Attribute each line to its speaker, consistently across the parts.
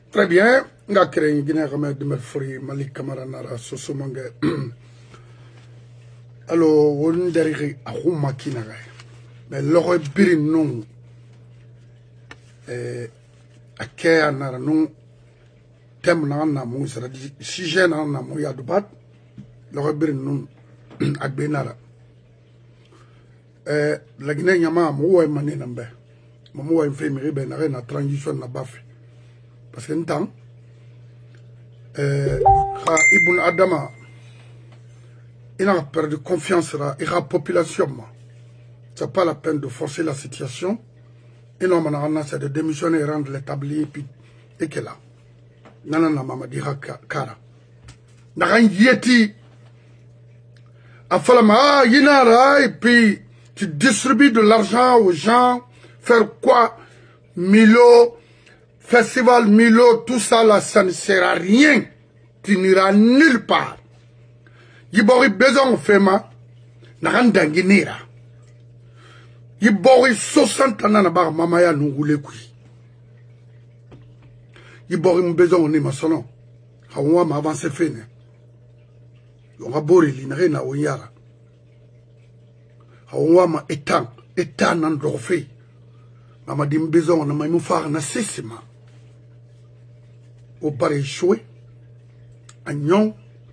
Speaker 1: Très bien. Nga créé Guinée Ramed Merfori Malik Kamara Nara Sosomange. Alors, on dirait à Roumakina. Mais l'aurait birin non. À Kéa Nara non. Thème Nana Mou, c'est-à-dire, si j'ai Nana Mou Yadoubat, l'aurait birin non. À Benara. La Guinée Yama Mou est mané Nambe. Mou est infirmier, ben, la transition n'a pas fait. Parce que un temps, Ibn Adama, il a perdu confiance dans la population. Ce n'est pas la peine de forcer la situation. Et non, c'est de démissionner et rendre l'établi et que là. Nanana Mamadi Kara. N'a yeti. Afalama, yinara, et puis tu distribues de l'argent aux gens. Faire quoi? Milo. Festival Milo, tout ça là, ça ne sert à rien. Tu n'iras nulle part. Yibori besoin fait ma, narandanginira. Yibori 60 ans na bar mamaya nungule kui. Yibori besoin on est ma sonon. Hawa ma avance fene. Yonga bori linare na oyara. Hawa ma etan nandrofe. Mama dim besoin on a ma mufar na sesima. Au pare échoué, à Nyon,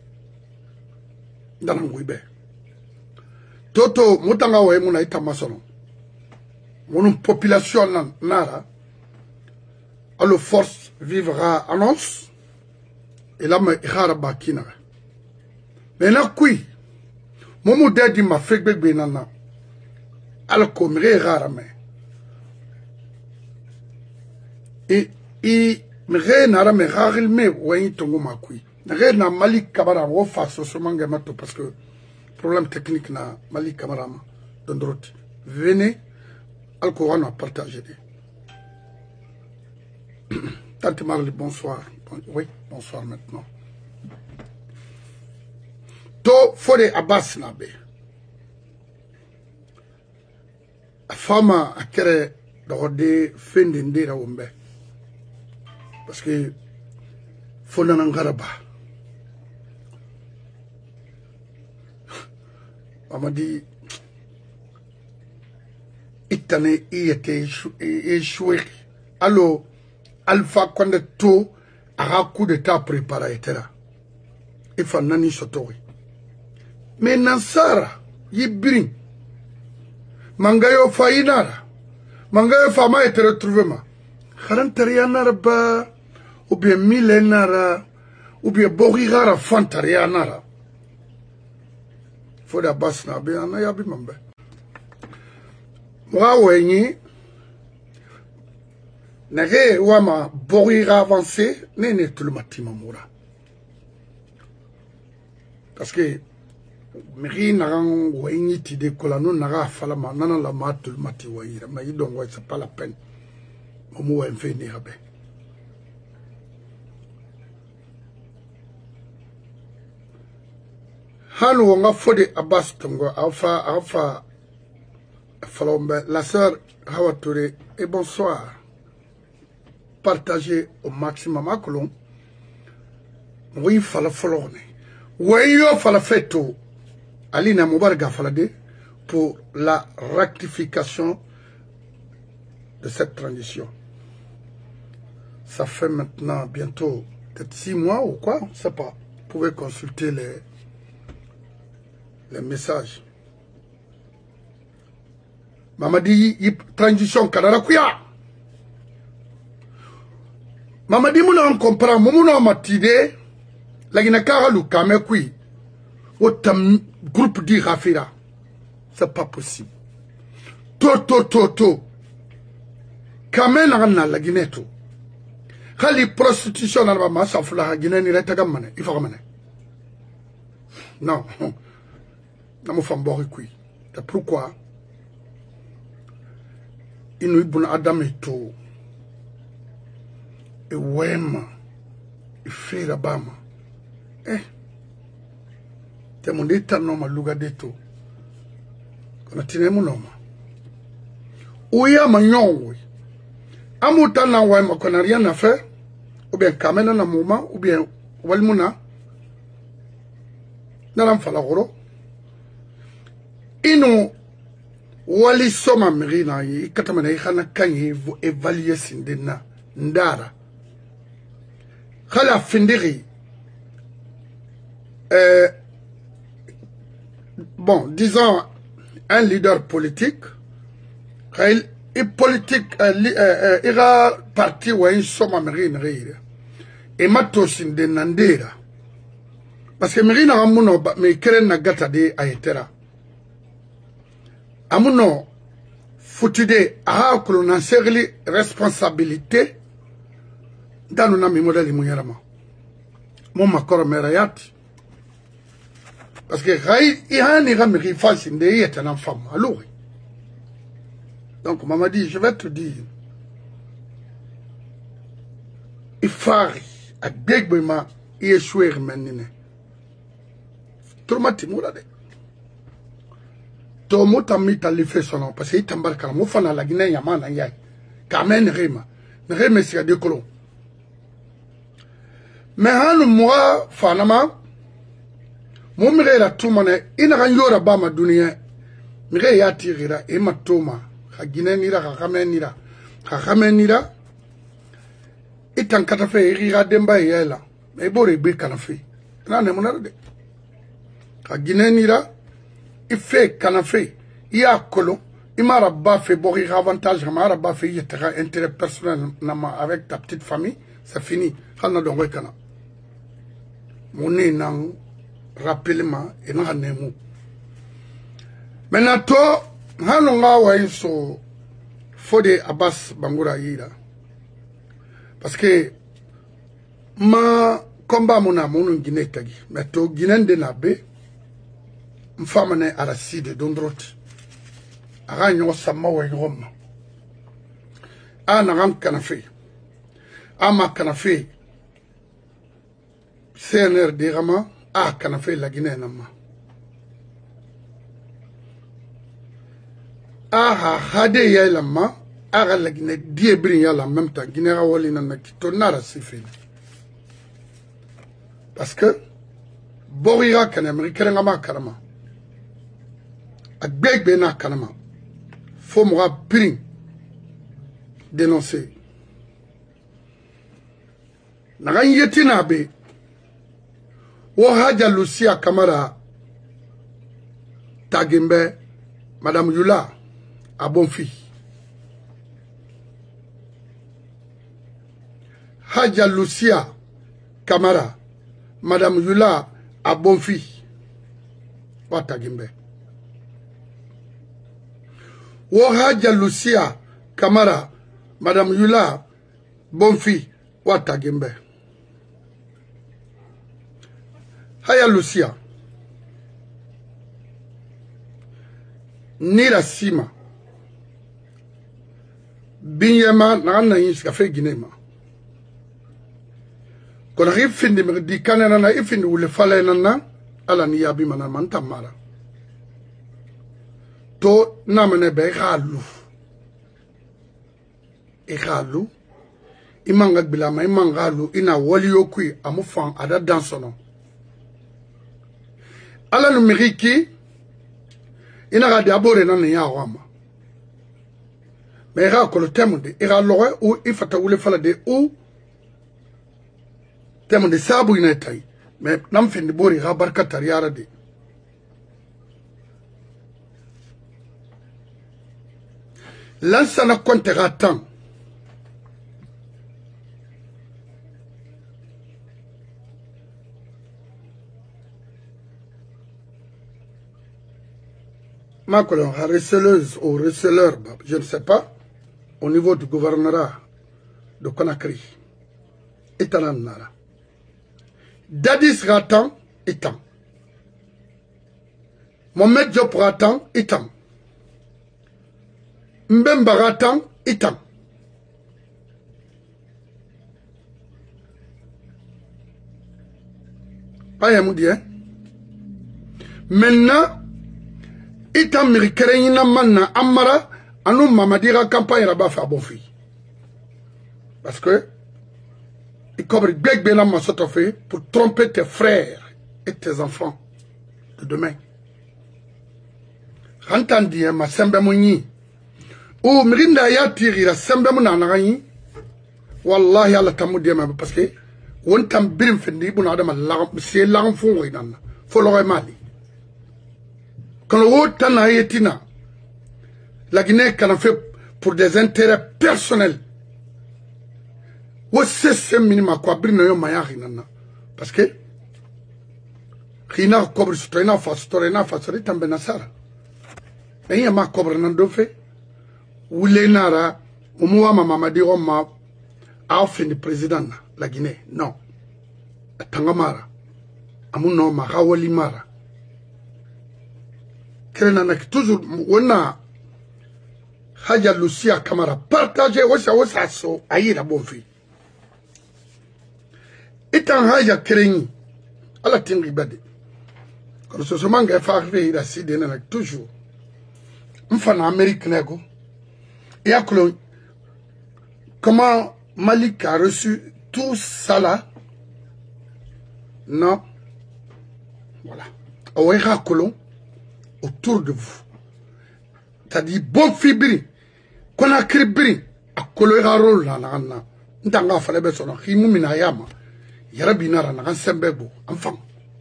Speaker 1: dans l'Angouibé. Toto, Moutanga Oe, mon aïta masono. Mon population nara, à la force vivra annonce, et là, me haraba kinara. Mais là, kui, mon modèle dit ma fake bébé nana, à la comré rarame. Et, mais nara me raril me wani tongo makui nare na Malik Kamara wo faso so manga mato parce que problème technique na Malik Kamara ma dondroti venez alcoran à partager Tante Marli bonsoir oui bonsoir maintenant to fode Abbas nabe fama akere dode fendende ra wombe. Parce que faut n'en garaba. On m'a dit, itane y était échoué. Alors, Alpha quand tout a coup de temps préparé etc. Il faut n'en y sotori. Mais Nansara, yibrin, mangayo fainara, mangayo fama était retrouvé ma. Kharantariana ba. Ou bien millénaire, ou bien borigara fantarianara. Faut d'abord na bien na yabi mambe. Moi wenyi, nage wama borira avancé, ne tout le matin moura. Parce que miri naran wenyi tide kolano naga falama nana la mat tout le matin waira, mais il donc c'est pas la peine. Momo en fait ni habe. Hanou on a fodé Abbas Tongo, alpha, Falombe, la sœur Hawa Touré, et bonsoir. Partagez au maximum à Colomb. Oui, fala folone. Oui, yo fala feto. Alina Moubarga falade pour la rectification de cette transition. Ça fait maintenant bientôt peut-être 6 mois ou quoi, on ne sait pas. Vous pouvez consulter les messages. Mamadi transition kadara kuya. Mamadi muna on comprend muna matide la gina kara lu kame kui autam groupe di Rafira. C'est pas possible. To. Kame na la gineto. Khali prostitution na ba masafula gina ni reta gamane il faut gamane. Non. C'est pourquoi il nous bon Adam et tout et wema et fait la bama t'es mon état non ma luga de tout quand tu n'es mon homme ou ya ma nyon oui amuta na wema qu'on a rien à faire ou bien kamena na moment ou bien walmuna naram fala goro ino wali soma mirina yi katamana yi khana kanyi vo évaluer sindina ndara khala findiri bon disons un leader politique et politique ira parti wa in soma mirina reira e mato sindina ndera parce que mirina amuno me keren na gata de ayetera amuno futude a kolona segli responsabilité dans na mi modèle muyarama mon makoro merayat parce que ray ihani gamiri falsi de yetana femme alors donc maman dit je vais te dire ifari agbegma yeshuer menine tromati murade to mota mita le fait son nom parce que tambarka mo fana la Guinée yamana yai kamen rema rema si de kolo mais hanu moi fanama mo mire la tumane ina kan yora ba ma dunia mire ya tirira e matoma ha Guinée nira ha kamen nira itan kata fe rira demba yela mais bore be kana fe na ne monade ha Guinée nira il fait canafé, il y a colon, il m'a rabat fait boire avantage, il m'a rabat fait intérêt personnel avec ta petite famille, c'est fini. Mon nez n'a rapidement et n'a pas mot. Maintenant, toi, hanonga wa so fode Abbas Bangoura yida. Parce que ma combat mona mon Guinée tagi, mais to Guinée de nabe. Mfamane araside dondroti aganyo sama wa yoma ana gam kanafe ama kanafe CNR dirama a kanafe la Guinée nama aha hade ya lama aga la Guinée die brin ya la même temps Guinée wali na kito nara sifin parce que borira kan américain ngama karama Agbeg bena kanama. Faut me rappeler dénoncer. Naran yetina be. Wo haja Lucia Camara Tagimbe Madame Yula a bon fille. Haja Lucia Camara Madame Yula a bon fille. Wa Tagimbe. Wo haja Lucia Camara Madame Yula Bonfi wata gembe haya Lucia Nira Sima Binyema na yinska fe Guinema kona rifindi di kanana na ifindi ule fale nana ala ni yabi mana mantamara to namene be galu imanga bilama imanga lu ina wali yokui amufan ada dansono ala numeriki ina ga diabore nan ya wama me ga ko le temunde ira lowe ou ifata wule fala de ou temunde sabu ina tay me nam fin de bori ga barkatar yara de lansana konte gatan ma colonne receleuse ou receleur, je ne sais pas, au niveau du gouvernorat de Conakry, Etanan Nara. Dadis Ratan, Etan. Mohamed Diop Ratan, Etan. Mbemba Ratan, Etan. Pas moudi, hein? Maintenant, Itam mirikereina manna amara anu mamadira campagne raba fa bon fi parce que Et comme Beg Bena m'a fait pour tromper tes frères et tes enfants de demain. Rantandi ma sembe moni. Ou Mirinda ya tiri la sembe mona nani. Wallahi Allah tamu diema parce que on tam birim fendi bu na dama la c'est l'enfant oui nan. Faut mali. Quand on tana yetina la Guinée qu'elle a fait pour des intérêts personnels. Ou c'est minima quoi birna yo mayari nana. Parce que Rina cobre stoina fa storena fa sori tambe nasara. Et ma cobre nan do fait. Ou les nara umuwa mama di ma a fait le président la Guinée. Non. Tangamara. Amuno ma rawali mara. Kelena toujours wona Haja Lucia Kamara partagez osa so ayi la bonne fille. Etan Haja Kreni ala tingi bade. Quand ce manga fa arrivé il a sidé na toujours. Mfana Amérique nego. Et à comment Malik a reçu tout ça là? Non. Voilà. Ouera Colon autour de vous. C'est-à-dire bon fibri. Qu'on a cribri. A colora rôle là. N'tanga fallait bien son rimu minayama. Yarabinara n'a sembebo. Enfant.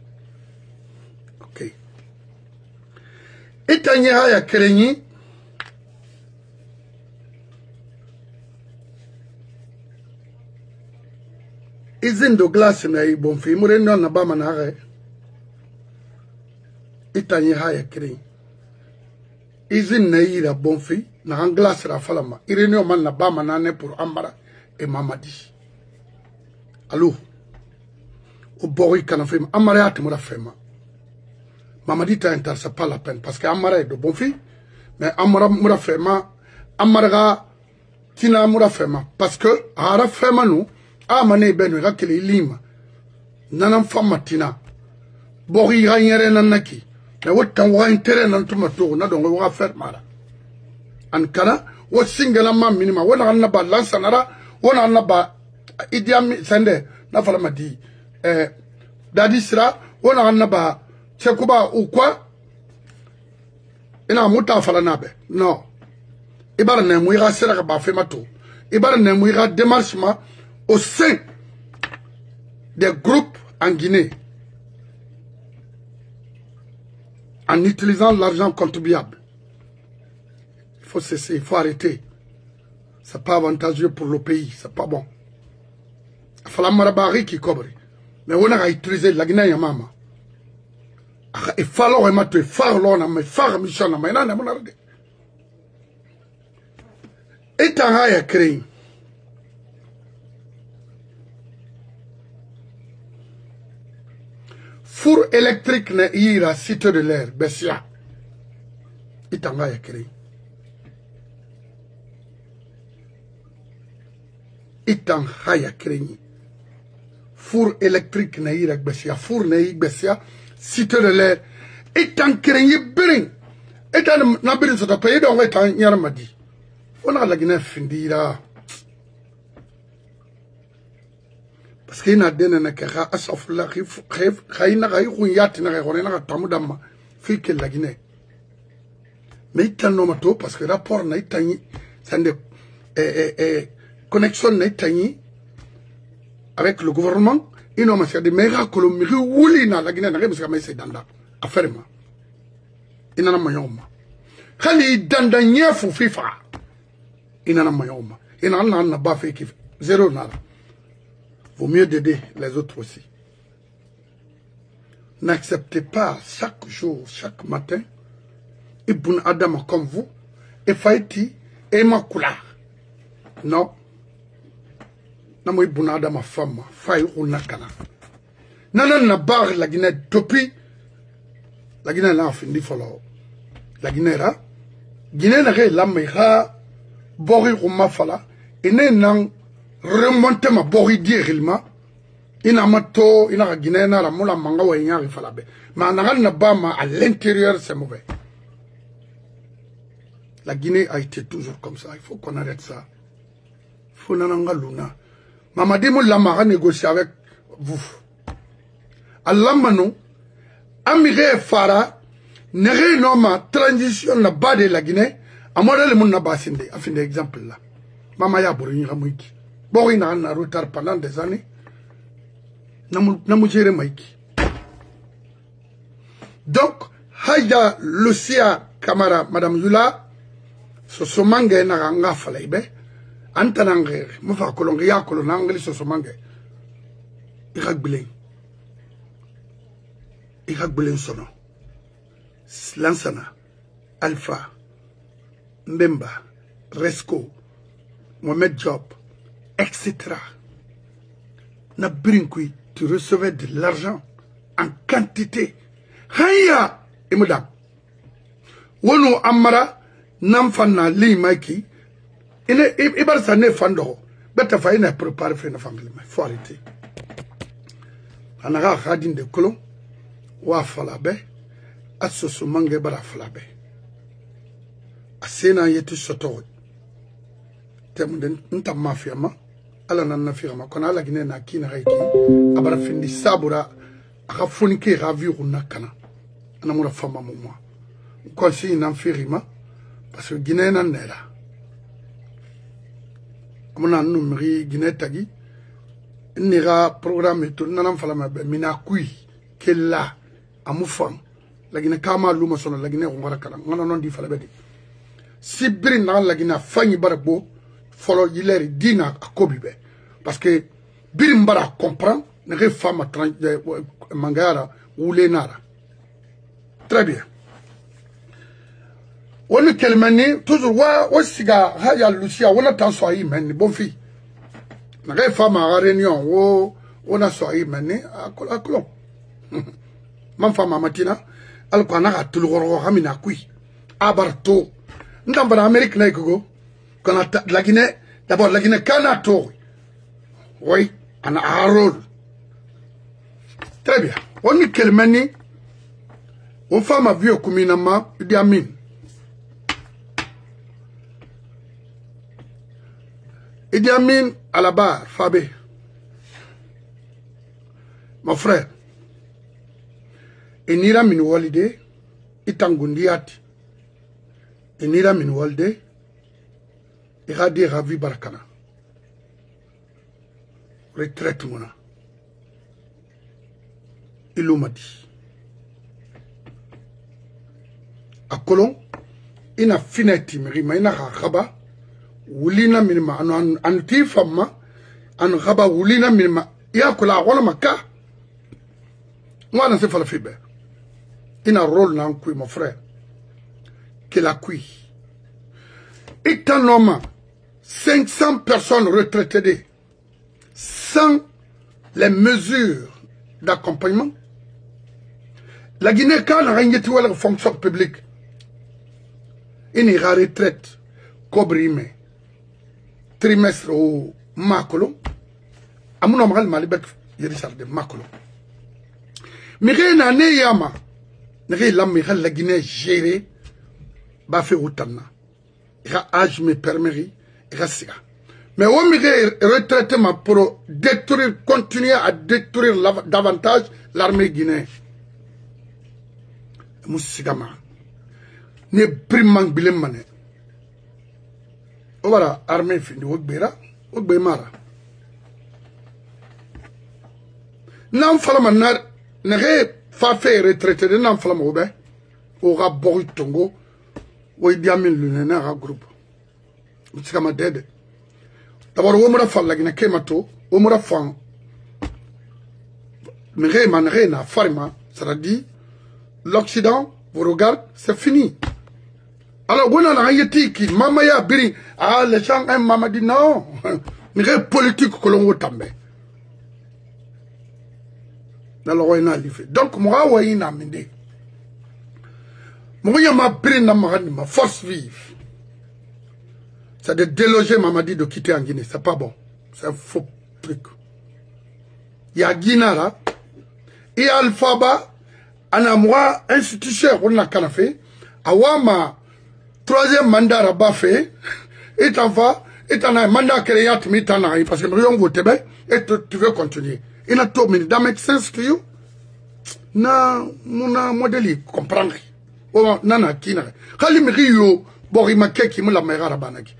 Speaker 1: Ok. Et Tanya ya Kereni. Izin de glace na yi bon fi mure non na ba manare itanye ha ya kiri izin na yi la bon fi na an glace la falama irene man na ba manane pour Amara et Mamadi allo o bori kana fi Amara at mura fema Mamadi ta intéresse pas la peine parce que Amara est de bon fi mais Amara mura fema Amara ga tina mura fema parce que ara fema nous ah mané benu rakeli lima nanam famatina bori ranyere nanaki na wotan wa intere nan tumato na dongo wa faire mara an kana wo singela ma minima wona anna ba lansanara wona anna ba idiam sende na fala madi dadi sira wona anna ba chekuba ou quoi ina muta fala nabe non ibara ne muira sera ba femato ibara ne muira démarchement au sein des groupes en Guinée, en utilisant l'argent contribuable. Il faut cesser, il faut arrêter. Ce n'est pas avantageux pour le pays, ce n'est pas bon. Il faut la marabari qui cobre. Mais on a utilisé la Guinée et maman. Il faut alors que faire l'on mais faire mission na mais na mon arrêté. Et tant à créer. Four électrique na ira cité de l'air, Bessia. Itanga ya créé. Itanga ya créé. Four électrique na ira Bessia. Four na ira Bessia, cité de l'air. Itang créé bring. Etan na bring so ta paye donc etan nyarmadi. On a la Guinée findira. Parce qu'il y a des gens qui ont fait la Guinée. Mais il y a des parce que le rapport n'a pas de connexion avec le gouvernement. Il y a des miracles qui la Guinée n'a pas fait d'anda. Affairement. Il y a des mayoma. Quand il y a des gens qui FIFA, il y a des mayoma. Il y a des gens qui zéro nada. Vaut mieux d'aider les autres aussi. N'acceptez pas chaque jour, chaque matin, Ibn Adam comme vous, et Faïti, et Makula. Non. Non, Ibn Adam femme, Faï ou Nakana. Non, na barre la Guinée depuis. La Guinée là, fini follow. La Guinée là, Guinée là, la meilleure, Bori ou Mafala, et n'est remonter ma bori dirilma ina mato ina Guinée na la moula manga wa nyari falabe mais na bama à l'intérieur c'est mauvais. La Guinée a été toujours comme ça, il faut qu'on arrête ça. Il faut nananga luna Mamadi Moulama a négocié avec vous. Allah Manou, Amire Fara, Nere Noma, transition na bas de la Guinée, à modèle mon nabasinde, à fin d'exemple là. Mamaya Bourni Ramouiki. Borina a un retard pendant des années. Namoujere Maïki. Donc, Haïda Lucia Kamara, Madame Yula, Sosomange Naranga Falaibe, Antanangere, Mufa Kolongia Kolonangli Sosomange, Irak Bilin Sono, Lansana, Alpha, Mbemba, Resco, Mohamed Job, etc. Na Brinkui, tu recevais de l'argent en quantité. Haya, et madame. Wono Amara, Namfana, Li Maiki, Ibarsa ne fando, beta fa ina préparé fait na famille, mais faut arrêter. Anara Khadin de Colon, wa falabe, asoso mange bara falabe. Asena yetu soto. Temunden nta mafia ma, ala na firma, kona ala gine na kina reiki, abara findi sabura, aka funike raviru nakana. Anamura fama mumwa. Konsi na firma, parce que Guinée na nera. Amuna numeri Guinée tagi, nera programme to nanam falama mina kui kella amufan la Guinée kama luma sono la Guinée ngara kala ngana non di falabedi. Sibri na la Guinée fanyi barabo folo yileri dina akobibe parce que birimbara comprend ne femme mangara ou lenara. Très bien. On est kelmani toujours wa siga haya Lucia on a tant soyi men bon fi. Na femme à réunion on a soyi men akolo. Man femme matina al ko na tulgoro hamina kui abarto ndambara Amérique na ikugo kana la Guinée d'abord la Guinée kanato oui ana arol. Très bien. On est kelmani on femme a vu au communama Idi Amin. Idi Amin à la barre, Fabé. Mon frère, Enira min walide, Itangundiati. Enira min walide, Iradi Ravi Barakana. Retraite mona. Ilumadi. A Colon, ina fineti mirima, ina raba. Wulina minima anti fama an raba wulina minima ya kula wala maka mwana se fala fibe ina rôle na kui mon frère que la kui itanoma 500 personnes retraitées sans les mesures d'accompagnement. La Guinée quand a rien la fonction publique une retraite cobrime trimestre au Makolo, à mon nom, Malibek, Richard de Makolo. Mais rien n'est yama, n'est la la Guinée gérée, bafé outana. Ira âge me permet, ira siga. Mais on m'irait retraité pour détruire, continuer à détruire davantage l'armée guinéenne. Moussigama. Ne primang bilemane. Voilà, armée fini, Ogbera, Mara. N'en falama n'aurait pas fait retraiter de n'en falama oube, aura boru tongo, ou Idi Amin l'unena à groupe. C'est comme dead. D'abord, on m'a fait la Guinée Kemato, on m'a fait. Mais rien n'a farima, ça dit, l'Occident vous regarde, c'est fini. Alors, on a un qui maman ya biri, ah, les gens aiment maman dit non, mais c'est politique que l'on veut tomber. Donc, moi, je suis amendé. Moi, je m'a pris ma force vive. C'est de déloger Mamadi de quitter en Guinée. C'est pas bon. C'est un faux truc. Il y a Guinara, il y a Alphaba, on a moi, institution, on a canafé, Awama, troisième mandat à Bafé, et t'en vas, Et t'en as un mandat créé, parce que nous voté, et tu veux continuer. Il a tout, mais that make sense to you? Na, mon modèle, comprendre. Oh, nana, qui n'a. Kali Mrio, Borima Keki, Moula Mera Banaki.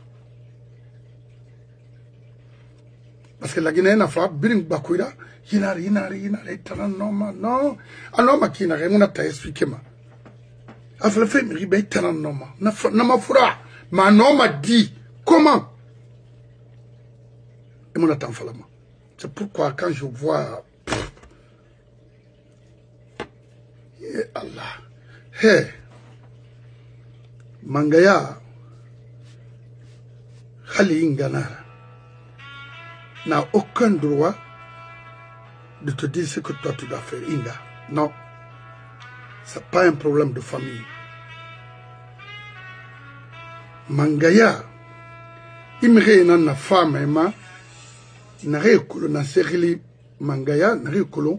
Speaker 1: Parce que la Guinée n'a pas, Biring Bakuida, Hinari, Tananoma, non. Anoma qui n'a rien à expliquer. A fait Miribe Tananoma. Nama Fura, ma nom m'a dit comment. Et mon attend falama. C'est pourquoi quand je vois. Allah. Hey. Mangaya. Khali Inganara n'a aucun droit de te dire ce que toi tu dois faire, Inga. Non. C'est pas un problème de famille. Mangaya, imre na femme ema, na réécolo na serili Mangaya, na réécolo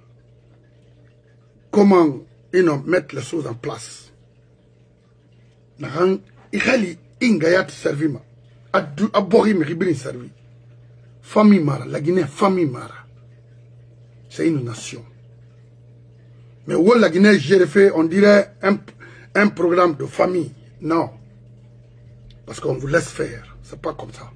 Speaker 1: comment ils mettre les choses en place. Na rang, ikhali Ingaya te servi ma, abori me ribini servi. Famille Mara, la Guinée, famille Mara. C'est une nation. Mais où la Guinée, j'ai fait, on dirait, un programme de famille. Non. Parce qu'on vous laisse faire. C'est pas comme ça.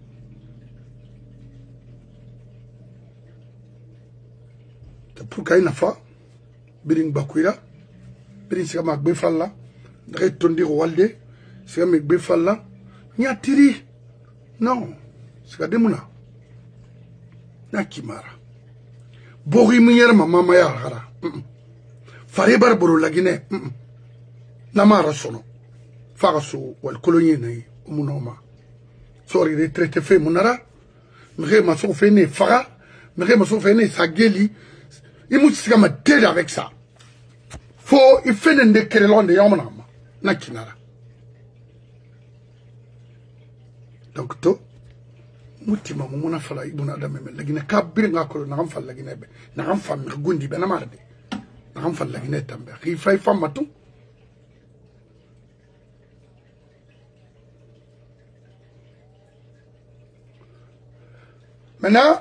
Speaker 1: C'est pourquoi il n'a pas, Biring Bakuira, Biring Sigama Befalla, Retondi Rwalde, Sigama Befalla, Nyatiri. Non. C'est que Demouna. Nakimara. Bori Miyer Mama Yara. Faribar Boro la Guinée. Namara sono. Faraso ou le colonie naï. Munoma. Sori retraité fait Munara. Mire ma son fait né Fara. Mire ma son fait né Sageli. Il m'a dit ma tête avec ça. Faut il fait un décret de Yamanama. Nakinara. Donc toi. Mutima mumuna fala ibuna da meme lagina kabir ngakolo na gamfa lagina be na gamfa mi gundi be na marde na gamfa lagina tambe ri fay famatu maintenant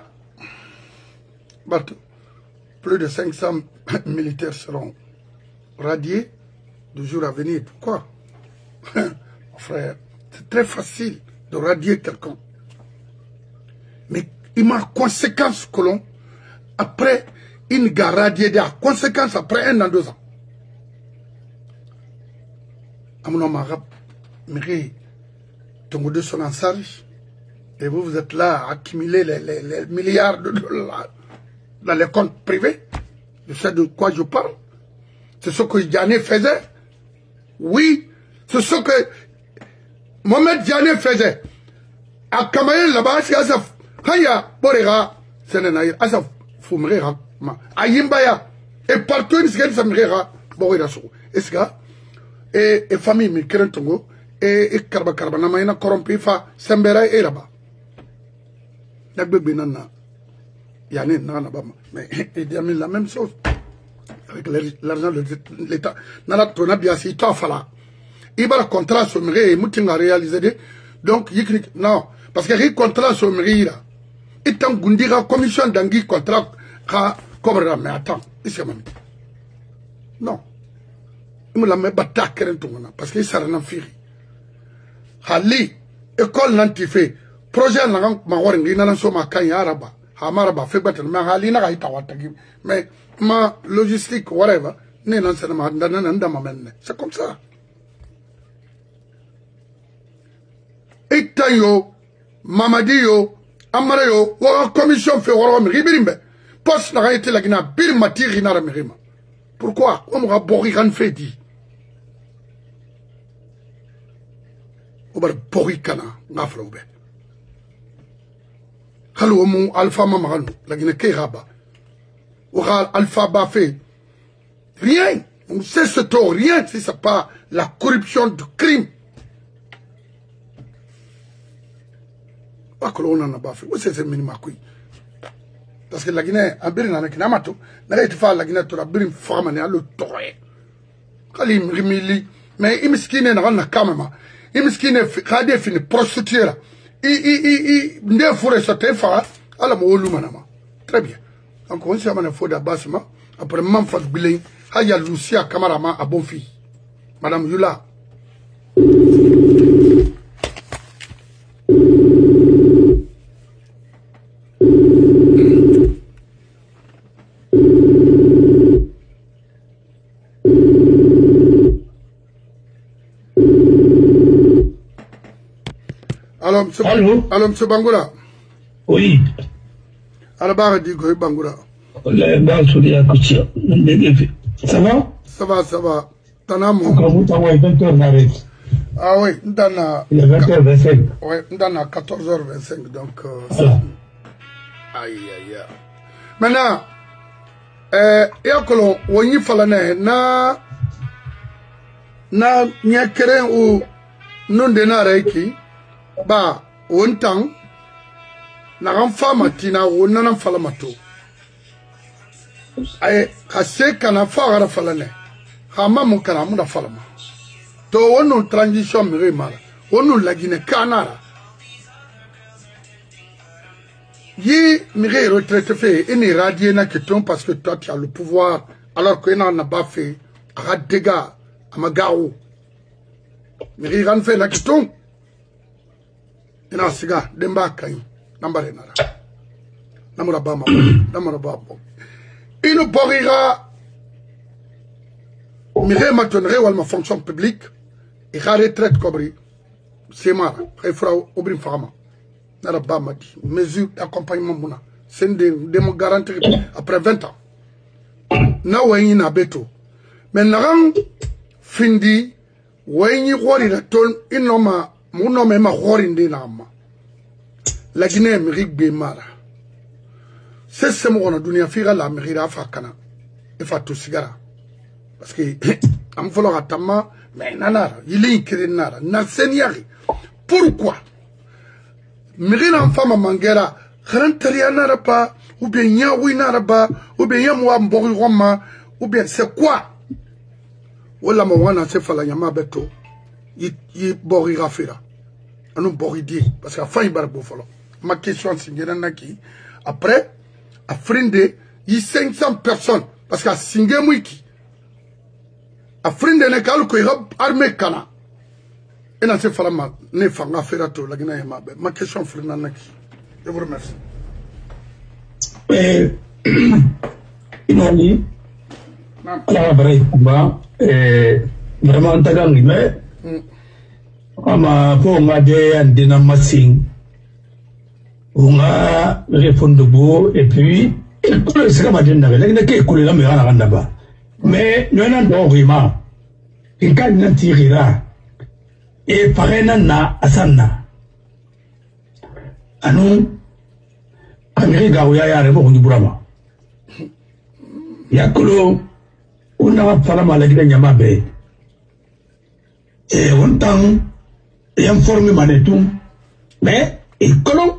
Speaker 1: plus de 500 militaires seront radiés du jour à venir. Pourquoi? Mon frère, c'est très facile de radier quelqu'un. Mais il m'a conséquence que l'on, après une garadier de conséquence après 1 an, 2 ans. À mon nom arabe, Miri, Tongo de son ensarge, et vous êtes là à accumuler les milliards de dollars dans les comptes privés. Je sais de quoi je parle. C'est ce que Diané faisait. Oui, c'est ce que Mohamed Diané faisait. À Kamaïl, là-bas, c'est à ça. Haya, Borera, Sénénaïr, Asaf, Fumrera, Ayimbaya, et partout, il y a des Borera, est-ce que, et famille, mais Kerentongo, et Karba, Namaina, corrompu, fa, Sembera, et là-bas. Nagbe Yané, Nanabama, mais il a mis la même chose. Avec l'argent de l'État. Nala, ton abiasi, il t'a fallu. Il va le contrat sur Méré, et Mouting a réalisé. Donc, non, parce que le contrat sur Méré, là. Et tant qu'on dira commission d'angui contrat comme mais attends, non. Il me l'a mis bataille parce qu'il s'est rendu firi. Hali, école nantifé, projet n'a ma waringi n'a soma kanya araba, hamaraba fait battre mais hali n'a pas watagi, mais ma logistique whatever, n'est non c'est ma c'est comme ça. Et tayo, mamadiyo. Amarayo, wa commission fait warom ribirimbe. Poste n'a été la Guinée, bir mati rinara merima. Pourquoi? On m'a bori ran fait dit. On m'a bori kana, ngafla oube. Halou mon alpha mamarano, la Guinée keiraba. Oral alpha ba fait. Rien. On sait ce tort, rien si c'est pas la corruption du crime. Que l'on n'a pas fait. C'est le minimum. Parce que la Guinée, en Birina, n'a été fait la Guinée, tu as bien formé le toré. Mais il m'skine n'a pas quand même. Il m'skine a des fins prostituées. Nde fure sote fa ala mo wolu manama. Très bien. Donc on s'y amène faux d'abassement. Après Manfat Billing, Haya Lucia Camarama à Bonfi. Madame Yula. Alors, M. Bangoura.
Speaker 2: Oui.
Speaker 1: Alors, Digo Bangoura.
Speaker 2: Ça va?
Speaker 1: Ça va. Tanamo. Ah oui, Ndana.
Speaker 2: Il est 20h25.
Speaker 1: Oui, Ndana 14h25. Donc, aïe. Maintenant, Yakolon, Wani Falane, na nyakere ou non de na reiki, ba, wontang, na ramfama tina, wonana falamato. Aye, kase kana fagara falane. Hama mukana muna falama. To wonon transition mire mara. Wonon lagine kanara. Yi mire retraite fait une radier na keton parce que toi tu as le pouvoir alors que n'a pas fait à dégâts à magao. Mire ran fait na keton. Ina siga demba kai nambare nara. Namura bama. Namura babo. Il nous borira Mire matonnerait ou ma fonction publique et la retraite cobri. C'est marrant. Il fera obrin fama. Nara bama di. Mesure d'accompagnement mouna. C'est une démo garantie après 20 ans. Na wayni na beto. Mais narang findi wayni wori na ton inoma munome ma wori ndina ma. La Guinée mérique bemara. C'est ce mot on a donné à faire la mairie à Fakana et Fatou Sigara. Parce que, am falloir attendre, mais nanara, il est incrédule nara, na seigneur. Pourquoi? Mairie l'enfant ma mangera, renteria nara pas, ou bien yaoui nara pas, ou bien yamwa mbori roma, ou bien c'est quoi? Wala mo wana se fala yama beto, yi bori rafira. Anu bori di, parce qu'à fin il barbo falo. Ma question c'est naki. Après, à frinde, il y a 500 personnes. Parce qu'à Singemwiki, à frinde, il y a armée kana. Et dans ce cas-là, ne fanga ferato, la Guinée ma question frinde naki. Je vous remercie.
Speaker 2: Inoni, la vraie combat, vraiment tagangi, mais, ama pour m'aider à dynamiser. On a répondu beau et puis c'est comme dire mais nous n'avons pas il quand nous tirera et pareil na asana anu Amerika ou ya rebo ni burama yakolo on a pas mal de nyama be et on tang et informé manetum mais il colon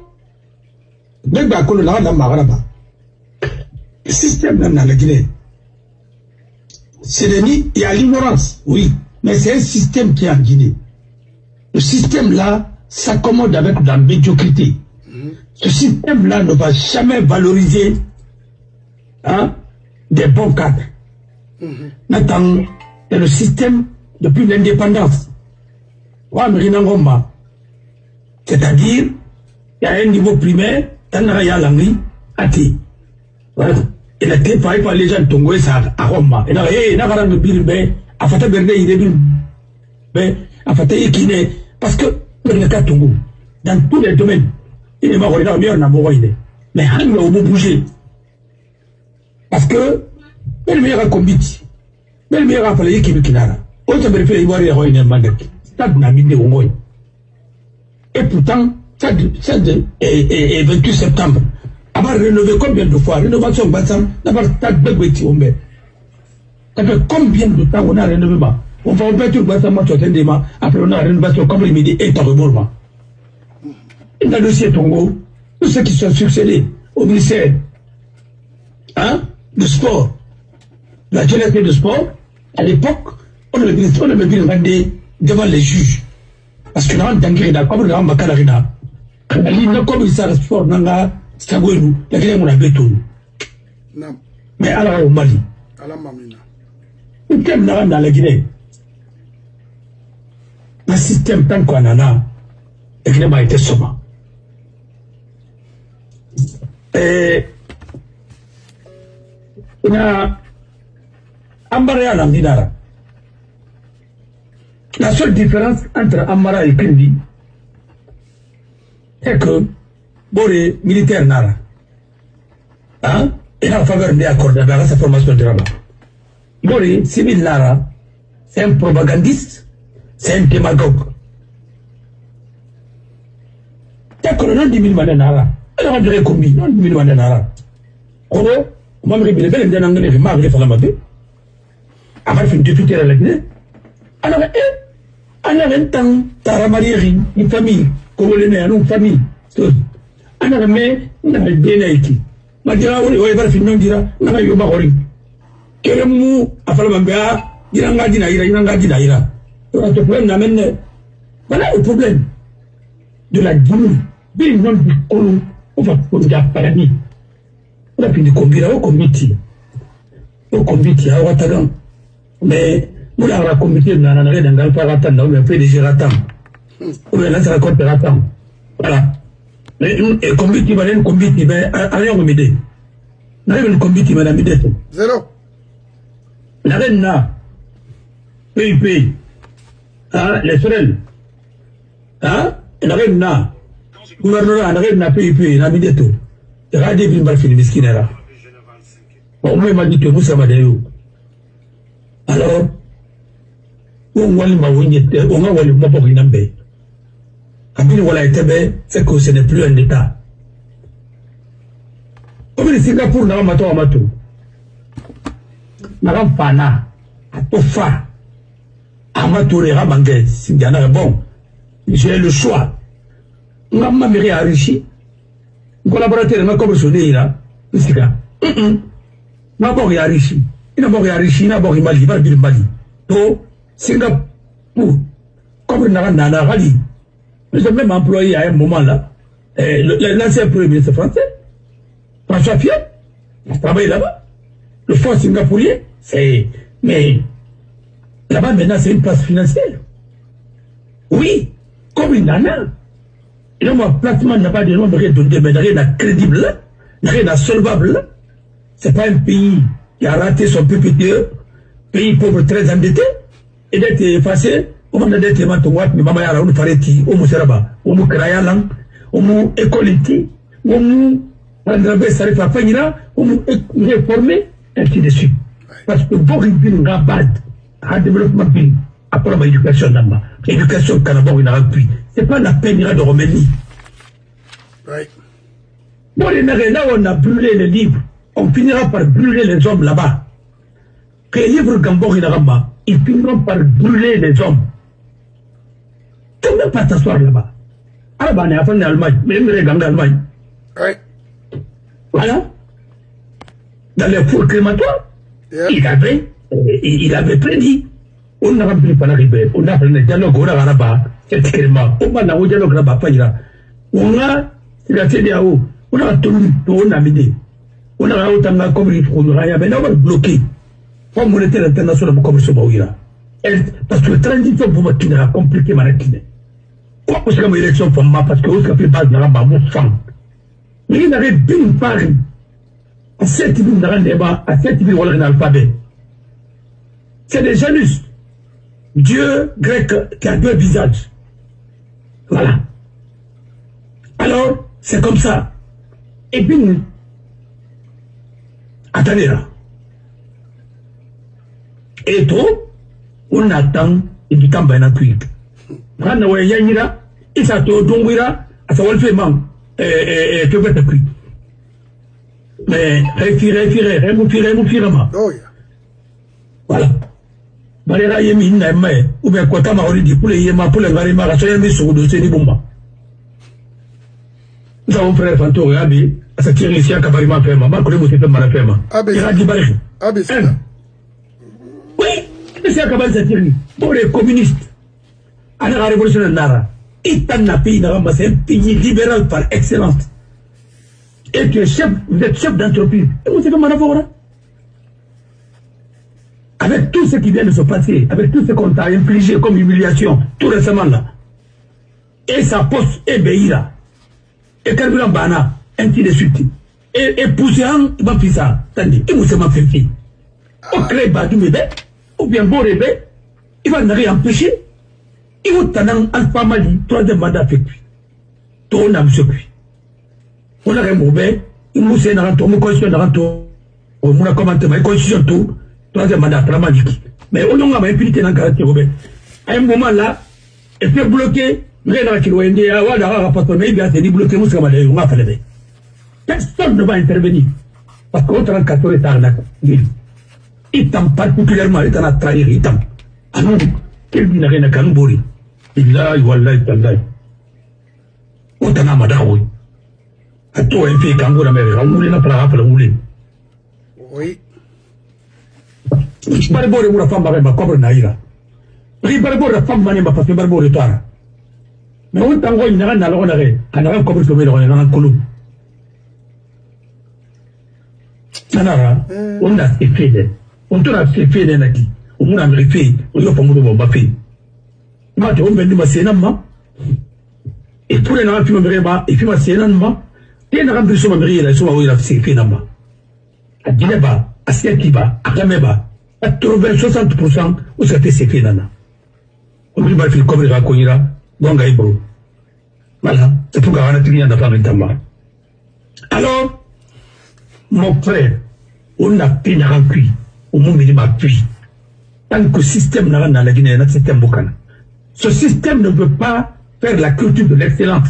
Speaker 2: le système dans la Guinée, c'est il y a l'ignorance, oui, mais c'est un système qui est en Guinée. Le système-là s'accommode avec la médiocrité. Ce système-là ne va jamais valoriser des bons cadres. Maintenant, c'est le système depuis l'indépendance. C'est-à-dire, il y a un niveau primaire, Tanaraya Langi, Ati. Et la clé par les gens Tongo ça à Roma. Et là, il n'a pas de bilbe, à Fata Berde, il est bilbe, à Fata Ekine, parce que le cas Tongo, dans tous les domaines, il est mort, il est mieux, on a mais il a bouger. Parce que, le meilleur combat, le meilleur a fallu qu'il kinara. Autre vérifier, il va y avoir une mandaque. Stade n'a mis des Ongoy. Et pourtant, ça, et 28 septembre. Avoir rénové combien de fois? Rénovation Bassam, d'avoir stade de Béti-Ombe. Ça fait combien de temps on a rénové? On va mettre le Bassam, après on a rénovation comme il midi et par le Bourma. Et dans le dossier Tongo, tous ceux qui sont succédés au ministère du sport, la jeunesse de sport, à l'époque, on avait demandé devant les juges. Parce que dans Dangrina, comme dans Makalarina, Ali na comme ça sport nanga sagwelu lakini muna betu.
Speaker 1: Naam.
Speaker 2: Mais ala au Mali.
Speaker 1: Ala mamina.
Speaker 2: Ukem na la Guinée. Le système tant qu'on en a, il n'a pas été souvent. Et il a Amara et Lamdinara. La seule différence entre Amara et Kendi, c'est que les militaires Nara, hein, il a faveur d'accorder avec sa formation de travail. Les civils Nara, c'est un propagandiste. C'est un démagogue. D'accord, non 10 000 mananara. Alors on dirait combien? Non 10 000 mananara. On m'a dit que les gens n'ont pas fait la mabé. Avant de député à la Guinée. Alors, on a un temps, t'as marié une famille, comme on est une famille. On a mais on a bien été. Ma dira, on va finir, on dira, on a eu ma hori. Quel est mou, à faire la mabé, il a un gadina. Voilà le problème de la Guinée. Bien non du colon, on va pour la paradis. On a pu de combiner au comité. Au comité à Ouattara. Mais nous avons comité dans la rue d'un paratan, on a fait des gératans. On a lancé la côte paratan. Voilà. Mais le comité va aller, le comité va aller au midi. Nous avons le comité va aller au midi.
Speaker 1: Zéro.
Speaker 2: La reine n'a. PIP. Hein, les frères. Hein, il n'a rien. Gouvernement n'a rien à payer, n'a mis des taux. Il a dit qu'il fini miskinera. Bon, moi, il m'a dit que vous savez où. Alors, on va le mawinete, on va le maborinambe. Kabini wala etebe, c'est que ce n'est plus un État. Comme le Singapour n'a pas amato. N'a pas na, à tofa. Amatoure Ramangé, Sindiana, bon, j'ai le choix. Ma mère a enrichi. Un collaborateur m'a comme sonné là. Ma bonne est enrichi. Il n'a pas enrichi, il n'a pas Mali, il n'a pas Mali. Donc, Singapour, comme il n'a pas rali. Nous sommes même employés à un moment là. L'ancien premier ministre français, François Fillon, il travaille là-bas. Le fonds singapourien, c'est. Mais. Là-bas, maintenant, c'est une place financière. Oui, comme il en a. Et donc, mon placement n'a pas de nom de rien donné, mais rien à crédible, rien à solvable. Ce n'est pas un pays qui a raté son PPTE, pays pauvre très endetté, et d'être effacé, on va d'être éventuellement, mais maman yara, on ferait on mou seraba, on mou krayalang, on mou écoliti, on mou rendrabe sarif à Fanira, on mou réformer, ainsi de suite. Parce que vous, il y a un développement pays, après l'éducation là-bas. L'éducation Canada, il a appui. Ce n'est pas la peine de Romélie.
Speaker 1: Right.
Speaker 2: Bon, là, on a brûlé les livres. On finira par brûler les hommes là-bas. Que les livres Gambor, ils finiront par brûler les hommes. Tu ne peux pas t'asseoir là-bas. Alors, on est à fond d'Allemagne, même les gangs d'Allemagne.
Speaker 1: Right.
Speaker 2: Voilà. Dans les fours crématoires, yeah. Il avait prédit. On n'a pas pu arriver. On a fait un dialogue au Raraba, effectivement. On a un dialogue là-bas, on a la CDAO, on a tout le monde. On a autant de communautés, on a bloqué. Comme monétaire international, comme ce Baouira. Parce que la transition pour moi qui n'est compliqué, Marakine. Pourquoi est-ce que mon élection pour moi, parce que vous avez base de la bamou femme. Mais il n'avait bien Paris. À 7 000 dans un débat, à 7 000 dans l'alphabet. C'est des Janus. Dieu grec qui a 2 visages. Voilà. Alors, c'est comme ça. Et puis, attendez là. Et trop, on attend, et du temps, ben, on a cuit. Quand on a yanira, et ça te donguira, à sa wall fait man, et tu vas te cuit. Mais, réfirez, ma.
Speaker 1: Oh, yeah.
Speaker 2: Voilà. Barera yemi na mai ou bien quoi kama ori di pour les yema pour les varima la soya mi sur de c'est bomba. Nous avons frère Fanto Abi à cette série ici à Kabarima Fema, ma collègue aussi fait Marafema. Il a dit Barre. Oui, c'est à Kabar cette série. Pour les communistes, à la révolution de Nara, C'est un pays libéral par excellence. Et tu es chef, vous êtes chef d'entreprise. Et vous êtes comme Manafora. Avec tout ce qui vient de se passer, avec tout ce qu'on t'a infligé comme humiliation, tout récemment là. Et sa poste est Beira. Et Carburant Bana, ainsi de suite. Et Pousséan, il va faire ça. Tandis, il m'a fait faire. Au crée Badou Mébé, ou bien Borébé, il va n'arriver empêcher. Il va t'en Alpha Mali, troisième mandat avec lui. Tout n'a pas lui. On a un mauvais, il m'a fait un tour, mon constitution d'un tour, on a commenté ma constitution tout, troisième mandat, Tramaliki. Mais on a impunité dans le quartier, Robert. À un moment là, il fait bloquer, rien à Kilo India, ou à la rapporte, mais il a été bloqué, on a fait. Personne ne va intervenir. Parce qu'on a un 14 états là. Il t'en particulièrement, il t'en a trahi, il t'en. Ah non, quel bien rien à Kanoubori. Il a, il t'en a. On t'en a madaoui. À toi, un pays Kangoura, mais on voulait n'a pas la rouler.
Speaker 1: Oui.
Speaker 2: Je parle de la femme, ma cobre naïra. Je parle de la femme, ma parce que je parle de toi. Mais on t'en voit une arène à l'honneur, à un cobre comme il y a un colou. Sanara, on a fait, on a fait des naki, on a fait, on a fait mon bafé. Ma tu on veut ma sénama, et tous les gens qui me verront, et puis ma sénama, et n'a pas besoin de me rire, sur la sénama. À Dineba, à Siakiba, à Rameba, à 60%, où ça fait ses fénana. On lui va faire comme il va connaître, bon gars, bro. Voilà, c'est pour qu'on a tenu à la femme de alors, mon frère, on a pris la cuit, au moment où il m'a pris. Tant que le système n'a pas la Guinée, notre système bocana. Ce système ne veut pas faire la culture de l'excellence.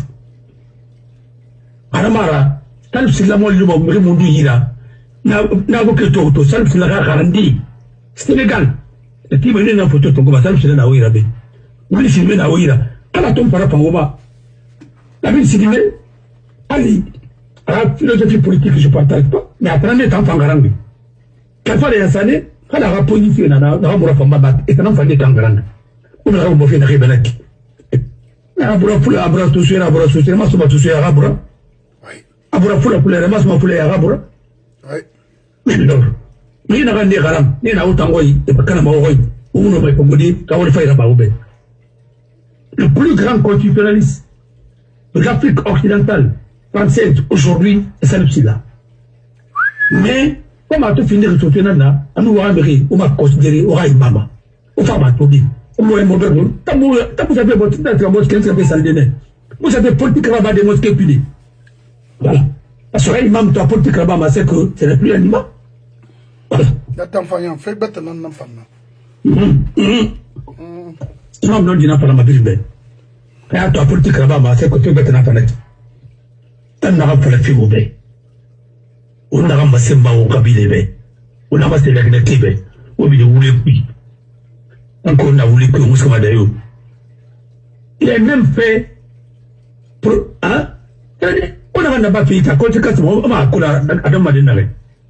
Speaker 2: Aramara, tant que c'est la moelle de mon monde ira, n'a pas que tout, ça c'est la garantie. Sénégal, le type est dans photo, ton combattant, c'est la Ouira. Vous voulez filmer la Ouira. Quand la tombe par rapport à la ville, c'est dit, allez. La philosophie politique, je ne partage pas, mais après, on est en Fangarang. Quand on est installé, on a positionné dans la Famba et on a fait des Tangarang. On a fait des Rébelaki. Abura Fula, Abura Touché, Abura Souché, Masuma Touché, Abura. Abura Fula, Masuma Fula, Abura. Mais non. Mais il n'y a pas de garam, il n'y a pas autant de et pas qu'un maoui, ou on aurait compris, quand on fait la baoubé. Le plus grand constitutionnaliste de l'Afrique occidentale, française aujourd'hui, c'est celle-ci-là. Mais, comme à tout finir, tout finir là, à nous, on m'a considéré, on a une maman. On va tout dire. On m'a dit, vous avez votre tête, la mosquée, vous avez saldéné. Vous avez politique rabat des mosquées punis. Voilà. Parce que l'imam, tu as politique rabat, c'est que ce n'est plus un imam. Voilà.
Speaker 1: L'enfant, fait bête, non, l'enfant.
Speaker 2: Imam, non, dit n'a pas la mabille. Et à toi, politique rabat, c'est que tu es bête, n'entendez. On n'a pas la fille au bé. On n'a pas massé ma au cabinet bé. On n'a pas massé la gnette bé. On a voulu puis. Encore on a voulu que on se mette d'ailleurs. Il a même fait. Hein? On n'a pas fait ta conséquence. On m'a collé à Adam Madinare.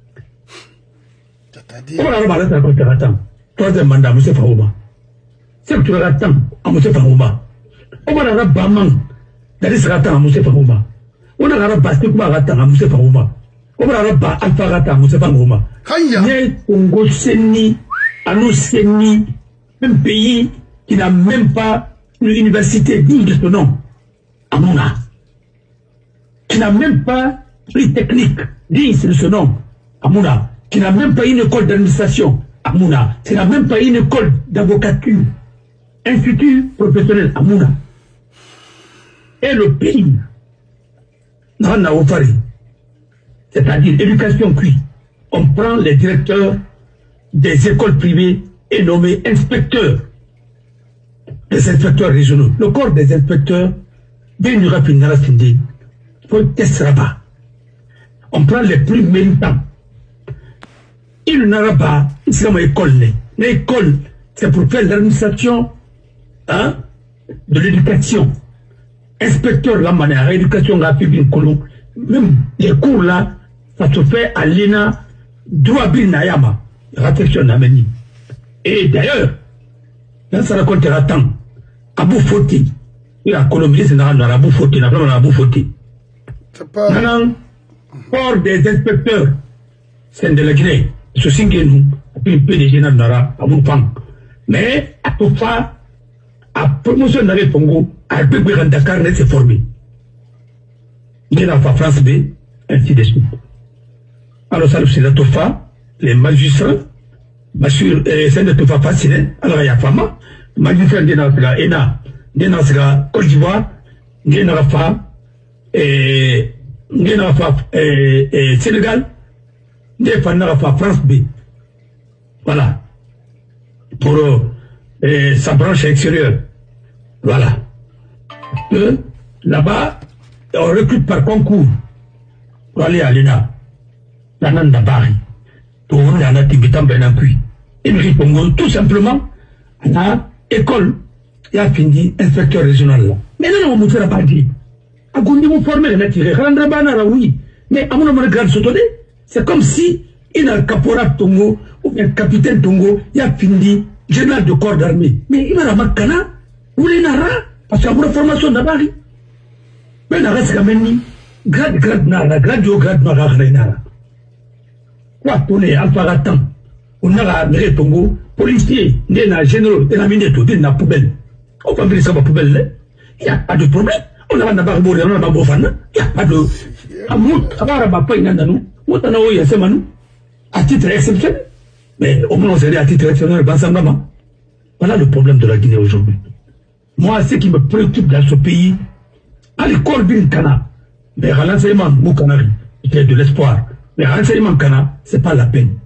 Speaker 2: On a pas la conséquence. Troisième mandat, M. Farouma. C'est que tu as attends à M. Farouma. On a un baman. D'aller se rattendre à M. Farouma. On a un basket pour attendre à M. Farouma. On a un alpha rata à M. Farouma. Mais Congo Seni, à nous Seni, un pays qui n'a même pas une université digne de ce nom, à Mouna. Qui n'a même pas une technique digne de ce nom, à Mouna. Qui n'a même pas une école d'administration, à Mouna. Qui n'a même pas une école d'avocature, institut professionnel, à Mouna. Et le pays, c'est-à-dire éducation cuit. On prend les directeurs des écoles privées et nommés inspecteurs, des inspecteurs régionaux. Le corps des inspecteurs, bien du rapide, il faut tester là-bas. On prend les plus méritants. Il n'aura pas, c'est comme école. L'école, c'est pour faire l'administration de l'éducation. Inspecteur la manière, éducation rapide, même les cours là, ça se fait à l'ENA, droit bin Nayama, réflexion Nameni. Et d'ailleurs, dans sa racontera tant, Abou Foti, Il a colonisé dans l'Arabou Foti, dans l'Arabou Foti. Maintenant, hors des inspecteurs, c'est de la Guinée, ce signe nous, un PDG dans l'Arabou, à Moupang. Mais, à tout ça, à promotion dans les Congo, à Bébé Dakar, s'est formé. Il est dans la France B, ainsi de suite. Alors, ça, c'est la Tofa, les magistrats, c'est de Tofa facile, alors il y a Fama, magistrat de la ENA, de la Côte d'Ivoire, de la FA, Sénégal, de la France B. Voilà. Pour sa branche extérieure. Voilà. Là-bas, on recrute par concours pour aller à l'ENA. L'Ananda Bari. Pour on a Tibetan Benakui. Et nous répondons tout simplement à l'école. Il a fini inspecteur régional là. Mais non, on ne fera pas dire. À Gondi, vous formez les métiers. Oui. Mais à mon avis, c'est comme si il a un caporal Tongo ou un capitaine Tongo, il a fini général de corps d'armée. Mais il va la Makana, vous les nara, parce qu'il y a une formation d'abord. Mais il reste quand même grade nara, grade nara. Quoi, tourner, alpharatan, on a la Tongo, policier, n'a général, et la minute, il n'a poubelle. On va venir ça ma poubelle. Il n'y a pas de problème. On a d'abord bourré, on a d'abord fan. Il n'y a pas de. Amour, ça va pas une année. Moi, t'en as eu un semaine. À titre exceptionnel. Mais au moins, on serait à titre exceptionnel, maman. Voilà le problème de la Guinée aujourd'hui. Moi, ce qui me préoccupe dans ce pays, à l'école d'une Cana, mais à l'enseignement, mon canari, il y a de l'espoir. Mais à l'enseignement Cana, c'est pas la peine.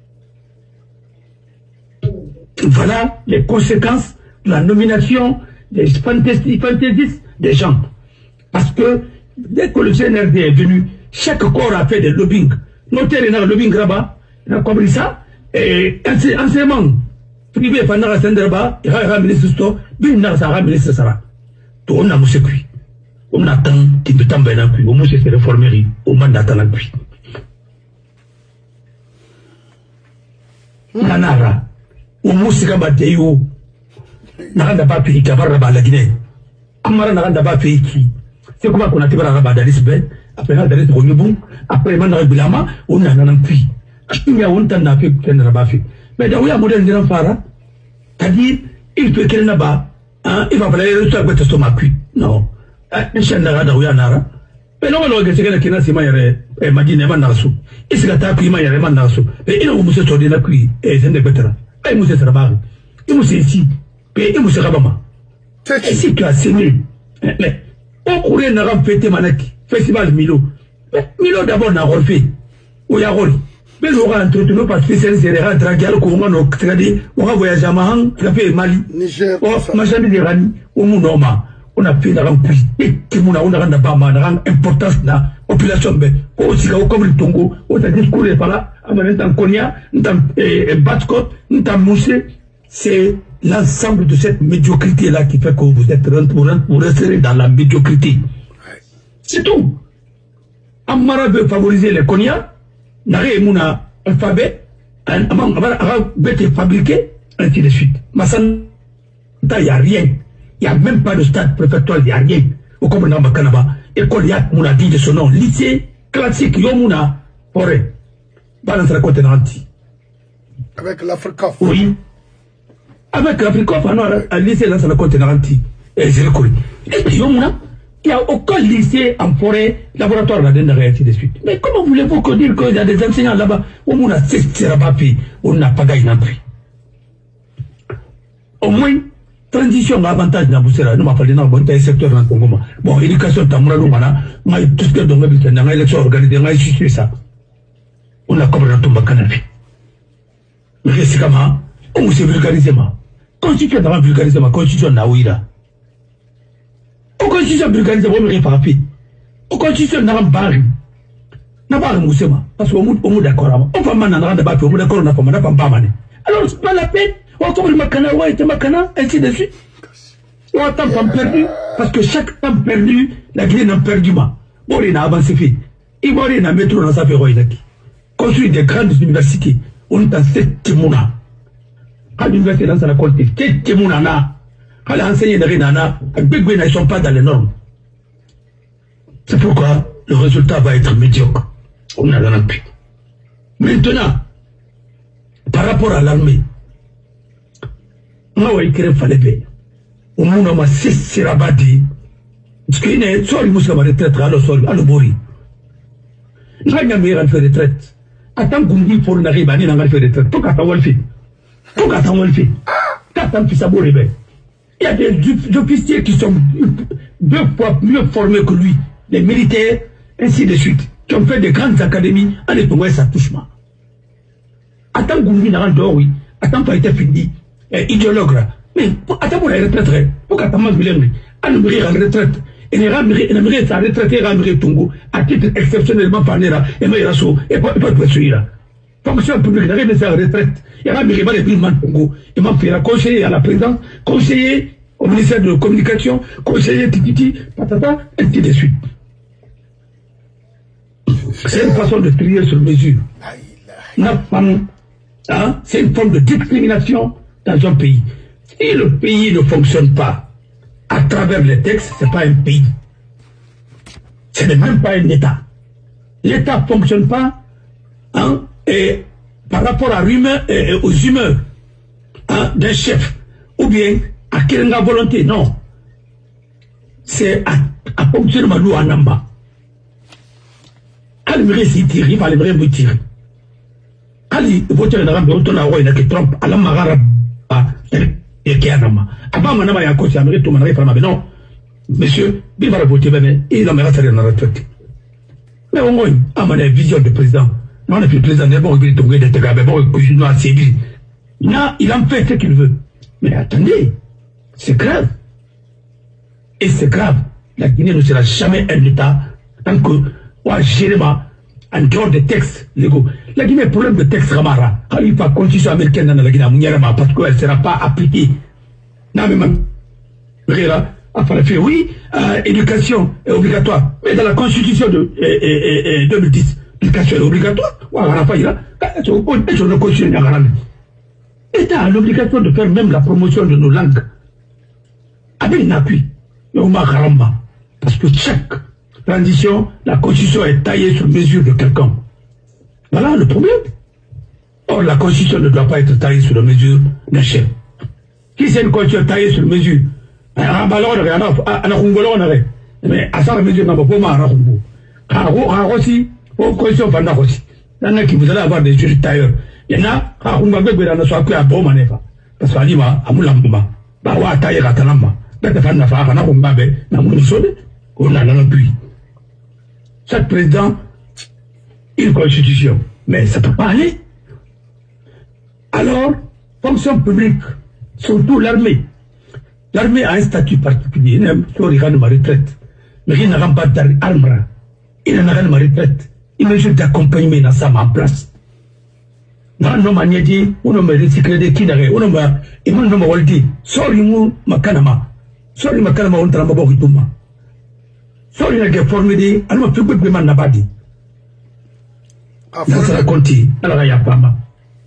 Speaker 2: Voilà les conséquences de la nomination des fantaisistes des gens. Parce que dès que le CNRD est venu, chaque corps a fait des lobbying. Notez le lobbying là-bas, il a compris ça. Et enseignement privé pendant la Senderba, il y a un ministre Sto, il y a un ministre Sara. Tout on a moussé cuit. On attend qu'il peut tomber dans le puits. On moussé se réformer. On mandat dans le puits. Nanara. On moussé comme Batéo. N'a pas payé Kabaraba la Guinée. Amara n'a pas payé qui. C'est comment qu'on a tiré la rabat d'Alisbeth, après la d'Alis Ronyobon, après Mandara Bilama, on a un puits. Il y a un temps n'a fait qu'un rabat fait. Mais dans le modèle de l'enfant, c'est-à-dire, il peut qu'il n'a pas, il va falloir le faire avec son appui. Non. Les chaînes d'Araouya Nara. Mais non, on a dit qu'il a si maillère, et m'a dit Neman Narsu. Et c'est la tape, il m'a dit Neman Narsu. Et il a moussé sur des appui, et c'est un débatteur. Et moussé Sarabari. Il moussé ici. Et il moussé Rabama. Et si tu as saigné, mais, on courait n'a pas fait Manaki, Festival Milo. Milo d'abord n'a pas fait. Ou Yarol. Mais on va entretenu parce que c'est un dragueur qu'on a dit, on va voyager à Mahan, qui a fait Mali. Niger. Oh, Machami de Rani, au Mounoma. On a fait la remplie. Et on a pas mal d'importance dans la population. Aussi, comme le Tongo, on a discouru par là, à un Konya, un Batcot, un Moussé. C'est l'ensemble de cette médiocrité-là qui fait que vous êtes vous resterez dans la médiocrité. C'est tout. Amara veut favoriser les Konya, Nare Mouna alphabet, Bête fabriqué, ainsi de suite. Massan, il n'y a rien. Il n'y a même pas de stade préfectoral, il n'y a rien. Au Commandant Bakanaba, école Yak Mouna dit de son nom, lycée classique Yomuna, Forêt, balance la côte nanti.
Speaker 1: Avec l'Afrique.
Speaker 2: Oui. Avec l'Afrique, on a lycée dans la côte nanti. Et je le connais. Et puis Yomuna, il n'y a aucun lycée en forêt, laboratoire là-dedans, ainsi de suite. Mais comment voulez-vous dire qu'il y a des enseignants là-bas, où on a 6 thérapies, on n'a pas gagné non plus. Au moins, transition avantage na busera no mafali na bonta secteur na Congo. Bon, éducation tamura no mana, ngai tout ce que donc bi tena ngai élection organisée ngai chichi ça. On a compris dans ton canapé. Mais c'est comment on se vulgarise ma. Constitution na vulgarise ma constitution na ouira. O constitution vulgarise bo me papi. O constitution na bari. Na bari musema parce que on d'accord. On va mana na ba on d'accord na fama na pamba mane. Alors c'est pas la peine. On trouve le Makana, ouais, c'est Makana, ainsi de suite. On a tant perdu, parce que chaque temps perdu, la Guinée n'a perdu pas. Bon, il a avancé fait. Il va aller dans le métro dans sa féroïne. Construire des grandes universités. On est dans 7 mouna. À l'université dans sa côté, 7 mouna là. les enseignants ne sont pas dans les normes. C'est pourquoi le résultat va être médiocre. On a dans le pays. Maintenant, par rapport à l'armée, on va écrire Falébé. Au monde, on va cesser à bâtir. Parce qu'il y a une sorte de retraite à l'Obori. Nous avons fait retraite. Attends qu'on dit pour n'arriver à faire retraite. Tout à fait. Tout à fait. Il y a des officiers qui sont 2 fois mieux formés que lui, les militaires, ainsi de suite, qui ont fait de grandes académies en étant ça touchement. Attends qu'on dit dans oui, attends pas été fini, idéologue là. Mais attends pour la retraite, pour qu'attends ma ville, à nous briller en retraite, et ne ramener sa retraite et ramener Tongo, à titre exceptionnellement parlé là, et mais il a saut, et pas de celui là. Fonction publique, n'arrive à sa retraite. Il y a des villes Congo. Il m'a fait conseiller à la présidence, conseiller au ministère de la Communication, conseiller Tititi, patata, ainsi de suite. C'est une façon de trier sur mesure. C'est une forme de discrimination dans un pays. Si le pays ne fonctionne pas à travers les textes, ce n'est pas un pays. Ce n'est même pas un État. L'État ne fonctionne pas, et par rapport aux humeurs d'un chef, ou bien à quelle volonté, non. C'est à fonctionner Malou en Namba. Quand il s'y tire, il va le tirer. Quand il vote dans la rampe, on a envoyé que Trump, à la Magara, et qui a Namba. Avant, on a coach américain, on a fait non. Monsieur, il va voter, il a mis la retraite. Mais au moins, à mon vision de président, on a fait le président, il en fait ce qu'il veut. Mais attendez, c'est grave. Et c'est grave. La Guinée ne sera jamais un État tant que, en dehors des textes légaux. La Guinée, problème de texte Ramara. Quand il faut la constitution américaine dans la Guinée, parce qu'elle ne sera pas appliquée. Non, mais même, oui, éducation est obligatoire. Mais dans la constitution de 2010, l'éducation est obligatoire. L'État a l'obligation de faire même la promotion de nos langues. Avec un appui. Parce que chaque transition, la constitution est taillée sur mesure de quelqu'un. Voilà le problème. Or, la constitution ne doit pas être taillée sur la mesure d'un chef. Qui c'est une constitution taillée sur mesure? Mais à ça, mesure n'a pas pour moi. Aussi, pour constitution Vanda aussi. Il y en a qui vous allez avoir des juges tailleurs. Il y en a, on va faire que soit que à bon manefa. Parce qu'à Lima, à Moulamba, Bawa taille à Tanamba, Betafan Nafa, à Nakumbabe, Namousode, on a un puits. Chaque président, une constitution. Mais ça ne peut pas aller. Alors, fonction publique, surtout l'armée. L'armée a un statut particulier. Il n'a ma retraite. Mais il n'a pas d'armes. Il n'a pas de retraite. Il a juste d'accompagnement dans sa en place. Non, non, dit, on a recyclé des kidare, on a, et mon nom dit, sorry, Makanama. Sorry, Makanama, on travaille beaucoup de moi. Sorry, la guerre formée, alors on fait beaucoup de man nabadi. Ça sera conti, alors il y a pas mal.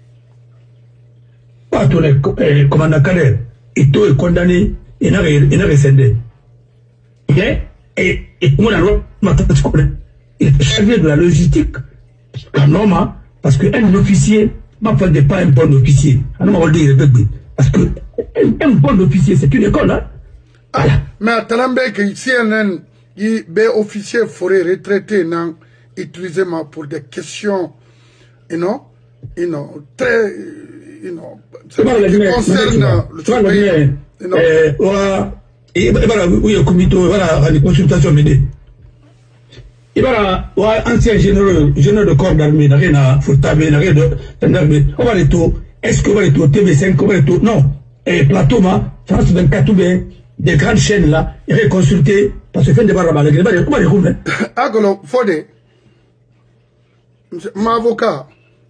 Speaker 2: Pas tous les commandants Kader, et tout est condamné, et n'a rescindé. Et comment il est chargé de la logistique, un homme, parce qu'un officier, ma femme n'est pas un bon officier. Parce qu'un bon officier, c'est une école, hein? Voilà.
Speaker 1: Mais à Talambe, que CNN, il y a officier forêt retraité, non, utilisé pour des questions, très, qui concernent le
Speaker 2: pays. Oui, le comité, voilà, les consultations menées. Il y a un ancien général de corps d'armée, n'a rien à foutre, n'a rien d'armée. On va les tout. Est-ce qu'on va les tout TV5, on va les tout? Non. Et plateau, France 24, ou bien des grandes chaînes là, il est consulté parce que fait des barres à la Guinée. Comment les roule?
Speaker 1: Ah, Fodé, mon avocat.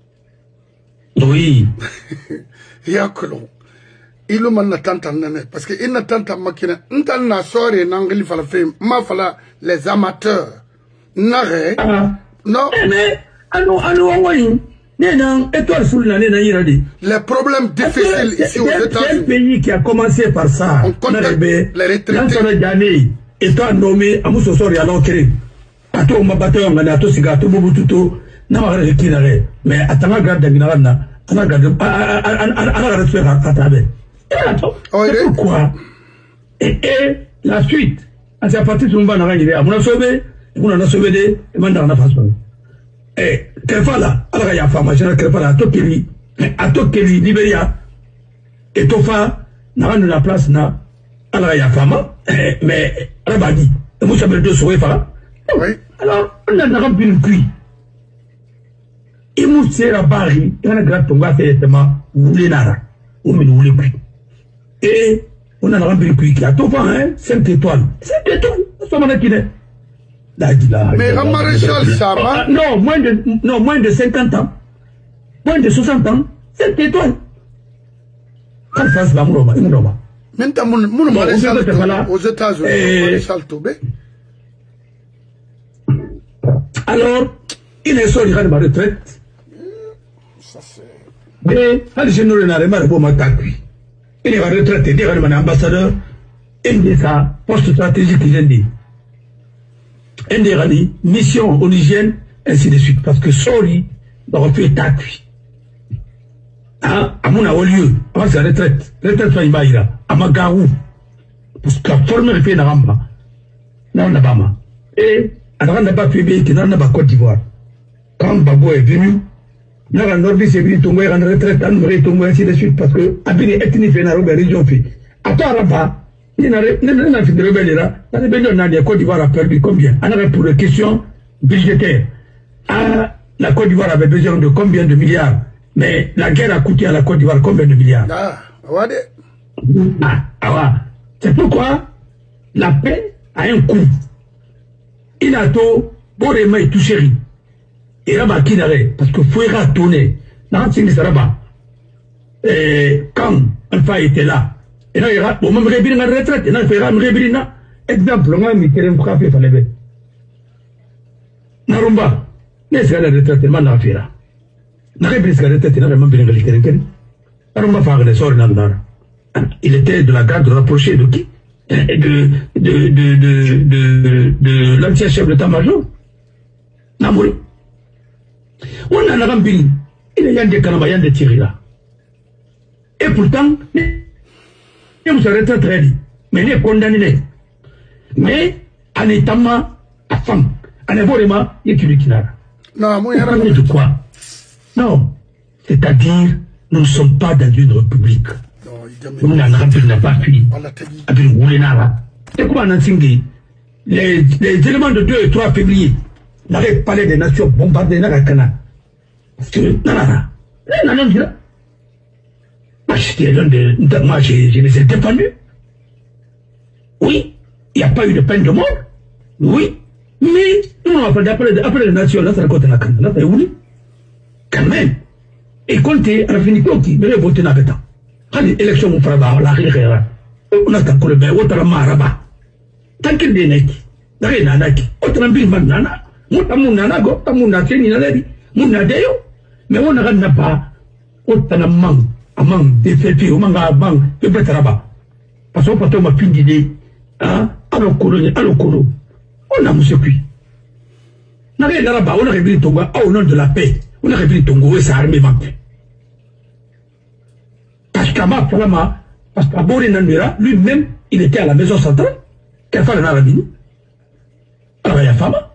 Speaker 2: Oui.
Speaker 1: Il y a que l'on. Il m'a entendu, parce qu'il n'a pas entendu, il n'a sorti, il fallait faire les amateurs. N'arrête. Non.
Speaker 2: Mais, allons,
Speaker 1: Les problèmes difficiles ici aux États-Unis.
Speaker 2: C'est un pays qui a commencé par ça.
Speaker 1: On contacte les retraités.
Speaker 2: Et toi nommé à Moussosori à l'enquête. À toi, on m'a battu en Ganato, Sigato, Bobututo, Namara de Kinare. Mais à ta garde de Minarana, à la garde de c'est pourquoi. Et la suite, c'est à partir de Mouban Arangide, à mon sauvé, on a sauvé des mandats façon. Et Kerfala, à la formation, Kerfala, à Tokeli, Libéria, et Tofa, n'a la place, n'a. Alors, il y a fama, mais Rabadi, vous savez deux souhaits, oui. Alors, on a rempli le cuit. Et vous savez, la barre, il y a un grand tonga, c'est le thème, vous voulez nara, ou mais vous voulez cuit. Et on a rempli le cuit qui a tout fait, 5 étoiles. 5 étoiles, ça m'en a quitté.
Speaker 1: Mais un maréchal Sama.
Speaker 2: Non, moins de 50 ans. Moins de 60 ans, 5 étoiles. Quand ça se va, mon homme.
Speaker 1: Maintenant, mon maréchal aux États-Unis, maréchal Toubé.
Speaker 2: Alors, il est sorti de ma retraite.
Speaker 1: Ça c'est.
Speaker 2: Et, à l'échelle de la retraite, il est retraité, il est un ambassadeur, il dit ça, poste stratégique, il dit. Il dit, mission onusienne, ainsi de suite. Parce que Sori, doit faire t'accueillir. À mon lieu, avant sa retraite, à Magarou, parce que la forme est faite dans Ramba, dans Nabama. Et à la Naba Pébé, qui n'a pas Côte d'Ivoire. Quand Babo est venu, dans la Nordiste est venu tomber en retraite, en tomber ainsi de suite, parce que Abini ethnie fait dans la région fait. À toi, Ramba, il n'a fait de rebelle là, la rébellion dans la Côte d'Ivoire a perdu combien? On avait pour les questions budgétaires. La Côte d'Ivoire avait besoin de combien de milliards? Mais la guerre a coûté à la Côte d'Ivoire combien de milliards? C'est pourquoi la paix a un coût. Il a tout, Borema et Touchéri. Et là-bas, qui n'arrête, parce que Fouera tourné. Quand Alpha était là, et là, il y a un rébine en retraite, et là, il y a un rébine. Exemple, on a mis Kerem Frappé, fallait bien. Narumba, n'est-ce pas la retraite, il m'a fait là. Il était de la garde rapprochée de qui? De l'ancien chef d'état-major. Namouri. On a la rambine. Il y a des canabayans de Thierry là. Et pourtant, il vous arrêtez très bien. Mais il est condamné. Mais, en étant à femme, en évoluant, il est utilisé.
Speaker 1: Non, moi, il y a
Speaker 2: de quoi? Non, c'est-à-dire, nous ne sommes pas dans une république. Nous n'avons pas fini. C'est quoi, Nansingé? Les éléments de 2 et 3 février, n'arrêtent pas les nations bombardées dans la Cana. Parce que, non. Moi, je les ai défendus. Oui, il n'y a pas eu de peine de mort. Oui, mais, nous, après les nations, là, ça raconte la Cana. Là, c'est où? Quand même. Et comptez à la fin qui mais voter dans le temps. Quand l'élection vous fera la rire, on a tant que le bain, autre maraba. Tant qu'il est net, n'a n'a qui, autre bin banana, moutamuna go, tamuna teni naledi, munadeyo, mais on n'a pas, autre amang, des fêtes, au manga bang, de betraba. Parce qu'on peut ma fin d'idée, hein, à l'okoro, on a monsieur puis. N'a rien là-bas, on a réglé ton gars, au nom de la paix. On a révélé Tongo et sa armée manquée. Parce qu'Ama Falama, parce qu'Abori Nandera, lui-même, il était à la maison centrale. Quelle fois en Arabie? Alors, il y a Fama.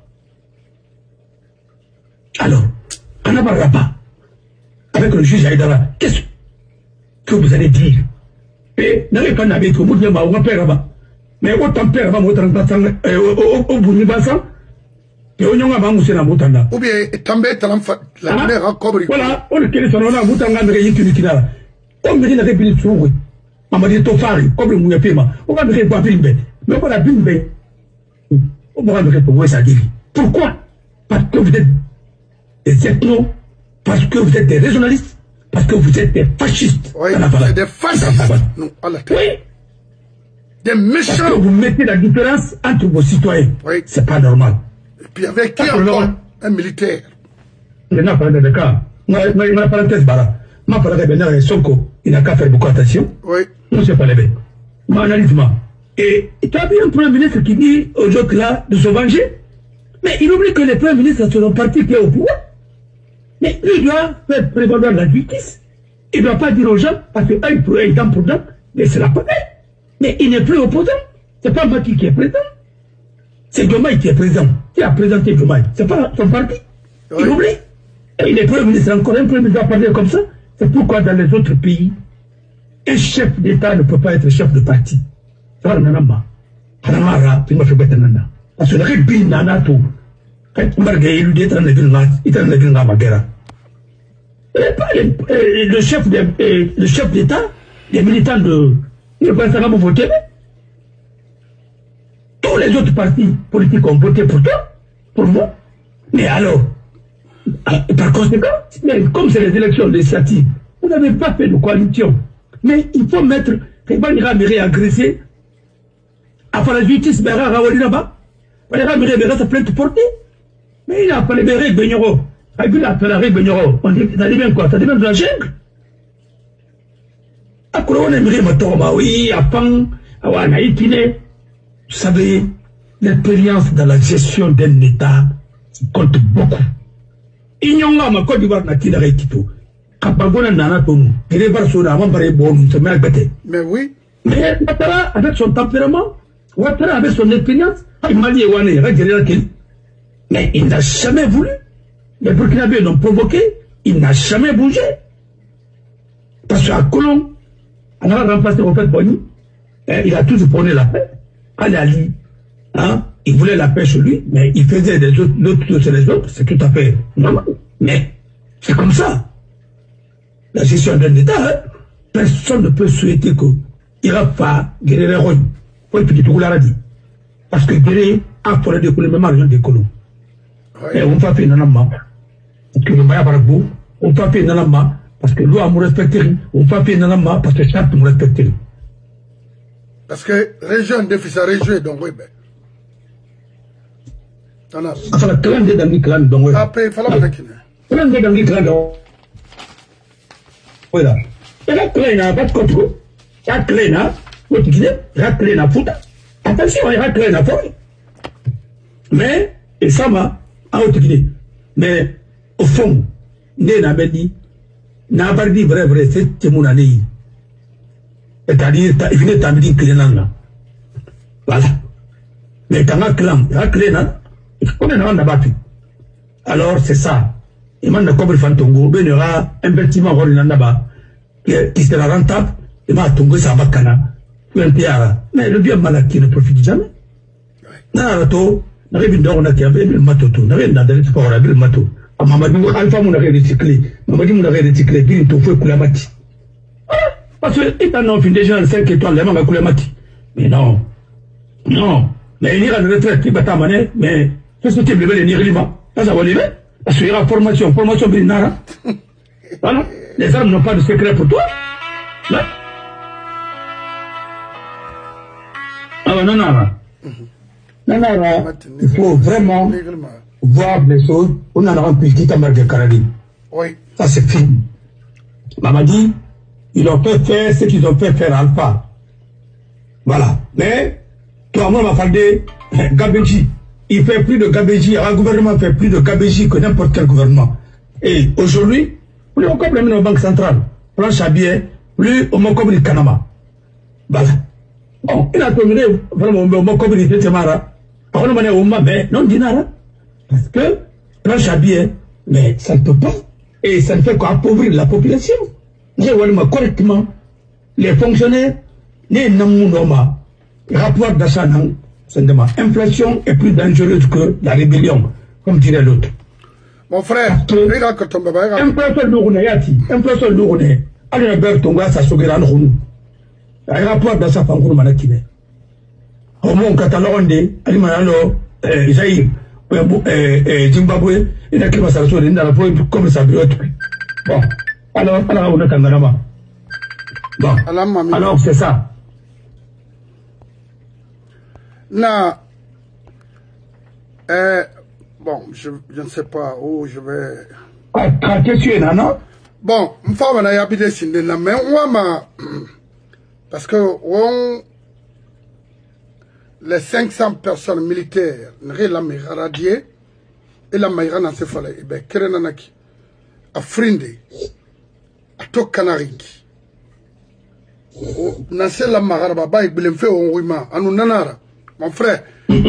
Speaker 2: Alors, on n'a pas avec le juge Aïdara. Qu'est-ce que vous allez dire? Et n'avez pas n'avez que vous dites, on va faire là-bas. Mais autant père, on va faire au bout de Bassan. Ou
Speaker 1: bien, També Talamfa, la mère à Cobri.
Speaker 2: Voilà, on est qu'il s'en a Moutanga de Yikinikina. On me dit la république sur oui. Maman dit Tofari, comme le Mouyapima. On va me répondre à Bimbe. Mais on va la Bimbe. On va me répondre à sa vie. Pourquoi? Parce que vous êtes des ethnos, parce que vous êtes des régionalistes, parce que vous êtes des fascistes.
Speaker 1: Oui, des fascistes. Non, à la tête. Oui. Des méchants.
Speaker 2: Parce que vous mettez la différence entre vos citoyens.
Speaker 1: Oui.
Speaker 2: C'est pas normal.
Speaker 1: Et puis avec qui encore? Un militaire.
Speaker 2: Il n'a pas de cas. Ma parenthèse, Bara. Ma parenthèse, Sonko, il n'a qu'à faire beaucoup attention.
Speaker 1: Oui.
Speaker 2: Non, c'est pas les bêtes. Ma analyse, et tu as bien un premier ministre qui dit aux autres là de se venger. Mais il oublie que les premiers ministres sont un parti qui est au pouvoir. Mais lui doit faire prévaloir la justice. Il ne doit pas dire aux gens, parce qu'un est dans pour d'autres, mais c'est la pareille. Mais il n'est plus opposant. C'est pas Maki qui est président. C'est Diomaye qui est président. Qui a présenté Diomaye. C'est pas son parti. Oui. Il oublie. Et il est premier ministre, encore un premier ministre doit parler comme ça. C'est pourquoi dans les autres pays, un chef d'État ne peut pas être chef de parti. Ça va, nanama. Hanamara, tu m'as fait bête nana. Parce que le rébin nana tout. Quand tu m'as gagné, il est en train de guerre. Le chef d'État, les militants de. Il ne peut pas voter. Tous les autres partis politiques ont voté pour toi, pour moi. Mais alors, par conséquent, comme c'est les élections législatives, vous n'avez pas fait de coalition. Mais il faut mettre. Kebanira Méré agressé. Après la justice, Béra Rawali là-bas. Béra Méré Béra sa plainte portée. Mais il a appelé Béré Benyoro. Il a appelé Benyoro. On dit, ça devient quoi? Ça devient de la jungle. À quoi on aimerait Matoma? Oui, à Pan, à Wanaïkine. Vous savez, l'expérience dans la gestion d'un État compte beaucoup. Inyonga ma Côte d'Ivoire n'a qu'il arrêté tout. Kapagona nana tonu. Il est barso na mambare bon, c'est mal bête.
Speaker 1: Mais oui.
Speaker 2: Mais Ouattara, avec son tempérament, Ouattara avec son expérience, il m'a dit mais il n'a jamais voulu. Les Burkinabés l'ont provoqué, il n'a jamais bougé. Parce qu'à Colomb, on a remplacé au fait Boni, il a toujours prôné la paix. Ali, hein, il voulait la paix sur lui, mais il faisait des autres sur les autres, c'est tout à fait normal. Mais c'est comme ça. La gestion d'un État, hein, personne ne peut souhaiter qu'il va pas guérir les rôles. Pour petit tout l'a dit. Parce que guérir a fallu décoller même argent des colons. Et on va faire une annonce. Parce que le Maya Barabou, on va faire une annonce. Parce que l'eau a mou respecté. On va faire une annonce parce que chaque mou respecté.
Speaker 1: Parce que région défi sa région donc oui ben.
Speaker 2: Enfin la clan de Dangi clan donc oui.
Speaker 1: Après il fallait pas qu'il.
Speaker 2: Clan de Dangi clan donc. Voilà. Et la clan n'a pas de contrôle. La clan n'a pas de guinée. La clan n'a pas de. Attention, il y a la clan n'a pas. Mais et ça m'a à haute guinée. Mais au fond, né n'a pas dit. N'a pas dit vrai c'est mon année. C'est-à-dire, il venait d'amener un voilà. Mais quand un clan, on est dans la battu. Alors, c'est ça. Il m'a dit que Fantongo, il y aura un bâtiment qui sera rentable, il m'a tongo sa bakana, mais le bien malaki ne profite jamais. Narato, n'arrive d'or, on a qu'à le matoto, n'arrive dans le sport, le mato. À Mamadou, Alpha, on a recyclé. Mamadou, on a recyclé, il te faut Koulamati. Parce que étant non fin déjà 5 étoiles, les mangas Koulamati. Mais non. Non. Mais il y aura une retraite qui va t'amener, mais qu'est-ce que tu veux venir lima? Ça va aller. Parce qu'il y aura formation Binara. Voilà. Les armes n'ont pas de secret pour toi. Là. Ah non, non, non. Non, il faut vraiment voir les choses. On en a un petit tamarre de Carabine.
Speaker 1: Oui.
Speaker 2: Ça c'est fini. Maman dit, ils ont fait faire ce qu'ils ont fait faire Alpha. Voilà. Mais, toi, moi, m'a fallu Gabéji. Il fait plus de Gabéji. Un gouvernement fait plus de Gabéji que n'importe quel gouvernement. Et aujourd'hui, plus on comprend la banque centrale, planche à billets, plus on m'a compris le Kanama. Voilà. Bon, il a terminé, vraiment, on m'a compris le Temara. Par contre, on m'a mais non, dinara. Parce que, planche à billets, mais ça ne peut pas. Et ça ne fait qu'appauvrir la population. J'ai vu correctement les fonctionnaires, les Namounoma, rapport d'achat, inflation est plus dangereuse que la rébellion, comme dirait l'autre.
Speaker 1: Mon frère, regarde que ton bébé.
Speaker 2: Inflation lourde, allez, Bert Tonga, ça se regarde en nous. Un rapport d'achat, Fangour Manakine. Au moins, Catalogne, Alimanalo, Jaïr, Zimbabwe, il a qui va s'assurer dans la pointe comme ça peut être. Bon. Alors, on a Kangarama. Bon. Alors, c'est ça.
Speaker 1: Non. Bon, je ne sais pas où je vais. Bon, on a habité sur la main, parce que les 500 personnes militaires, la maïra radiée, et la maïra n'a pas fait, et bien, Kerenanaki, à Frinde, à Tokanariki, Nassé la Maharaba, et Bilemfe, on Wima, à nous Nanara, mon frère.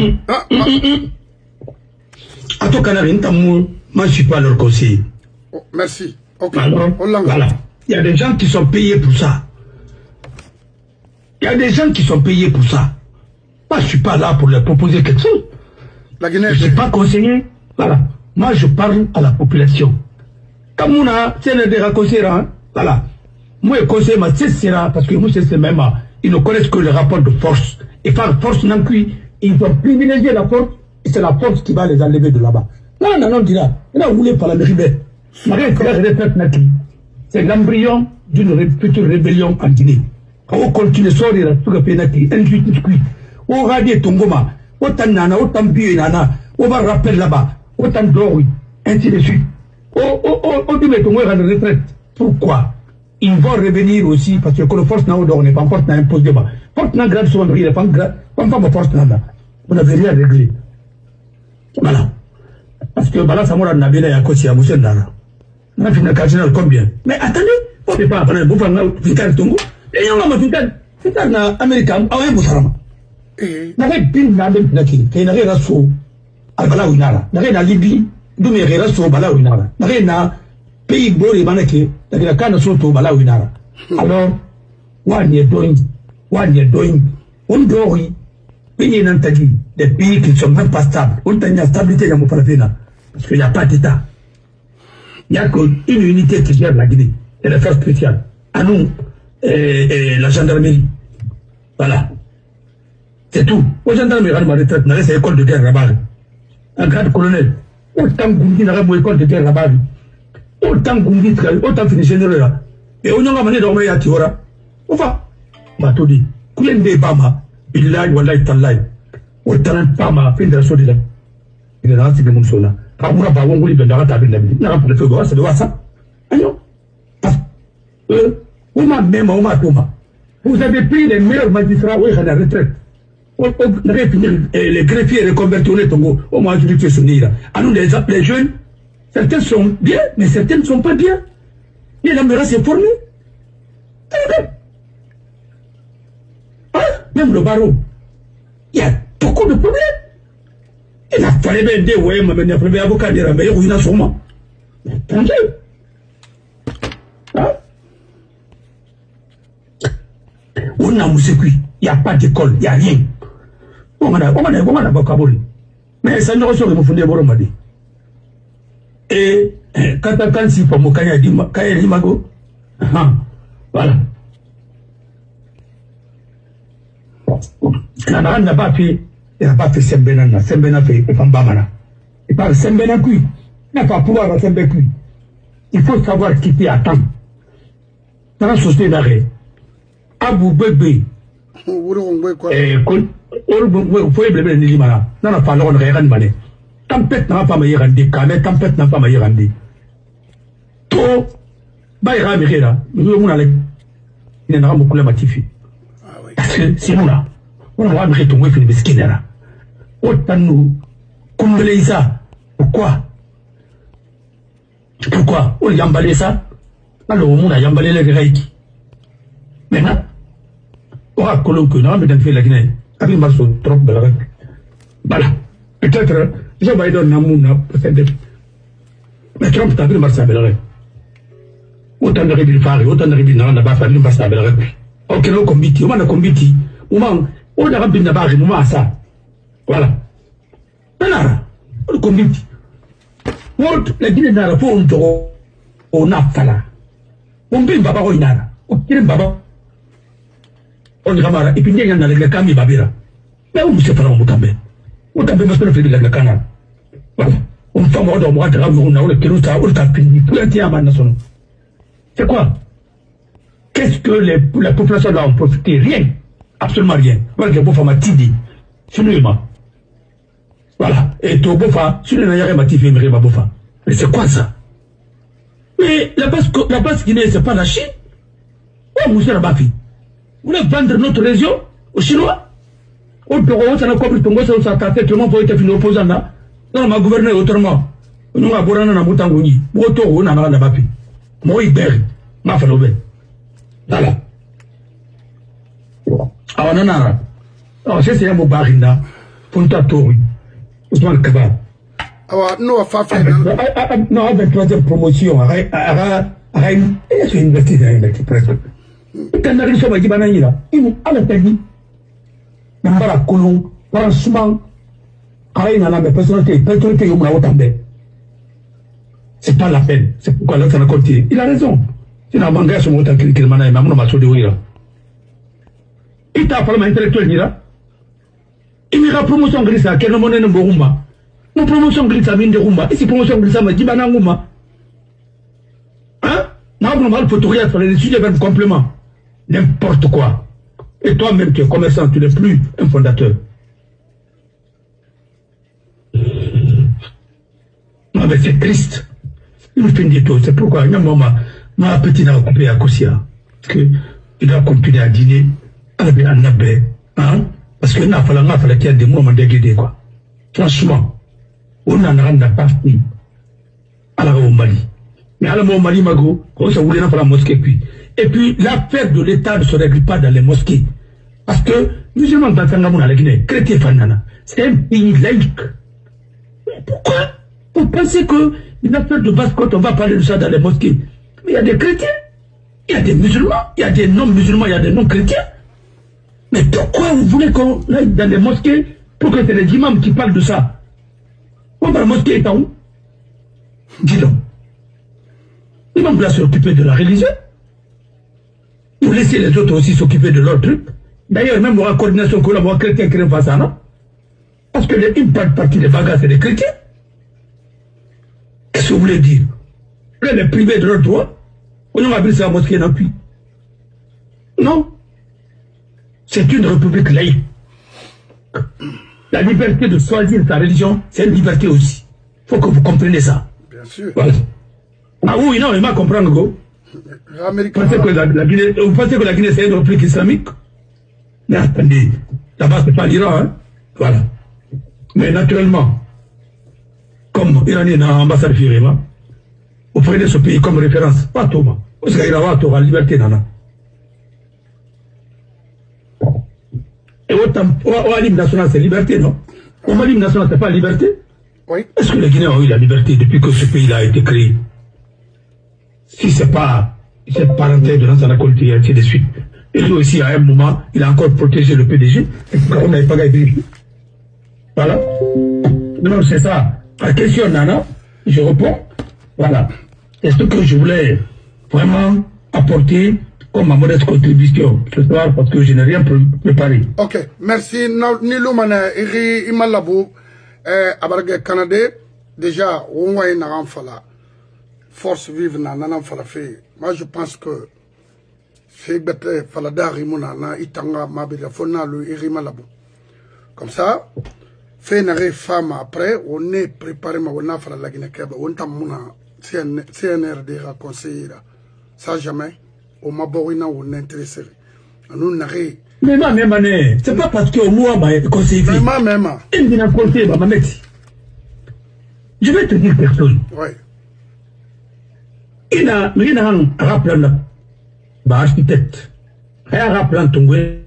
Speaker 2: À Tokanariki, moi, je ne suis pas leur conseiller.
Speaker 1: Merci. Ok.
Speaker 2: Alors, voilà. Il y a des gens qui sont payés pour ça. Il y a des gens qui sont payés pour ça. Moi, je ne suis pas là pour leur proposer quelque chose. Je ne suis pas conseiller. Voilà. Moi, je parle à la population. Comme on a, c'est des conseillers, voilà. Moi, je conseille ma CCRA, parce que moi, c'est même, ils ne connaissent que le rapport de force. Et par force, non plus, ils ont privilégié la force, et c'est la force qui va les enlever de là-bas. Non, non, non, dira. Là, vous voulez par la mairie. C'est l'embryon d'une future rébellion en Guinée. On continue à sortir sur le pénati, intuitif cuit. On va dire Tongoma, autant nana, autant bio nana, on va rappeler là-bas, autant d'or, ainsi de suite. On dit mais Tongo est en retraite. Pourquoi? Ils vont revenir aussi, parce que la force n'a pas pas force n'a imposé pas. Force n'a grave sur le pas pas force n'a. On n'avait rien réglé. Voilà. Parce que Bala Samora n'a bien à côté à Moussa Nara. On a fait un cardinal combien? Mais attendez, on ne peut pas prendre un Fintal Tongo. Et on a Fintal américain, à un Moussarama. N'avait pas une nade qui n'a rien à sou à Bala Winara. N'a rien à Libye, d'où mes rérasso Bala Winara. N'a rien à pays Bori Manake, la canne surtout Bala Winara. Alors, one year doing, on doit pays n'entendus, des pays qui ne sont même pas stables. On a une stabilité dans mon parfena. Parce qu'il n'y a pas d'État. Il n'y a qu'une unité qui gère la Guinée. Et les forces spéciales. À nous, la gendarmerie. Voilà. C'est tout. Aux gendarmerie, à ma retraite, n'a pas école de guerre là-bas. Un grade colonel. Autant Goundi n'a pas école de guerre là-bas. Autant Goundi, autant fini général là. Et on a amené dormir à Tiora. Enfin, m'a tout dit. Koulende Bama, Billahi Wallahi Tallahi. Autant Bama, fin de la solide. Il est dans ce monde-là. Vous avez pris les meilleurs magistrats à la retraite. Les greffiers reconvertis au moins judiciaire sonira. À nous, les jeunes, certains sont bien, mais certains ne sont pas bien. Et la menace est formée. Même le barreau. Il y a beaucoup de problèmes. Il a fallu bien dire, oui, mais il y a un avocat de la meilleure ou une assurance. Mais attendez. On a moussé cuit. Il n'y a pas d'école, il n'y a rien. On a vocabulaire. Mais ça ne reçoit pas fondé Boromadi. Et quand si pour mon Kaya Limago, voilà. La n'a pas fait. Il n'a pas fait Sembena fait Pambamana. Il parle Sembena Kui. Il n'a pas pouvoir à Sembena Kui. Il faut savoir quitter à temps. Dans la société d'arrêt, Abou Bébé, il faut blâmer les Limana. Dans la parole, on n'a rien de tempête n'a pas maillé randi, tempête n'a pas maillé randi. Trop, Baïra Mirera, nous avons allé. Il n'y en a pas beaucoup de matifi. Parce que sinon là, on va me retomber sur les mesquines. Autant nous combler ça. Pourquoi? On y a emballé ça? Alors on a emballé les Reiki. Maintenant, on a colloqué, on a fait la Guinée. Avec Marceau, trop de la Reiki. Voilà. Peut-être, je vais donner un mot pour faire des. Mais Trump t'a vu Marceau avec la Reiki. Autant de rébellions, autant de rébellions, on n'a pas fait le Marceau avec la Reiki. Ok, on a combattu, on a combattu. On a rébellion d'abord, on a ça. Voilà. Nara, on combat. La Guinée n'a pas on a fala. On peut pas avoir une nara. On tire baba. On ramara. Et puis il y a un kami babira. Mais on ne sait pas où Mutambe. Mutambe m'a fait la canard. Voilà. On fait mort dans moi de Ramon, on a le Kérouta, on a fini. Tout le temps à Manasson. C'est quoi? Qu'est-ce que la population doit en profiter? Rien. Absolument rien. Voilà que Bofa Tidi. Absolument. Voilà. Et tout Bofa, sur le Nayare Matif et Bofa. Mais c'est quoi ça? Mais la base guinéenne, c'est pas la Chine. Oh, Moussa Rabafi. Vous voulez vendre notre région aux Chinois? Au Togo, ça n'a pas pris Tongo, ça a tapé tout le monde pour être fini opposant là. Non, ma gouverné autrement. Nous avons borné dans Moutangoni. Moto, on a la Bapi. Moi, il berge. Ma falobe. Voilà. Alors, non, non. Alors, c'est un mot barinda. Punta Tori. Ousmane Kaba.
Speaker 1: Alors, nous, on va faire.
Speaker 2: Non, avec troisième promotion. Arrête. C'est une université presque. Quand on a réussi à dire Bananira, il nous a dit. Nambara Kolon, franchement, c'est pas la peine. C'est pourquoi l'autre a continué. Il a raison. Il a mangé son mot en cricket, il m'a sauté de Wira. Il t'a parlé intellectuel, Nira. Il m'a promotion grise à quel moment on Borumba. Nous promotion grise à mine de Rumba. Et si promotion grise à Madjibana Rumba. Hein? Nous mal photographe sur les sujets même complément. N'importe quoi. Et toi-même, tu es commerçant, tu n'es plus un fondateur. Non, mais c'est triste. Il me fait des tout. C'est pourquoi, ma petite a coupé à Kosia. Parce qu'il doit continuer à dîner. Hein? Parce qu'il n'a fallu qu'il y ait des moments de quoi. Franchement, on n'en a pas fini. À la Mali. Mais à la Mali, Mago, on s'est voulu faire la mosquée puis. Et puis, l'affaire de l'État ne se règle pas dans les mosquées. Parce que, musulmans dans la Guinée, chrétien Fanana, c'est un pays laïque. Pourquoi vous pensez que une affaire de basse-côte, on va parler de ça dans les mosquées? Mais il y a des chrétiens, il y a des musulmans, il y a des non-musulmans, il y a des non-chrétiens. Mais pourquoi vous voulez qu'on aille dans les mosquées pour que c'est les imams qui parlent de ça? La mosquée est en où? Dis donc. L'imam doit s'occuper de la religion. Vous laissez les autres aussi s'occuper de leur truc. D'ailleurs, même la coordination collaborative chrétien qui ne pas ça, non? Parce que une partie des bagages, c'est des chrétiens. Qu'est-ce que vous voulez dire? Les privés de leurs droits, on a appelé ça la mosquée d'un puits. Non. C'est une république laïque. La liberté de choisir sa religion, c'est une liberté aussi. Il faut que vous compreniez ça.
Speaker 1: Bien sûr.
Speaker 2: Voilà. Ah oui, non, il m'a compris, go. Vous pensez que la Guinée, c'est une république islamique? Mais attendez, là-bas, c'est pas l'Iran, hein? Voilà. Mais naturellement, comme l'Iranien a ambassade Firima, vous prenez ce pays comme référence. Pas Thomas. Parce qu'il y a la liberté, nana. Et au Alim national, c'est liberté, non? Au Alim national, c'est pas liberté?
Speaker 1: Oui.
Speaker 2: Est-ce que les Guinéens ont eu la liberté depuis que ce pays-là a été créé? Si c'est pas cette parenthèse de l'Anzanakolti et ainsi de suite. Et lui aussi, à un moment, il a encore protégé le PDG, et on n'avait pas gagné. Voilà. Non, c'est ça. La question, Nana, je réponds. Voilà. C'est ce que je voulais vraiment apporter comme ma modeste contribution ce soir, parce que je n'ai rien préparé.
Speaker 1: Ok, merci. Nilumane, Iri Imalabou, Abarge Canada, déjà, on va y en faire force vive na nanan fala fait. Moi je pense que c'est bête fala darimuna na itanga mabila fona le irima labo. Comme ça, fait na femme après on est préparé ma on a fala la Guinée keba on tamuna CNRD a conseillé ça jamais on m'a borina on intéressé. Nous n'arrêt.
Speaker 2: Mais même année, c'est pas parce que au moins m'a conseillé.
Speaker 1: Même.
Speaker 2: Il vient conseiller ma mec. Je vais te dire quelque chose.
Speaker 1: Ouais.
Speaker 2: Il a un rappel architecte. Il a un rappel tongé.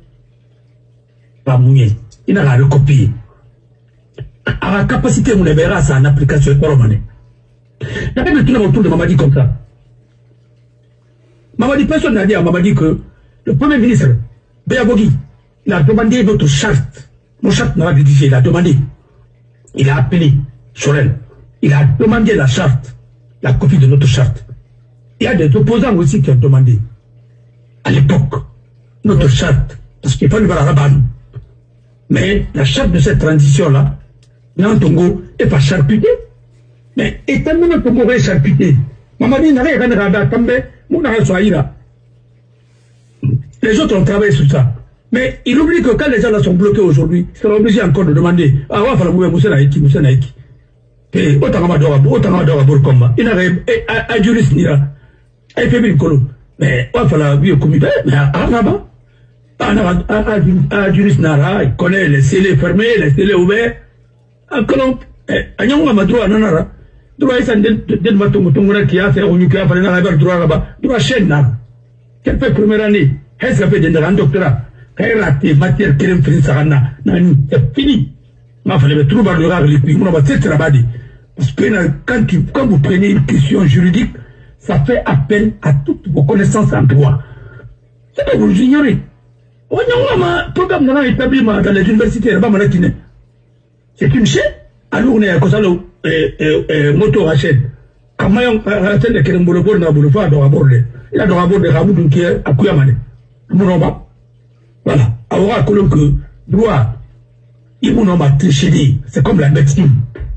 Speaker 2: Il a recopié. À la capacité, on verra ça en application économique. Il y a même tout autour de Mamadi comme ça. Mamadi, personne n'a dit à Mamadi que le Premier ministre, Béabogi, il a demandé notre charte. Mon charte n'a pas rédigé, il a demandé. Il a appelé Sorel. Il a demandé la charte, la copie de notre charte. Il y a des opposants aussi qui ont demandé, à l'époque, notre charte, parce qu'il fallait voir la Raban. Mais la charte de cette transition-là, Nantongo n'est pas charcutée. Mais étant donné que Nantongo est charcuté, Mamadi n'a rien à tomber, les autres ont travaillé sur ça. Mais il oublie que quand les gens là sont bloqués aujourd'hui, ils seront obligés encore de demander, ah ouais, il faut Moussa Naïki. Et autant que combat. Il n'arrive à juriste nira. Il fait bien colo. Mais il va falloir bien commis. Mais à juriste nara, il connaît les scellés fermés, les scellés ouverts. À colombe, à nyonga madroa nanara. Droit est un del matomotongona qui a fait au nucléaire, par exemple, droit là-bas. Droit chaîne nara. Quelle fait première année? Est-ce qu'elle fait d'un doctorat? Quand elle a tes matières qui refusent Sarana, c'est fini. Mais il fallait trouver le rare les pays. On va se travailler. Parce que quand vous prenez une question juridique, ça fait appel à toutes vos connaissances en droit. C'est que vous ignorez. On a un programme dans établi dans les universités. C'est une chaîne. Alors on est à Kosalo, moto à chaîne. Comment on a fait le Kerembolo dans le Boulevard de Raborde? Il a de Raborde de Raboudou qui est à Kouyamane. Voilà. Alors, que droit, il m'a triché. C'est comme la médecine.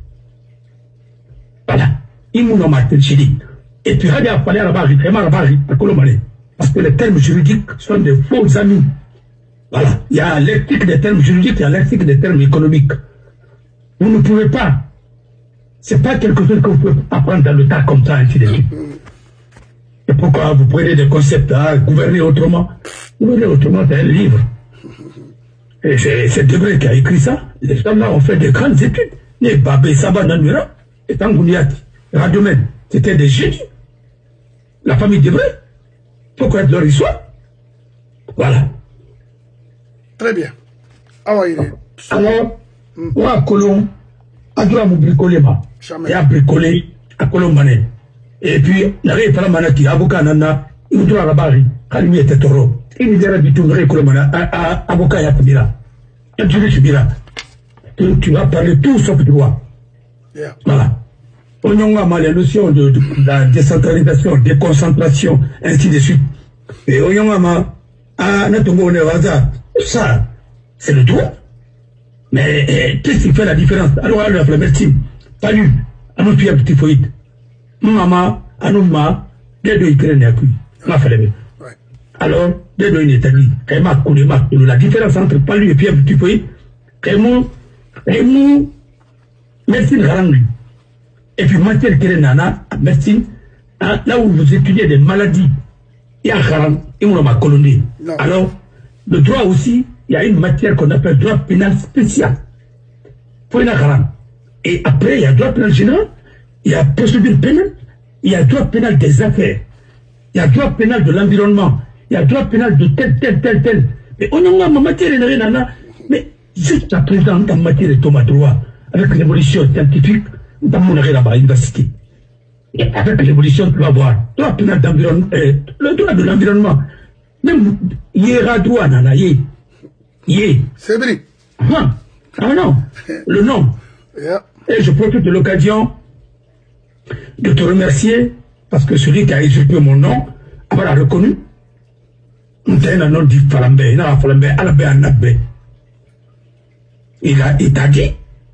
Speaker 2: Voilà. Il m'a triché. Et puis, il a fallu à la barre, à Colomane. Parce que les termes juridiques sont des faux amis. Voilà. Il y a l'éthique des termes juridiques, il y a l'éthique des termes économiques. Vous ne pouvez pas. C'est pas quelque chose que vous pouvez apprendre dans le tas comme ça, ainsi de suite. Et pourquoi vous prenez des concepts à gouverner autrement? Gouverner autrement, c'est un livre. Et c'est Debré qui a écrit ça. Les gens-là ont fait de grandes études. Les Babé Saba Nanura et Tangouniati, Radomène, c'était des génies. La famille Debré, pourquoi de leur histoire? Voilà.
Speaker 1: Très bien.
Speaker 2: Alors, moi, Colomb, a dû bricoler, et a bricolé à Colombané. Et puis, n'arrive pas la manaki, avocat nana, il doit la barre, Kalimi était taureau. Il me dirait du tout, Colomana, avocat Yatabira. Et tu veux subir. Tu vas parler tout sauf droit. Voilà. On a mal la notion de la décentralisation, déconcentration, ainsi de suite. Et on a mal, ça, c'est le droit. Mais qu'est-ce qui fait la différence? Alors, la médecine, pas lu, à nos pieds petit foïde. Maman, à nos mains, des deux Ukrainiens à cul. Ma fallait. Alors, des deux États-Unis. La différence entre Palu et Pierre petit foïde, et mou, médecine garantie. Et puis, matière qui est nana, médecine, là où vous étudiez des maladies, il y a garant, et on a colonie. Alors, le droit aussi, il y a une matière qu'on appelle droit pénal spécial. Pour une garant. Et après, il y a droit pénal général, il y a procédure pénale, il y a droit pénal des affaires, il y a droit pénal de l'environnement, il y a droit pénal de tel. Mais on a ma matière, mais jusqu'à présent, en matière de Thomas droit, avec l'évolution scientifique, dans mon arrêt là-bas, université. Et avec l'évolution, tu vas voir, droit pénal d'environnement, le droit de l'environnement, même, il y aura droit, nana,
Speaker 1: c'est vrai.
Speaker 2: Ah non, le nom. Et je profite de l'occasion de te remercier parce que celui qui a usurpé mon nom a reconnu. Un nom dit Falambe, il t'a dit,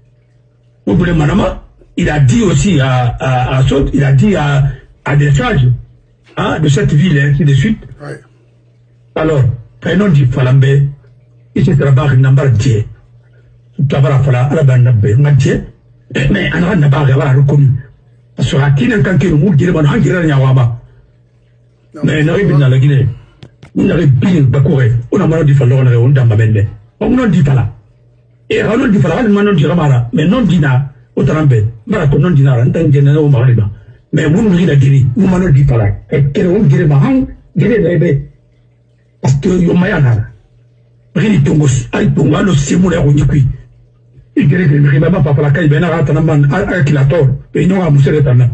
Speaker 2: il a dit aussi à Sot, il a dit à des sages de cette ville, ainsi de suite.
Speaker 1: Ouais.
Speaker 2: Alors, un nom dit Falambe, il se travaille dans Dieu. Tu vas faire la Banabé, mais on n'a pas reconnu. Parce que qui n'a qu'un qui nous dit, on a un Yawama. Mais on arrive dans la Guinée. On arrive bien Bakouré. On a mal dit falloir on dans Babende. On n'en dit pas là. Et on n'en dit pas là, on n'en dit pas mais non dina, au Trambe. Marathon non dina, on t'en dit au Mariba. Mais vous nous dites Guinée, vous m'en dites pas là. Et qu'elle on dirait Mahang, Guinée Rébé. Parce que Yomayana. Rini Tongos, Aïtonga, le Simon au Nikui. Il dirait que je ne pas pour la caille, ben à Tanaman, à Kilator, et non à Moussel Tana.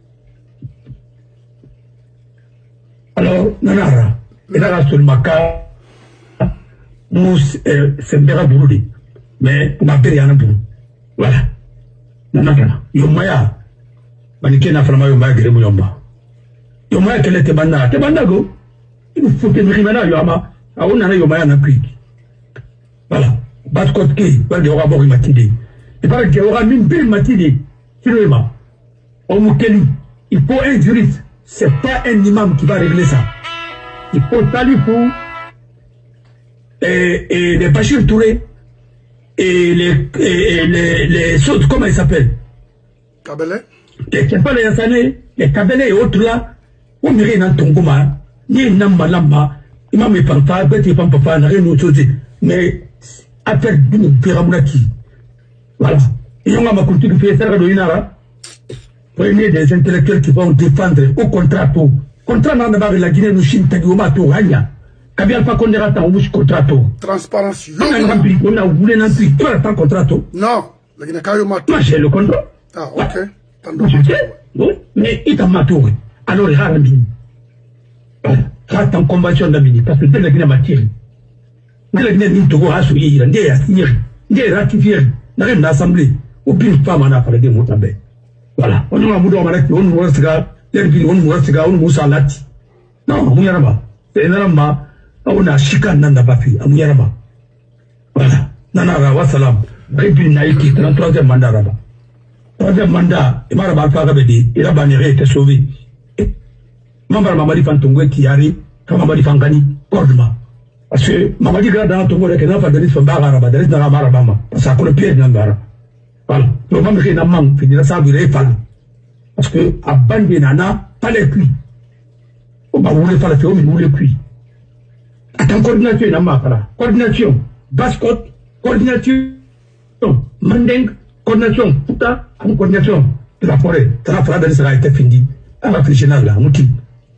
Speaker 2: Alors, Nanara, et là, sur le Maka, Mousse, c'est Mbera Bourdi, mais on m'a payé un bout. Voilà. Nanara, Yomaya, Manikena Frama Yomaya Gremuyomba. Yomaya, quelle était Banda? Te Bandago? Il faut que nous Rimana Yoma, à Onana Yomaya Nakui. Voilà. Baskotki, il y aura beaucoup de matinée. Il paraît qu'il y aura une belle matinée. Finalement, il faut un juriste. Ce n'est pas un imam qui va régler ça. Il faut Talifou et les Bachir Touré et les autres, comment ils s'appellent?
Speaker 1: Kabele.
Speaker 2: Les Kepala Yassane, les Kabele et autres là, on m'irait dans ton goma, ni Namba Lamba, il m'a mis papa, bête papa, n'a rien autre chose. Mais, affaire d'une pyramulaki. Voilà. Et on a ma culture qui fait ça de Inara. Prenez des intellectuels qui vont défendre au contrat. Contrat n'a pas la Guinée, nous chine, Tagioma, Tourania. Kabia pas qu'on ira dans le contrat.
Speaker 1: Transparence.
Speaker 2: On a voulu non plus, tu as un contrat.
Speaker 1: Non, la Guinée, Kayoma.
Speaker 2: Moi, j'ai le contrat.
Speaker 1: Ah, ok.
Speaker 2: Oui, mais il t'a maturé. Alors, il y a un bini. Rate en convention d'Amini, parce que dès la Guinée m'a tiré. Dès la Guinée, il a souillé, il a signé, il a ratifié, il a rien d'assemblée. Aucune femme en a parlé de Moutabe. Voilà. On a un moudon malaki, on nous restera, on nous restera, on nous salati. Non, Mouyarama. C'est énormément, on a chican nanda bafi, à Mouyarama. Voilà. Nanara, wassalam. République Naïki, 33e mandat là-bas. Troisième mandat, il m'a dit, il a banné, était sauvé. Mamba Mamadi Fantongwe qui arrive, comme Mamadi Fangani, Cordma. Parce que Mamadi Grada Tongo, qui n'a pas de risque de Baraba, de risque de la Marabama, parce que ça le pied de Nambara. Voilà. Le Mamadi qui n'a pas fini ça, il est fallu. Parce que, à Bandi Nana, pas les cuits. On va vouloir faire la théorie, mais vous les cuits. Attends, coordination, il n'a pas. Coordination, Bascotte, coordination, Mandeng, coordination, Puta, coordination de la forêt. Ça la fera ça a été fini. À la Christiana, là, Mouti.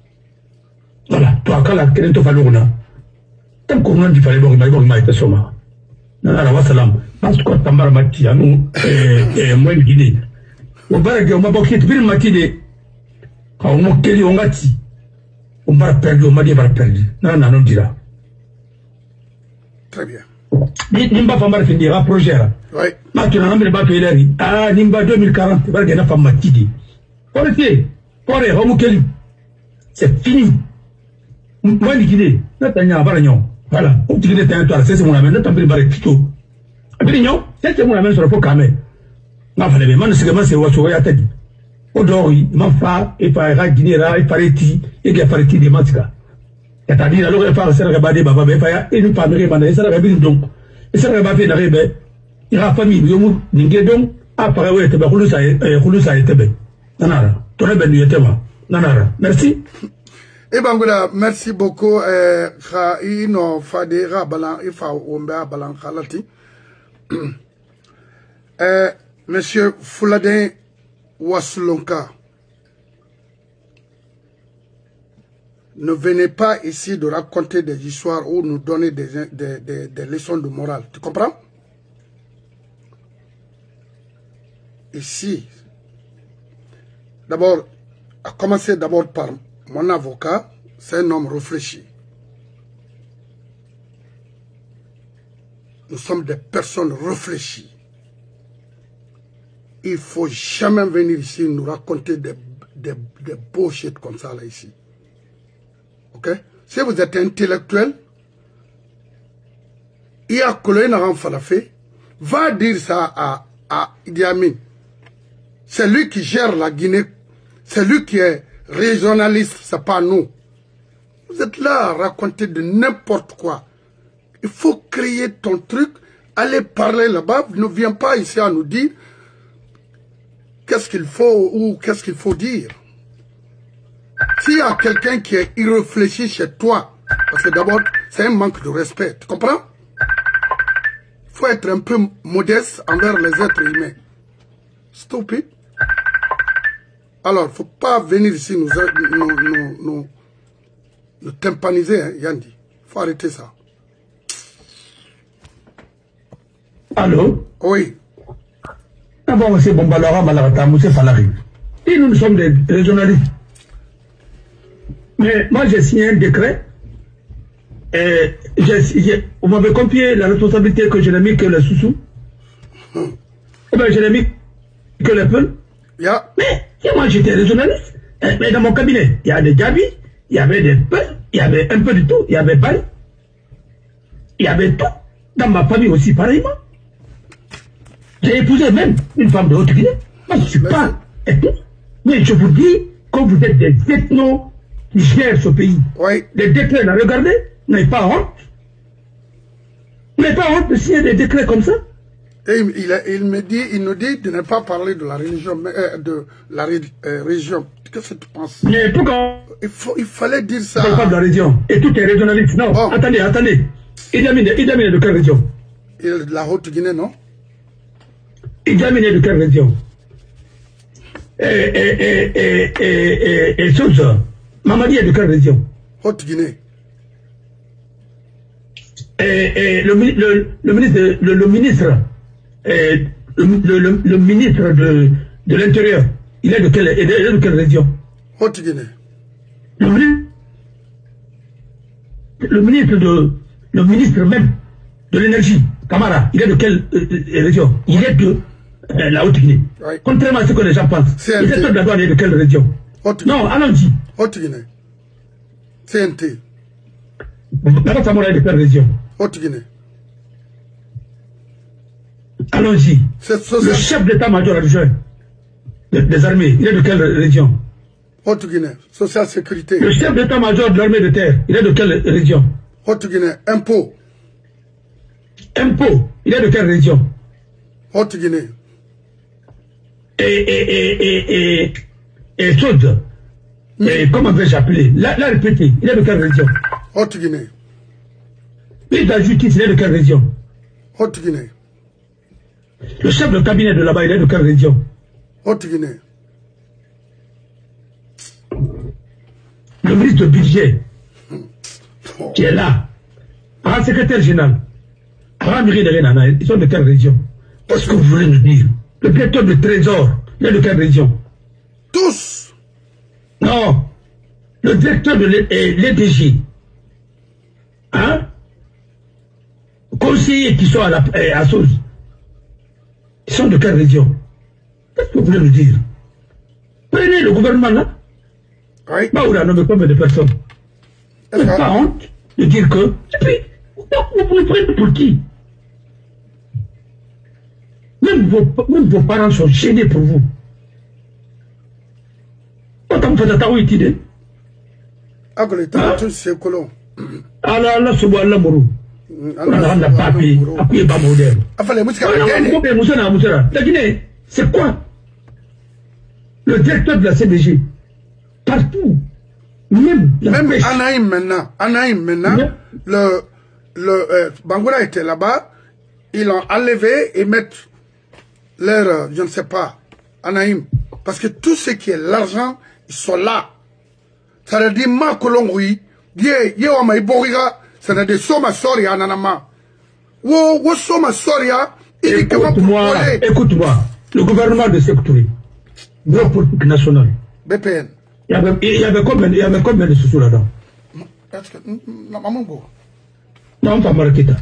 Speaker 2: Voilà, toi, quand la Kenen to Falurna, tant qu'on a dit fallait voir, il m'a été soma. Nana, wassalam, parce que Tambar Mati, à nous, et moi, le Guinée. Au bar de ma boquette, ville matinée, quand on m'a kelly, on gâti. On m'a perdu, on m'a dit, on m'a perdu. Non, non, non, dira.
Speaker 1: Très bien.
Speaker 2: Nimba Famar finira projet.
Speaker 1: Oui.
Speaker 2: Maintenant, on a battu Hillary. Ah, Nimba 2040, il va gagner Femme Matidi. Policier, Corée, Romukeli. C'est fini. Moi, liquidé. Natania, Varagnon. Voilà. On dit que c'est un toit, c'est mon amène, notre empire barré plutôt. Avignon, c'est mon amène sur le pot camé. Ma femme, c'est Wachoya Tête. Odori, Mafa, et Faira, Guinera, et Pareti, et Gapareti de Matka. C'est-à-dire, alors, il faut faire Rabade, Baba, et nous parler, et ça va donc. Et ça va faire l'arrêt, il y a famille, Yomu, Ningedon, à Paraoué, Tebarousa et Tebe. Nanara, ton ben du Teba. Nanara, merci.
Speaker 1: Et Bangoula, merci beaucoup. Ino Fadera Balan, Ifa Omba Balan Khalati. Monsieur Fouladin Waslonka, ne venez pas ici de raconter des histoires ou nous donner des leçons de morale. Tu comprends? Ici, d'abord, à commencer d'abord par mon avocat, c'est un homme réfléchi. Nous sommes des personnes réfléchies. Il ne faut jamais venir ici nous raconter des bullshit comme ça là ici. Ok? Si vous êtes intellectuel, il y a Koloïnaran Falafé, va dire ça à Idi Amin. C'est lui qui gère la Guinée. C'est lui qui est régionaliste, c'est pas nous. Vous êtes là à raconter de n'importe quoi. Il faut créer ton truc, aller parler là-bas. Ne viens pas ici à nous dire qu'est-ce qu'il faut ou qu'est-ce qu'il faut dire. S'il y a quelqu'un qui est irréfléchi chez toi, parce que d'abord, c'est un manque de respect, tu comprends? Il faut être un peu modeste envers les êtres humains. Stupide. Alors, il ne faut pas venir ici nous tympaniser, hein, Yandi. Il faut arrêter ça.
Speaker 2: Allô?
Speaker 1: Oui.
Speaker 2: D'abord, M. Bombalara Malarata, M. Falari. Et nous sommes des journalistes. Mais moi, j'ai signé un décret. Et on m'avait confié la responsabilité que je n'ai mis que les sous-sous. Eh bien, je n'ai mis que les peuls.
Speaker 1: Yeah.
Speaker 2: Mais moi, j'étais des journalistes. Mais dans mon cabinet, il y a des Gabi, il y avait des peuls, il y avait un peu de tout, il y avait Bali, il y avait tout. Dans ma famille aussi, pareillement. J'ai épousé même une femme de Haute-Guinée. Moi, je ne suis pas ethnique. Mais je vous dis, quand vous êtes des ethnos qui gèrent ce pays,
Speaker 1: oui.
Speaker 2: Les décrets, là, regardez, vous n'avez pas honte. Vous n'avez pas honte de signer des décrets comme ça.
Speaker 1: Et il nous dit de ne pas parler de la religion, mais de la région. Qu'est-ce que tu penses?
Speaker 2: Mais pourquoi?
Speaker 1: Il fallait dire ça.
Speaker 2: Pas de la région. Et tout est régionaliste. Non, oh. Attendez. Idi Amin de quelle région?
Speaker 1: La Haute-Guinée, non?
Speaker 2: Idi Amin de quelle région? Et chose, Mamadi est de quelle région?
Speaker 1: Haute-Guinée.
Speaker 2: Et le ministre de l'Intérieur, il est de quelle région?
Speaker 1: Haute-Guinée.
Speaker 2: Le ministre même de l'énergie, Camara, il est de quelle région? Il est de la Haute-Guinée. Oui. Contrairement à ce que les gens pensent. Le directeur de la douane est de quelle région? Non, allons-y.
Speaker 1: Haute-Guinée. CNT.
Speaker 2: Baba Samora est de quelle région?
Speaker 1: Haute-Guinée.
Speaker 2: Allons-y. Le chef d'état-major adjoint des armées, il est de quelle région?
Speaker 1: Haute-Guinée. Social sécurité.
Speaker 2: Le chef d'état-major de l'armée de terre, il est de quelle région?
Speaker 1: Haute-Guinée. Impôt.
Speaker 2: Il est de quelle région?
Speaker 1: Haute-Guinée.
Speaker 2: Et chose. Comment vais-je appeler? La répéter, il est de quelle région?
Speaker 1: Haute-Guinée.
Speaker 2: Et la justice, il est de quelle région?
Speaker 1: Haute-Guinée.
Speaker 2: Le chef de cabinet de là-bas, il est de quelle région?
Speaker 1: Haute-Guinée.
Speaker 2: Le ministre du budget, qui est là, un secrétaire général, ils sont de quelle région? Qu'est-ce que vous voulez nous dire? Le directeur du trésor, il est de quelle région?
Speaker 1: Tous.
Speaker 2: Non. Le directeur de l'EDG, hein? Conseillers qui sont à Sous, ils sont de quelle région? Qu'est-ce que vous voulez nous dire? Prenez le gouvernement là.
Speaker 1: Oui.
Speaker 2: Bah, on a nommé combien de personnes? C'est pas honte de dire que. Et puis, vous le prenez pour qui? Même vos parents sont gênés pour vous. Autant que vous avez été.
Speaker 1: Ah, que les temps, tous ces colons.
Speaker 2: Allah, c'est bon, Allah, Mourou. Allah, n'a pas appuyé par modèle.
Speaker 1: Enfin, les musiques
Speaker 2: la Guinée, c'est quoi? Le directeur de la CDG, partout, même
Speaker 1: Anaïm maintenant, le Bangoura était là-bas, ils l'ont enlevé et mettent leur, je ne sais pas, Anaïm. Parce que tout ce qui est l'argent, ils sont là. Ça veut dire, ma kolongui, yewama iboriga, ça veut dire, soma soria nanama. Wo soma soria,
Speaker 2: écoute-moi, le gouvernement de Sectouré, bureau politique national.
Speaker 1: BPN.
Speaker 2: Il y avait combien de sous là-dedans? Non, pas Marakita.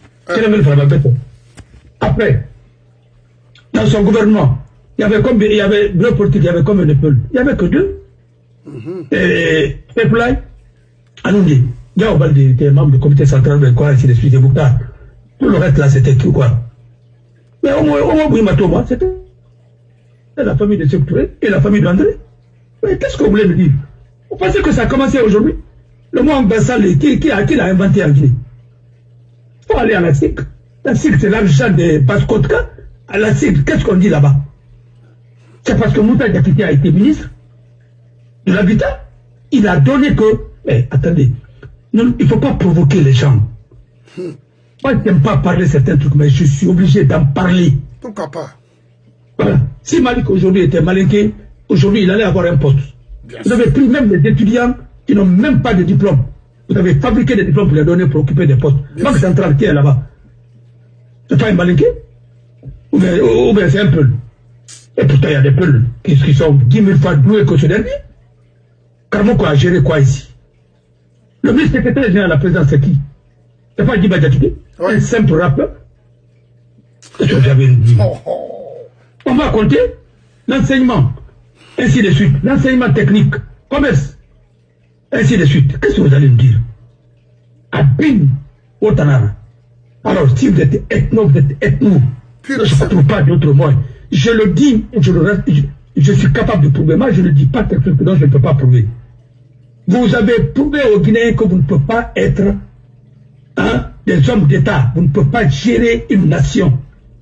Speaker 2: Après, dans son gouvernement, il y avait bureau politique, il y avait combien de peuples? Il n'y avait que deux. Et Peplay, Anoundi, Gaobaldi était membre du comité central de quoi, ainsi de suite, et Boukta. Tout le reste là, c'était qui quoi? Mais au moins, Bouimatoma, c'était la famille de Sectouré et la famille d'André. Mais qu'est-ce que vous voulez me dire? Vous pensez que ça a commencé aujourd'hui? Le mot Bassal, qui l'a inventé en Guinée? Il faut aller à la SIC. La SIC, c'est l'argent des Baskotka. À la SIC, qu'est-ce qu'on dit là-bas? C'est parce que Mouta Diakité a été ministre de l'habitat. Il a donné que... Mais attendez, non, il ne faut pas provoquer les gens. Moi, je n'aime pas parler certains trucs, mais je suis obligé d'en parler.
Speaker 1: Pourquoi pas?
Speaker 2: Voilà. Si Malik aujourd'hui était malinqué, aujourd'hui il allait avoir un poste. Vous avez pris même des étudiants qui n'ont même pas de diplôme. Vous avez fabriqué des diplômes pour les donner pour occuper des postes. Banque centrale qui est là-bas. C'est pas un malinqué? Ou bien c'est un peul. Et pourtant il y a des peuls qui sont 10 000 fois doués que ce dernier. Carmoko a géré quoi ici? Le ministre secrétaire général de la présidence, c'est qui? C'est pas Djiba Diakité? Un simple rappeur? C'est ce que j'avais dit. On va compter l'enseignement, ainsi de suite, l'enseignement technique, commerce, ainsi de suite. Qu'est-ce que vous allez me dire? Abin Otanara. Alors, si vous êtes ethno, vous êtes ethno. Je ne trouve pas d'autre mot. Je le dis, je suis capable de prouver. Moi, je ne dis pas quelque chose que je ne peux pas prouver. Vous avez prouvé aux Guinéens que vous ne pouvez pas être des hommes d'État. Vous ne pouvez pas gérer une nation.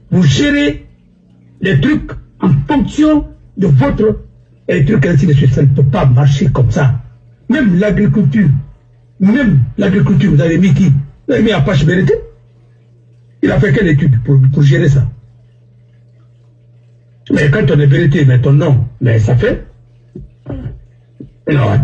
Speaker 2: vous gérez les trucs en fonction de votre truc ainsi de suite. Ça ne peut pas marcher comme ça. Même l'agriculture, vous avez mis qui? Vous avez mis Apache Berete. Il a fait quelle étude pour gérer ça? Mais quand on est vérité, mais ton nom, mais ça fait. Non.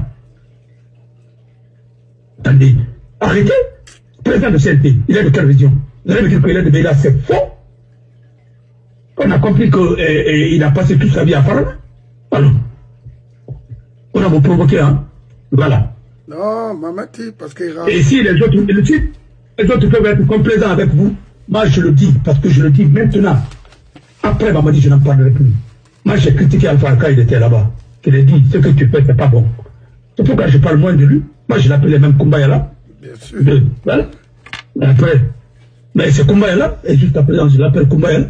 Speaker 2: Attendez, arrêtez. Président de CNP, il est de quelle région? Vous allez me dire qu'il est de Béla, c'est faux. On a compris qu'il a passé toute sa vie à Farana. Alors, on a vous provoqué, hein? Voilà.
Speaker 1: Non, Mamati, parce qu'il
Speaker 2: Et si les autres peuvent être complaisants avec vous, moi je le dis, parce que je le dis maintenant. Après Mamadi, je n'en parlerai plus. Moi j'ai critiqué Alpha quand il était là-bas. Je lui ai dit, ce que tu fais, c'est pas bon. C'est pourquoi je parle moins de lui. Moi je l'appelais même Kumbayala.
Speaker 1: Bien sûr.
Speaker 2: Voilà. Mais après, mais c'est Kumbayala, et juste après, je l'appelle Kumbayala.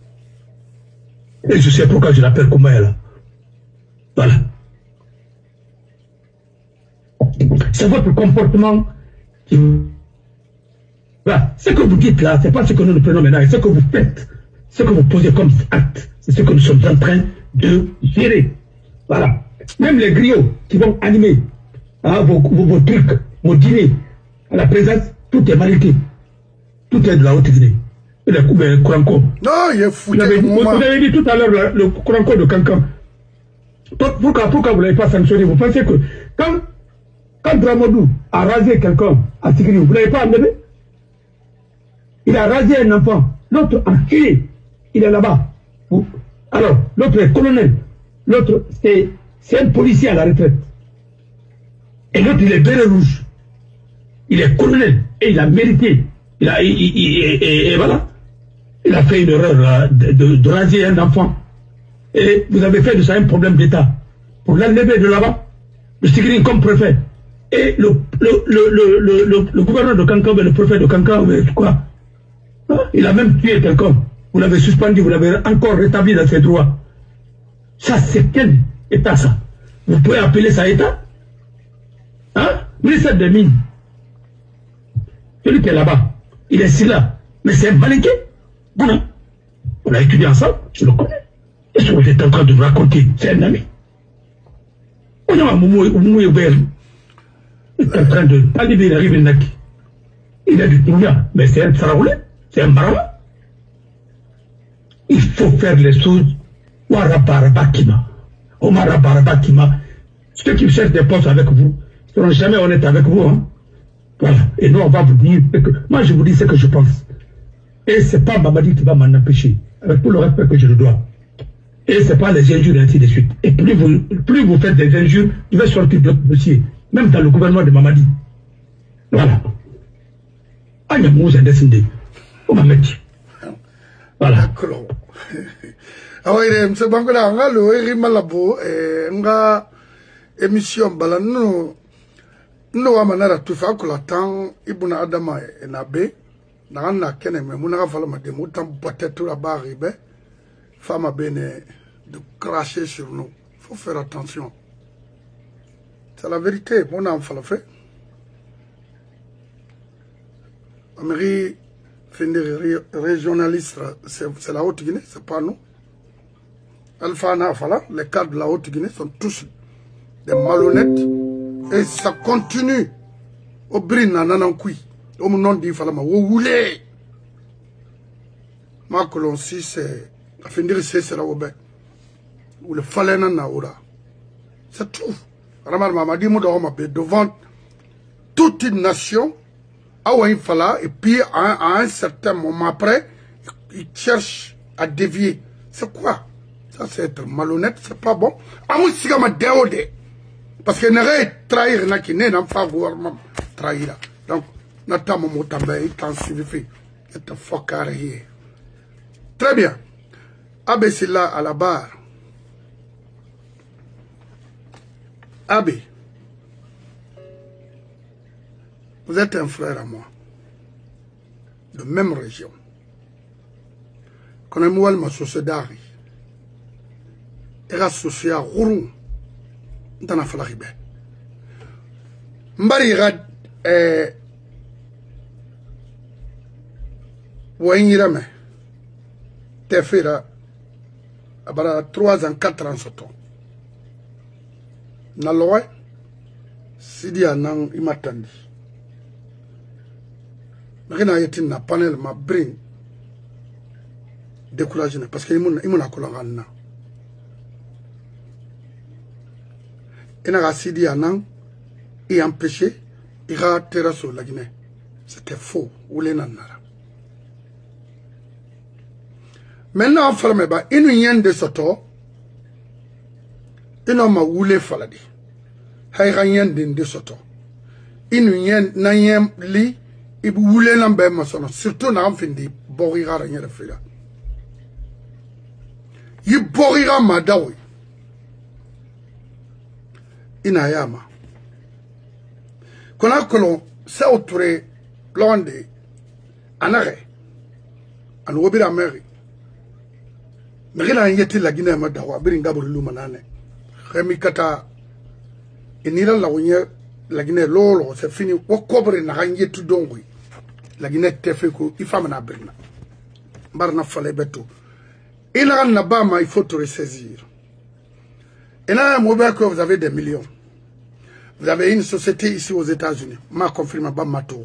Speaker 2: Et je sais pourquoi je l'appelle Kumbayala. Voilà. C'est votre comportement qui vous... Voilà. Ce que vous dites là, c'est pas ce que nous nous prenons maintenant, ce que vous faites, ce que vous posez comme acte, c'est ce que nous sommes en train de gérer. Voilà. Même les griots qui vont animer hein, vos trucs, vos dîners, à la présence, tout est marqué. Tout est de la Haute-Guinée. Et le Kouranko.
Speaker 1: Non, il est fou.
Speaker 2: Vous avez dit tout à l'heure le Kouranko de Kankan. Pourquoi vous ne l'avez pas sanctionné? Vous pensez que quand Dramadou a rasé quelqu'un à Tigri, vous ne l'avez pas enlevé? Il a rasé un enfant. L'autre a tué. Il est là-bas. Alors, l'autre est colonel. L'autre, c'est un policier à la retraite. Et l'autre, il est béret rouge. Il est colonel. Et il a mérité. Et voilà. Il a fait une erreur de raser un enfant. Et vous avez fait de ça un problème d'État. Pour l'enlever de là-bas, le Tigri comme préfet. Et le gouverneur de Kankan, le préfet de Kankan, quoi? Il a même tué quelqu'un. Vous l'avez suspendu, vous l'avez encore rétabli dans ses droits. Ça, c'est quel État, ça? Vous pouvez appeler ça État? Hein? Ministère des Mines. Celui qui est là-bas, il est si là. Mais c'est un malinqué. Voilà. On a étudié ensemble, je le connais. Et ce que vous êtes en train de me raconter, c'est un ami. On a un Moumou il est en train de... Il a du Tinga, mais c'est un Saraoulé, c'est un Marama. Il faut faire les choses. Warabarabakima. Omarabarabakima. Ceux qui cherchent des postes avec vous ne seront jamais honnêtes avec vous. Hein? Voilà. Et nous, on va vous dire que... Moi, je vous dis ce que je pense. Et ce n'est pas Mamadi qui va m'en empêcher. Avec tout le respect que je le dois. Et ce n'est pas les injures, ainsi de suite. Et plus vous faites des injures, il va sortir d'autres dossiers. Même dans le gouvernement de Mamadi. Voilà. Voilà.
Speaker 1: Awa ire mse bangola nga lo iri malabo nga émission bala no wa manara tufa kula tang ibuna adama na be na kene me muna fala ma de mutam peut-être la barribe femme bene de cracher sur nous. Faut faire attention. C'est la vérité, mon enfant l'a fait. Amérique régionaliste, c'est la Haute-Guinée, c'est pas nous. Alpha Nafala, les cadres de la Haute-Guinée sont tous des malhonnêtes. Et ça continue. Au brin nananankui. Au nom dit Falama, au roulé. Ma colon si c'est. La fin de c'est la Obe. Ou le Falena Naoura. C'est tout. Ramar Mamadi Moudahoma, devant toute une nation. Il fallait, et puis à un certain moment après, il cherche à dévier. C'est quoi? Ça, c'est être malhonnête, c'est pas bon. Parce que n'aurait trahir n'a qui n'est pas gouvernement trahir. Donc, notamment Motambe, il t'en suffit. C'est un fuck out of here. Très bien. Abbé, c'est là à la barre. Abbé. Vous êtes un frère à moi, de même région. Quand on a ma société, et la société à Rourou, dans la Falaribe. Mbarira, Wayirame, tefera abara 3 ans 4 ans soto na lowe sidi anang imatandi nakina yetin na panel ma bring découragé parce que imuna kolangana ina sidi anang et empêché ira terrasse la Guinée. C'était faux ou les nanara. Maintenant falme ba inu yen de soto ino ma wule faladi hayra yen de soto inu yen na yen li ibu wule nambe masono surtout na amfindi borira ra nyere fila yi borira madawi ina yama kona kolon sa autre blonde anare an wobira meri Merila yeti la Guinée ma dawa biringa bulu manane khemi kata inira la wonye la Guinée lolo c'est fini wo kobre na yetu dongui la Guinée tefe ko ifama na birna barna fale beto ina na bama il faut te ressaisir et là que vous avez des millions. Vous avez une société ici aux États-Unis ma confirme ba mato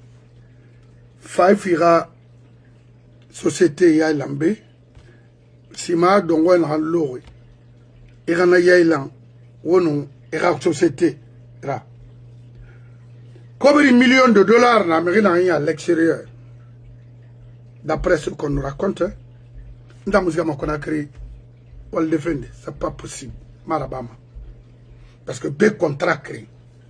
Speaker 1: ira société ya lambe Sima dongo na lori irana yailan wono ira société ra combien de millions de dollars na Amérique à l'extérieur d'après ce qu'on nous raconte ndamuziga makona créé wal défendre c'est pas possible marabama parce que be contrat créé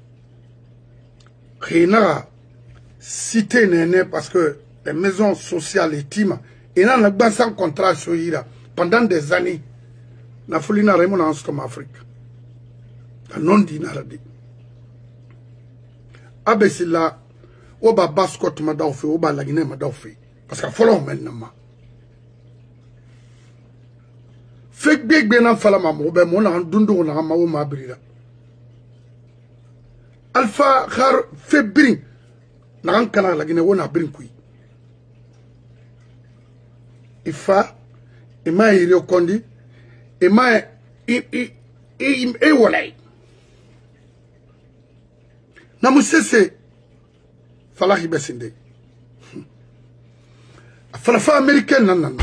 Speaker 1: rien cité n'est parce que les maisons sociales et tima et n'a pas sans contrat sur ira pendant des années, na fulina remo na comme Afrique. Non dinaradi. Abesila oba baskot madaufe oba la Guinée madaufe parce que follow maintenant. Fek big bena fala mamo be mo na dundu na ma o ma brira. Alpha khar fe bring na kana la Guinée wona bring kui. Ifa ima iri okondi ima walai na musese falahi besinde falafa américaine nan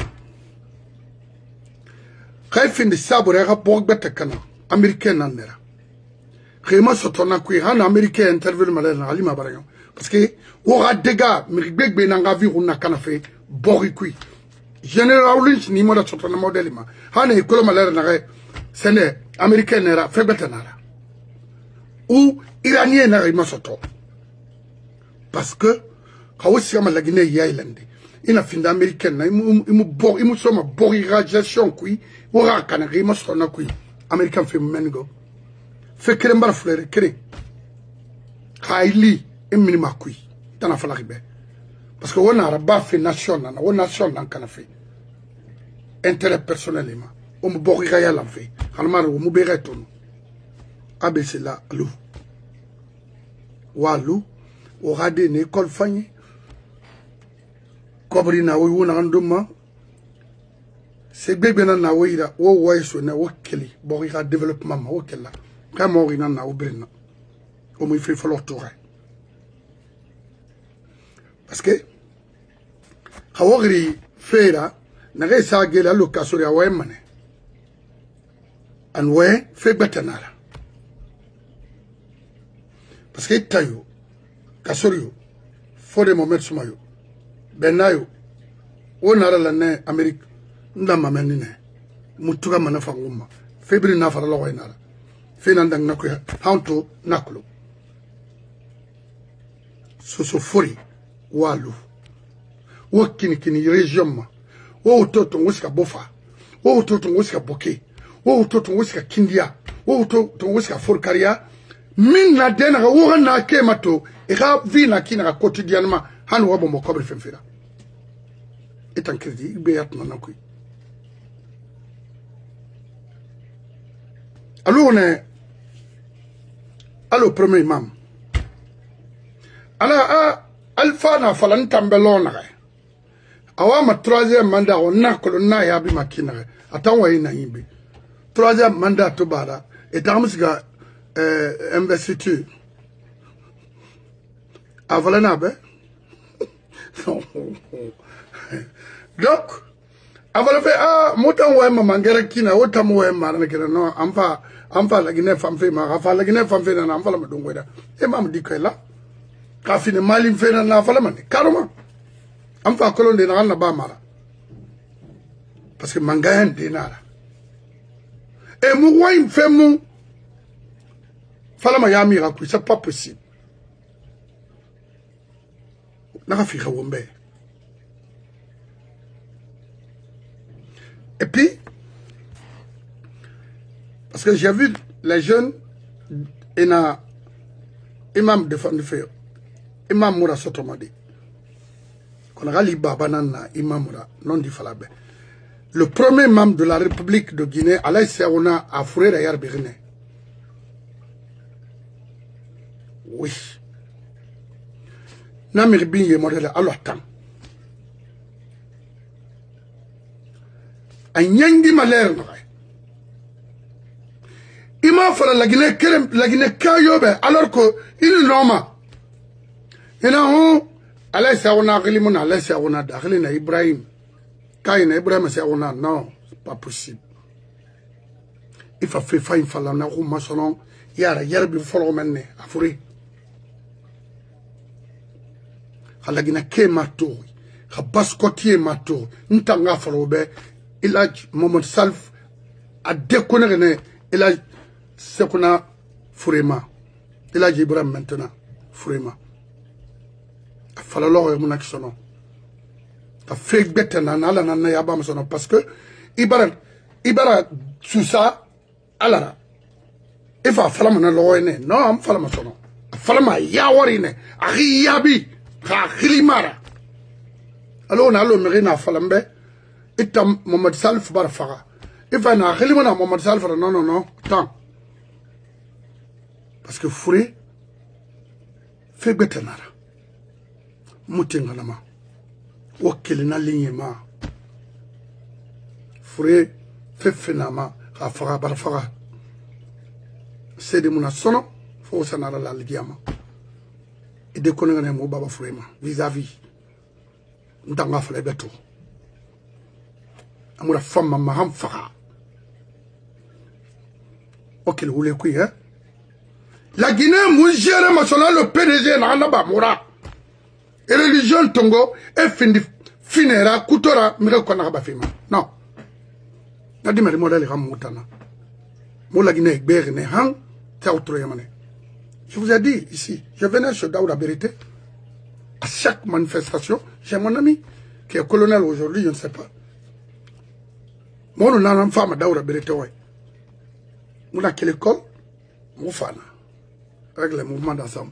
Speaker 1: khaifindi sabure ga bogbeta kana américaine nan nera khima sotona ku hana américain interview malena alima barayo parce que o ga dega mi gbegbe na nga vi na kana fe bori ku General Lynch ni moda sotona modeli ma hana ikolo malera na sene américain nera febeta nara ou iranien na ima soto parce que kawisi kama la Guinée ya ilande ina finda américain na imu soma bori radiation kui ora kana ima sotona kui américain fe mengo fe krembar fleur kre khaili eminima kui tana fala ribe parce que on a rabat fait nation na on nation dans kana fait intérêt personnellement on me bori ya la fait halmar o mu bere ton abc la lu walu o rade ne école fani kobrina o wona nduma c'est bébé na wira o waiso na o keli bori ga développement ma o kella ka mo rina na o brina o mu fait falloir tour parce que Hawagri fera na resa gela location ya wemane anwe fe betanara parce que tayo kasorio for the moment sumayo benayo onara la ne Amerique ndama menine mutuga manafa nguma febri na fara lo wainara fe nandang nako hanto naklo so fori walu wakini kini région ma wo toto ngosika bofa wo toto ngosika boke wo toto ngosika kindia wo toto ngosika forkaria min na dena wo na kemato e ga vina kina quotidiennement han wo mo kobre femfira etan kredi be yatna nakui allo premier imam ala alfa na falan tambelona Awama troisième mandat on a kolonna ya bi makina. Attends wa ina yimbe. Troisième mandat to bara et tamusiga investiture. Avalana be. Donc avala fe motan wa mangera kina otam wa marana kina no amfa la gine famfe ma afa la gine famfe na amfa la madongoda e mam dikela ka fini mali fe na afa man karoma amfa kolonde na ba mara parce que mangayen dinara et mu wa fe mu fala ma ya mira ku c'est pas possible na fi khawombe. Et puis, parce que j'ai vu les jeunes, imam défendu faire, imam moura sotomadi. Qu'on a rali babanana, imam moura, non dit falabe. Le premier membre de la République de Guinée, Alaï Serona, a fourré la Yarbirine. Oui. Namirbi est mort alors temps. Anyangi malère il m'a fait la Guinée kayobe alors que il noma et là Allah ça on a réellement Allah ça on a d'akhilina Ibrahim kayina Ibrahim ça on a non c'est pas possible il faut faire une fois na ko masonon yara yarbi folo menne afuri la Guinée ke mato khabas kotier mato ntanga folo be il a Mohamed Salf a déconné il a ce qu'on a Fourema il a Ibrahim maintenant Fourema a fallu leur mon action a fait bête na ala na ya bam sono parce que ibara sous ça alara il faut fala mon loene non am fala ma sono fala ma ya warine a riyabi ha khilimara alors na lo merina falambe itam Mohamed Salf barfaga ifa na khilimana Mohamed Salf non attends parce que Fouré fait betanara mutingalama wakilina lignema Fouré fait finama afaga barfaga c'est de mon sono faut sanara la ligiama et de connaître mo baba Fouré ma vis-à-vis ndanga fala beto amura femme ma ham faga ok le voulez quoi hein la Guinée mougère national le PDG na ba mura et religion tongo et finira kutora mire ko na ba fima non na di mari modèle ram mutana mo la Guinée gbere ne han ta autre yamane je vous ai dit ici je venais chez Daouda Berité à chaque manifestation j'ai mon ami qui est colonel aujourd'hui je ne sais pas. Moi, nous avons une femme d'Aura Berité. Nous avons quelle école? Nous avons avec les mouvements d'ensemble.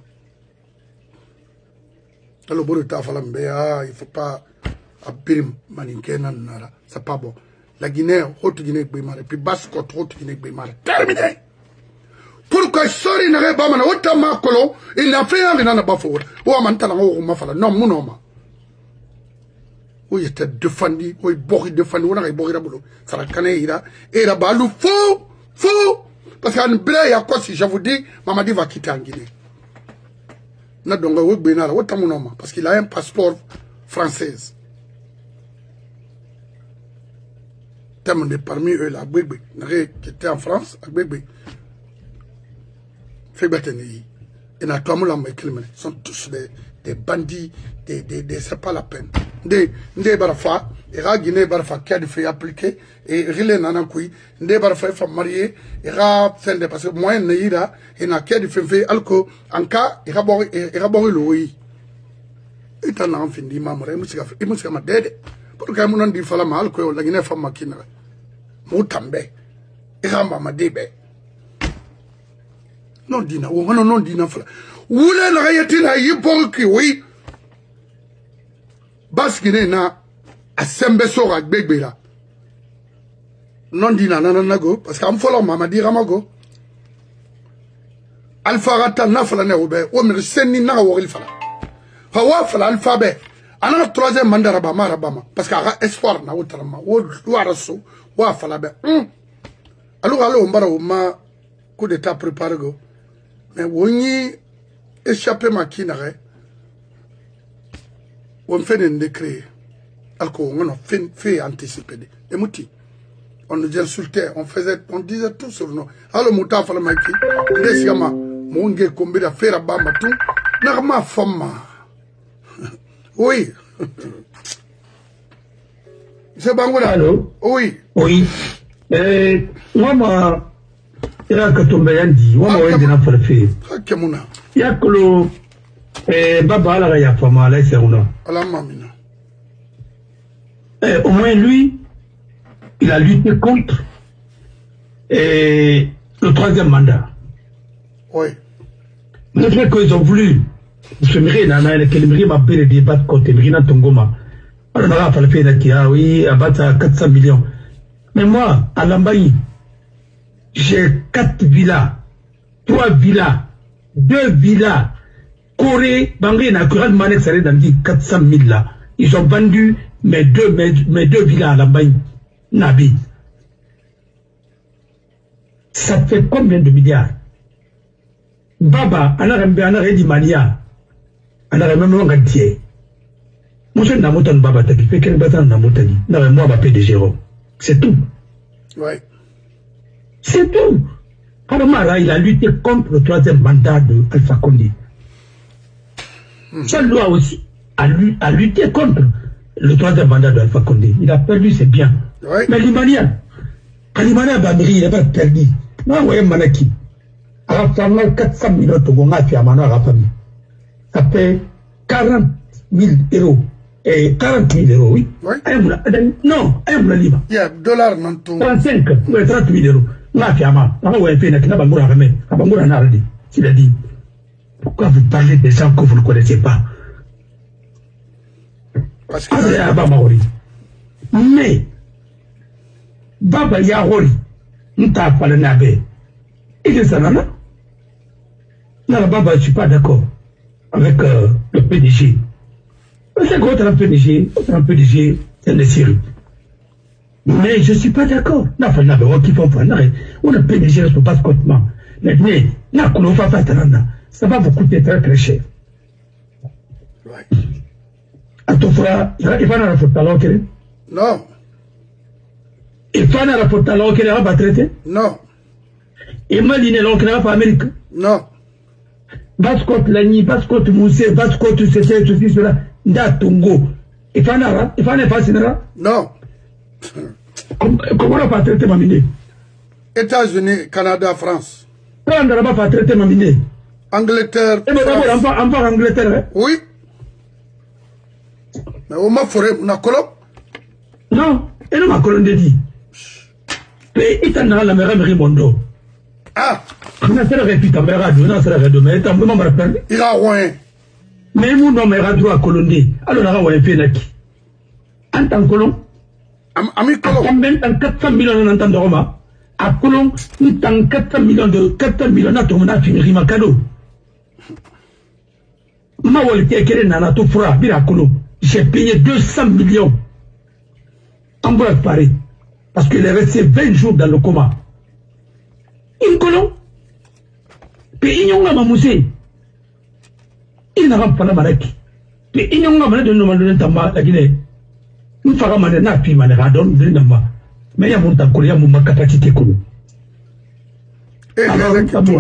Speaker 1: Dans le bout de ta femme, il ne faut pas abirim maninkena nara. C'est pas bon. La Guinée, haute Guinée, Bimare, puis Basse-Côte, haute Guinée, Bimare. Terminé! Pourquoi Sori n'a pas mal, autant ma colo, il n'a fait rien dans bafou. Ou à Mantala, ou Mafala. Non, mon homme. Oui, était défendu, oui, Bori défendu, on a Bori Rabolo. Ça la canne, et la balou, faux! Parce qu'en blé, à quoi si je vous dis, Mamadi va quitter en Guinée. N'a donc oui, Bénard, autant mon homme, parce qu'il a un passeport français. Tellement de parmi eux, la Bébé, qui était en France, la Bébé. Fait bêtiner. Et n'a pas mon ils sont tous des bandits, c'est pas la peine. Des barafa, et ra Guinée barafa qui a dû faire appliquer, et rile nanakui, des barafa femme mariée, et ra sende parce que moyen neira, et n'a qu'à dû faire alco, en cas, et rabori louis. Et t'en as fini, maman, et monsieur m'a dédé. Pourquoi mon dit fala mal que la Guinée femme makina? Moutambe, et ramba ma débé. Non dina, ou non dina fala. Oula na yatina yiporki, oui. Baskine na asembe sora gbegbe la. Non dina nananago, parce qu'am follow mamadi ramago. Alpha rata na fala ne obe, o mer senni na woril fala. Hawa fala alphabet. ana troisième mandat rabama parce que aga espoir na utarama wo araso wa falabe alors mbara ma coup d'état préparé go mais woni échappé makina on fait un décret alco on fait anticiper et mouti on nous insultait on disait tout sur nous alors muta fala maki ndesiama monge kombira fera bamba tout narma femme oui c'est Bangola.
Speaker 2: Allô?
Speaker 1: Oui.
Speaker 2: Oui. Moi, il y a que ton bayandi, moi, je n'ai pas fait. Il y a que le Baba, là, il y a pas mal, c'est ou non? Au moins, lui, il a lutté contre le troisième mandat.
Speaker 1: Oui.
Speaker 2: Le fait qu'ils ont voulu, je me dis, que le m'a payé le débat contre Mirina Tongoma. Alors, on a fait le fait oui, à battre 400 millions. Mais moi, à Lambaye, j'ai 4 villas, 3 villas, 2 villas. Corée, Bangui, Nakural, Manek, ça dans dit 400 000 là. Ils ont vendu mes deux villas à Lambaye. Nabi. Ça fait combien de milliards? Baba, on a rédi Mania. On a même un gâtier. Moi, je n'ai pas Baba, qui fait qu'elle bâtard n'a pas dit. Non, moi, je vais payer c'est tout.
Speaker 1: Ouais.
Speaker 2: C'est tout. Karamara, il a lutté contre le troisième mandat de Alpha Condé. Seul loi aussi a lutté contre le troisième mandat de Alpha Condé. Il a perdu ses biens.
Speaker 1: Ouais.
Speaker 2: Mais Limania, Bamiri, il n'a pas perdu. Non, ouais, Manaki. À la fin, 400 millions de Gonga qui a mané à la famille. Ça fait 40 000 euros. Et 40 000 euros, oui.
Speaker 1: Oui.
Speaker 2: Non, il
Speaker 1: y a $, non,
Speaker 2: 35, ou 30 000 euros. Là, fiama, on va faire un Bangoura Ramé, un Bangoura Nardi. Il a dit, pourquoi vous parlez des gens que vous ne connaissez pas?
Speaker 1: Parce que.
Speaker 2: Mais, Baba Yahori, Nta Palanabe, il est Zanana. Non, Baba, je ne suis pas d'accord avec le PDG. C'est quoi un PDG? Un PDG, c'est une série. Mais je ne suis pas d'accord. On a un PDG, ne peut pas se compter. Mais, ça va vous coûter très très cher. À ton frère, il va dans la faute à l'enquête.
Speaker 1: Non.
Speaker 2: Il va dans la faute à l'enquête, il va pas traiter.
Speaker 1: Non.
Speaker 2: Il m'a dit l'enquête, il va pas Amérique.
Speaker 1: Non.
Speaker 2: Bascote Lani, Bascote Moussé, Bascote ceci, cela. Ndatungo. Il faut un passer là? Non. Comment on va pas traiter ma minée?
Speaker 1: États-Unis, Canada, France.
Speaker 2: Comment on va pas traiter ma minée?
Speaker 1: Angleterre.
Speaker 2: On va Angleterre, hein?
Speaker 1: Oui. Mais on m'a foré, on a colon?
Speaker 2: Non, et non, ma colonne de dit. Mais il t'en a la mère Mondo.
Speaker 1: Ah!
Speaker 2: On a fait la répite à mère radio, on a fait la radio, mais t'as vraiment mal perdu.
Speaker 1: Il a ouin.
Speaker 2: Mais mon nom est radio à Colombie. Alors, on a ouin fait là qui? En tant que colon?
Speaker 1: Ami colon.
Speaker 2: Combien de 400 millions en temps de Roma? À Colomb, nous avons 400 millions on a fini ma cadeau. J'ai payé 200 millions en bref Paris parce qu'il est resté 20 jours dans le coma. Une colon, puis il y a un mamoussé. Il n'a pas la maladie. Puis il y a un maladie de nous la Guinée. Nous faisons un napi, mais il y a mon temps, il y a mon capacité. Alors,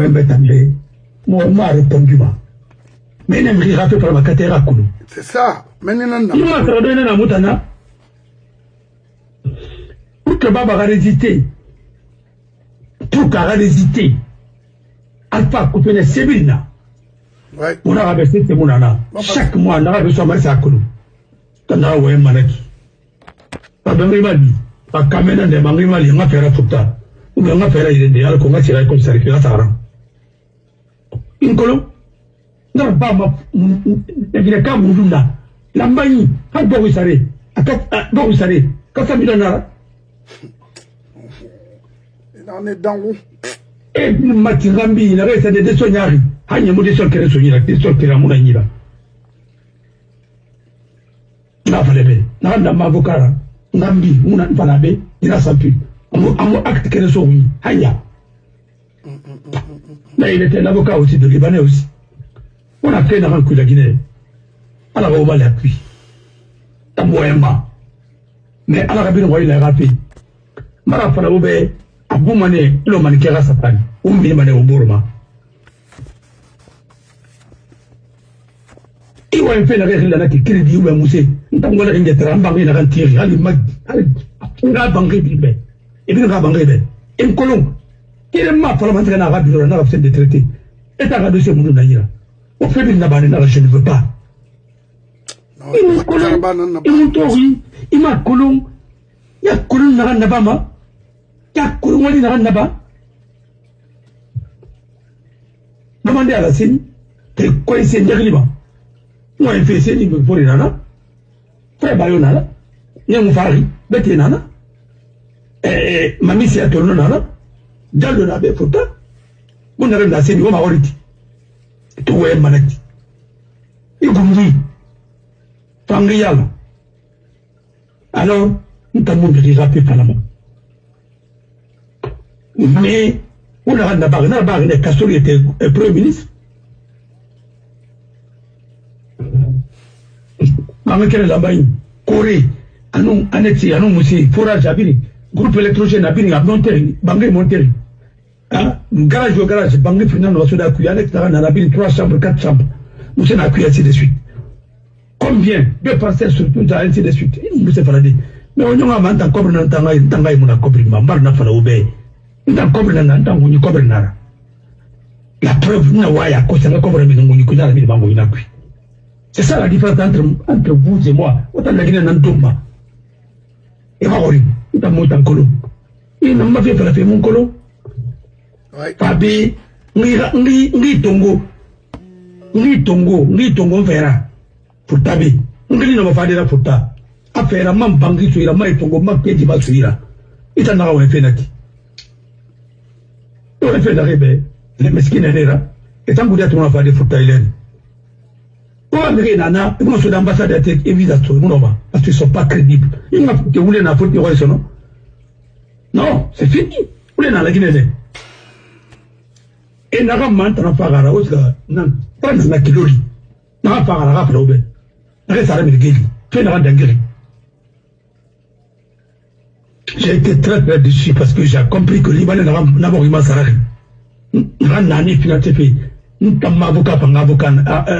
Speaker 2: moi, répondu. Mais il n'y a pas de cathéra.
Speaker 1: C'est ça. Mais il y a
Speaker 2: un pour que Baba résisté, pour qu'elle résisté, Alpha Coupé Sébina. On a rabaissé ces mounana. Chaque mois, on a rabaissé à Koulou. On a rabaissé Manaki. Pas de Mali, pas de Kamena de Mali, on a fait la fouta. On a fait la idée, on a tiré comme ça, il a fait une colonne. Non, pas ma. Il est comme Moudouna. Lambaye, pas de Borisare. À Borisare, quand ça me donne.
Speaker 1: Il en est dans où?
Speaker 2: Et puis, Matirambi, il reste des soignari. Il y a des soignari qui sont là, des soignari qui sont là. na falebe na ndamba avocat ngambi muna fanabe ina sampi amo acte kene so oui haya là il était l'avocat aussi de Libanais aussi on a fait dans le coup de la Guinée ala ko bala puis tamoyamba mais ala ka bino wayla rapi mara fana ube abumane lo manikera satani umbi mane uburma iwa mpe na rehila na kikiri ube muse ntangola inge tramba ina kan tiri ali mag nga bangi bibe ibino ka bangi be en kolon kile ma fala mantra na rabi na rapsen de traité et ta dossier munu na yira o febi na bani na je ne veux pas il tori ima kolon ya kolon na nabama ya kolon wali na naba demandez à la scène te quoi c'est ndiriba moi fait c'est ni pour nana frère bayo nana nyamu fari beti nana mami si atono nana jallo na be fota mon na la scène o ma oriti to we manati igumbi fangi yalla alors nous t'avons dit rapide par la main mais on a n'a Kassori était premier ministre maman quelle la bain Corée anou anexi anou musi forage abiri groupe électrogène abiri à monter bangé monter hein garage bangé finalement va se da kuya annexe na abiri 3 chambres 4 chambres nous c'est na kuya ainsi de suite combien de parcelles sur tout ça ainsi de suite nous c'est faladé mais on a manta cobre na tanga muna cobre mambar na fala ube nda cobre na ndangu ni cobre na la preuve na waya ko ça na cobre mi ndangu ni kuna mi bango ina kui c'est ça la différence entre vous et moi autant la Guinée nan tomba et va ori nda mo tan kolo et na ma fait mon kolo fabi ngi tongo vera pour tabi ngi no fa de la futa affaire mam bangi suira mai tongo makeji ba suira ita na wa fenati on a fait la rébé les mesquines era et tant que tu m'as fait des futa ilène on a mis nana ils sont ambassadeurs et visa tout non parce qu'ils sont pas crédibles ils m'ont fait rouler na faute de non c'est fini rouler na la Guinée et n'a pas maintenant fagara osga nan prendre na kiloli n'a pas fagara rapla obe reste à la milgeli tu n'as rien d'engrais. J'ai été très très déçu parce que j'ai compris que le Libanais n'a pas vraiment sarari. N'a nani financé fait. Nous sommes avocats par avocat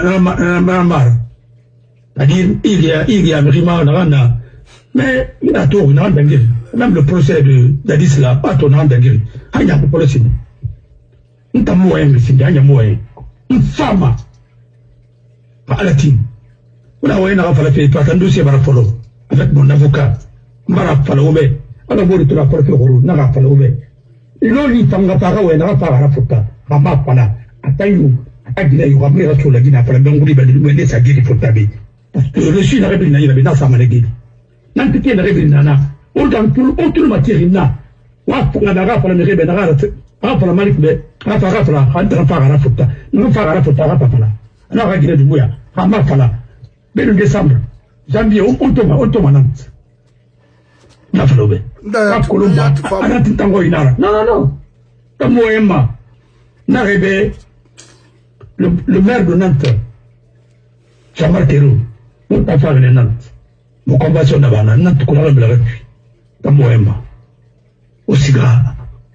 Speaker 2: c'est-à-dire il y a vraiment n'a mais il a tout n'a d'engrais. Même le procès de d'Addis là pas ton n'a d'engrais. Il y a pas possible. Nous sommes moyen mais c'est bien moyen. Une femme à la team. On a n'a pas fait pas un dossier par follow avec mon avocat. Mara follow mais ala bori tula porte guru na fa lobe ilo li tanga para we na fa ra futa rama pala atayu atagina yu gamri rasul la gina para nguri ba di wende sa gidi futa be parce que le suis na rebri na ira be na sa mane gidi nan tike na rebri na on dan tout matière na wa fa na ra fa na rebe na ra fa la malik be ra fa ra futa no fa ra futa ra pa pala na ra gina du muya rama pala be le décembre janvier on toma nan na falobe Colomba anati tango inara non tamo emma na rebe le maire de Nantes Jean-Marc Ayrault mon affaire de Nantes mon convention na bana Nantes ko la bela repi tamo emma aussi gras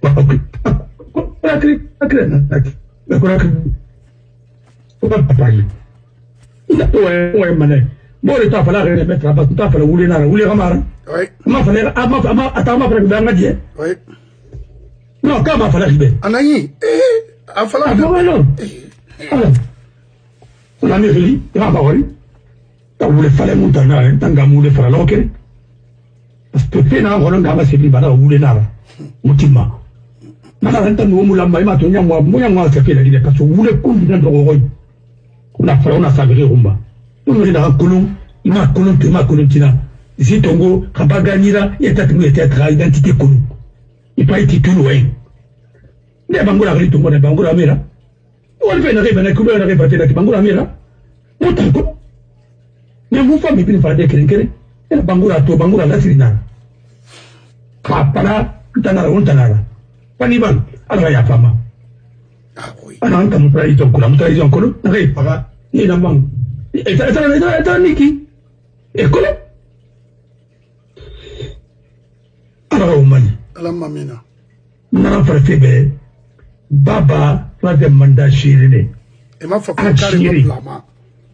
Speaker 2: akri na ko akri ko pas parler ina to emma ne bon le temps fallait remettre la base tout fallait rouler na rouler ramara. Oui. Ma fallait attends ma frère dans Dieu. Oui. Non, quand ma fallait arriver. Anaï, a fallait. Ah non. Alors. On a mis Réli, il va parler. T'as voulu fallait monter na, tanga moule fallait l'oké. Parce que fait na rolon gama c'est libana rouler na. Mutima. Nana renta no mula mai ma tonya moi c'est fait la Guinée parce que voulait combien de roi. On a sabré rumba. On est dans un colon, il m'a colon, tu m'as colon, tina. Ici, Tongo, Kabaganira, il est à identité colon. Il pas été tout loin. Les Bangola, les Tongo, les Bangola, Mera. On fait une rébellion, on a réparti la Bangola, Mera. On t'en mais vous femme bien faire des keren et la bangura la sirina para tanara on tanara paniban ala ya fama
Speaker 1: ah oui
Speaker 2: ana anta mutraito kolo ngai paga ni na bang eta niki ekolo ala umani
Speaker 1: ala mamina
Speaker 2: na farfebe baba fate manda shirine
Speaker 1: et ma fa carrément blama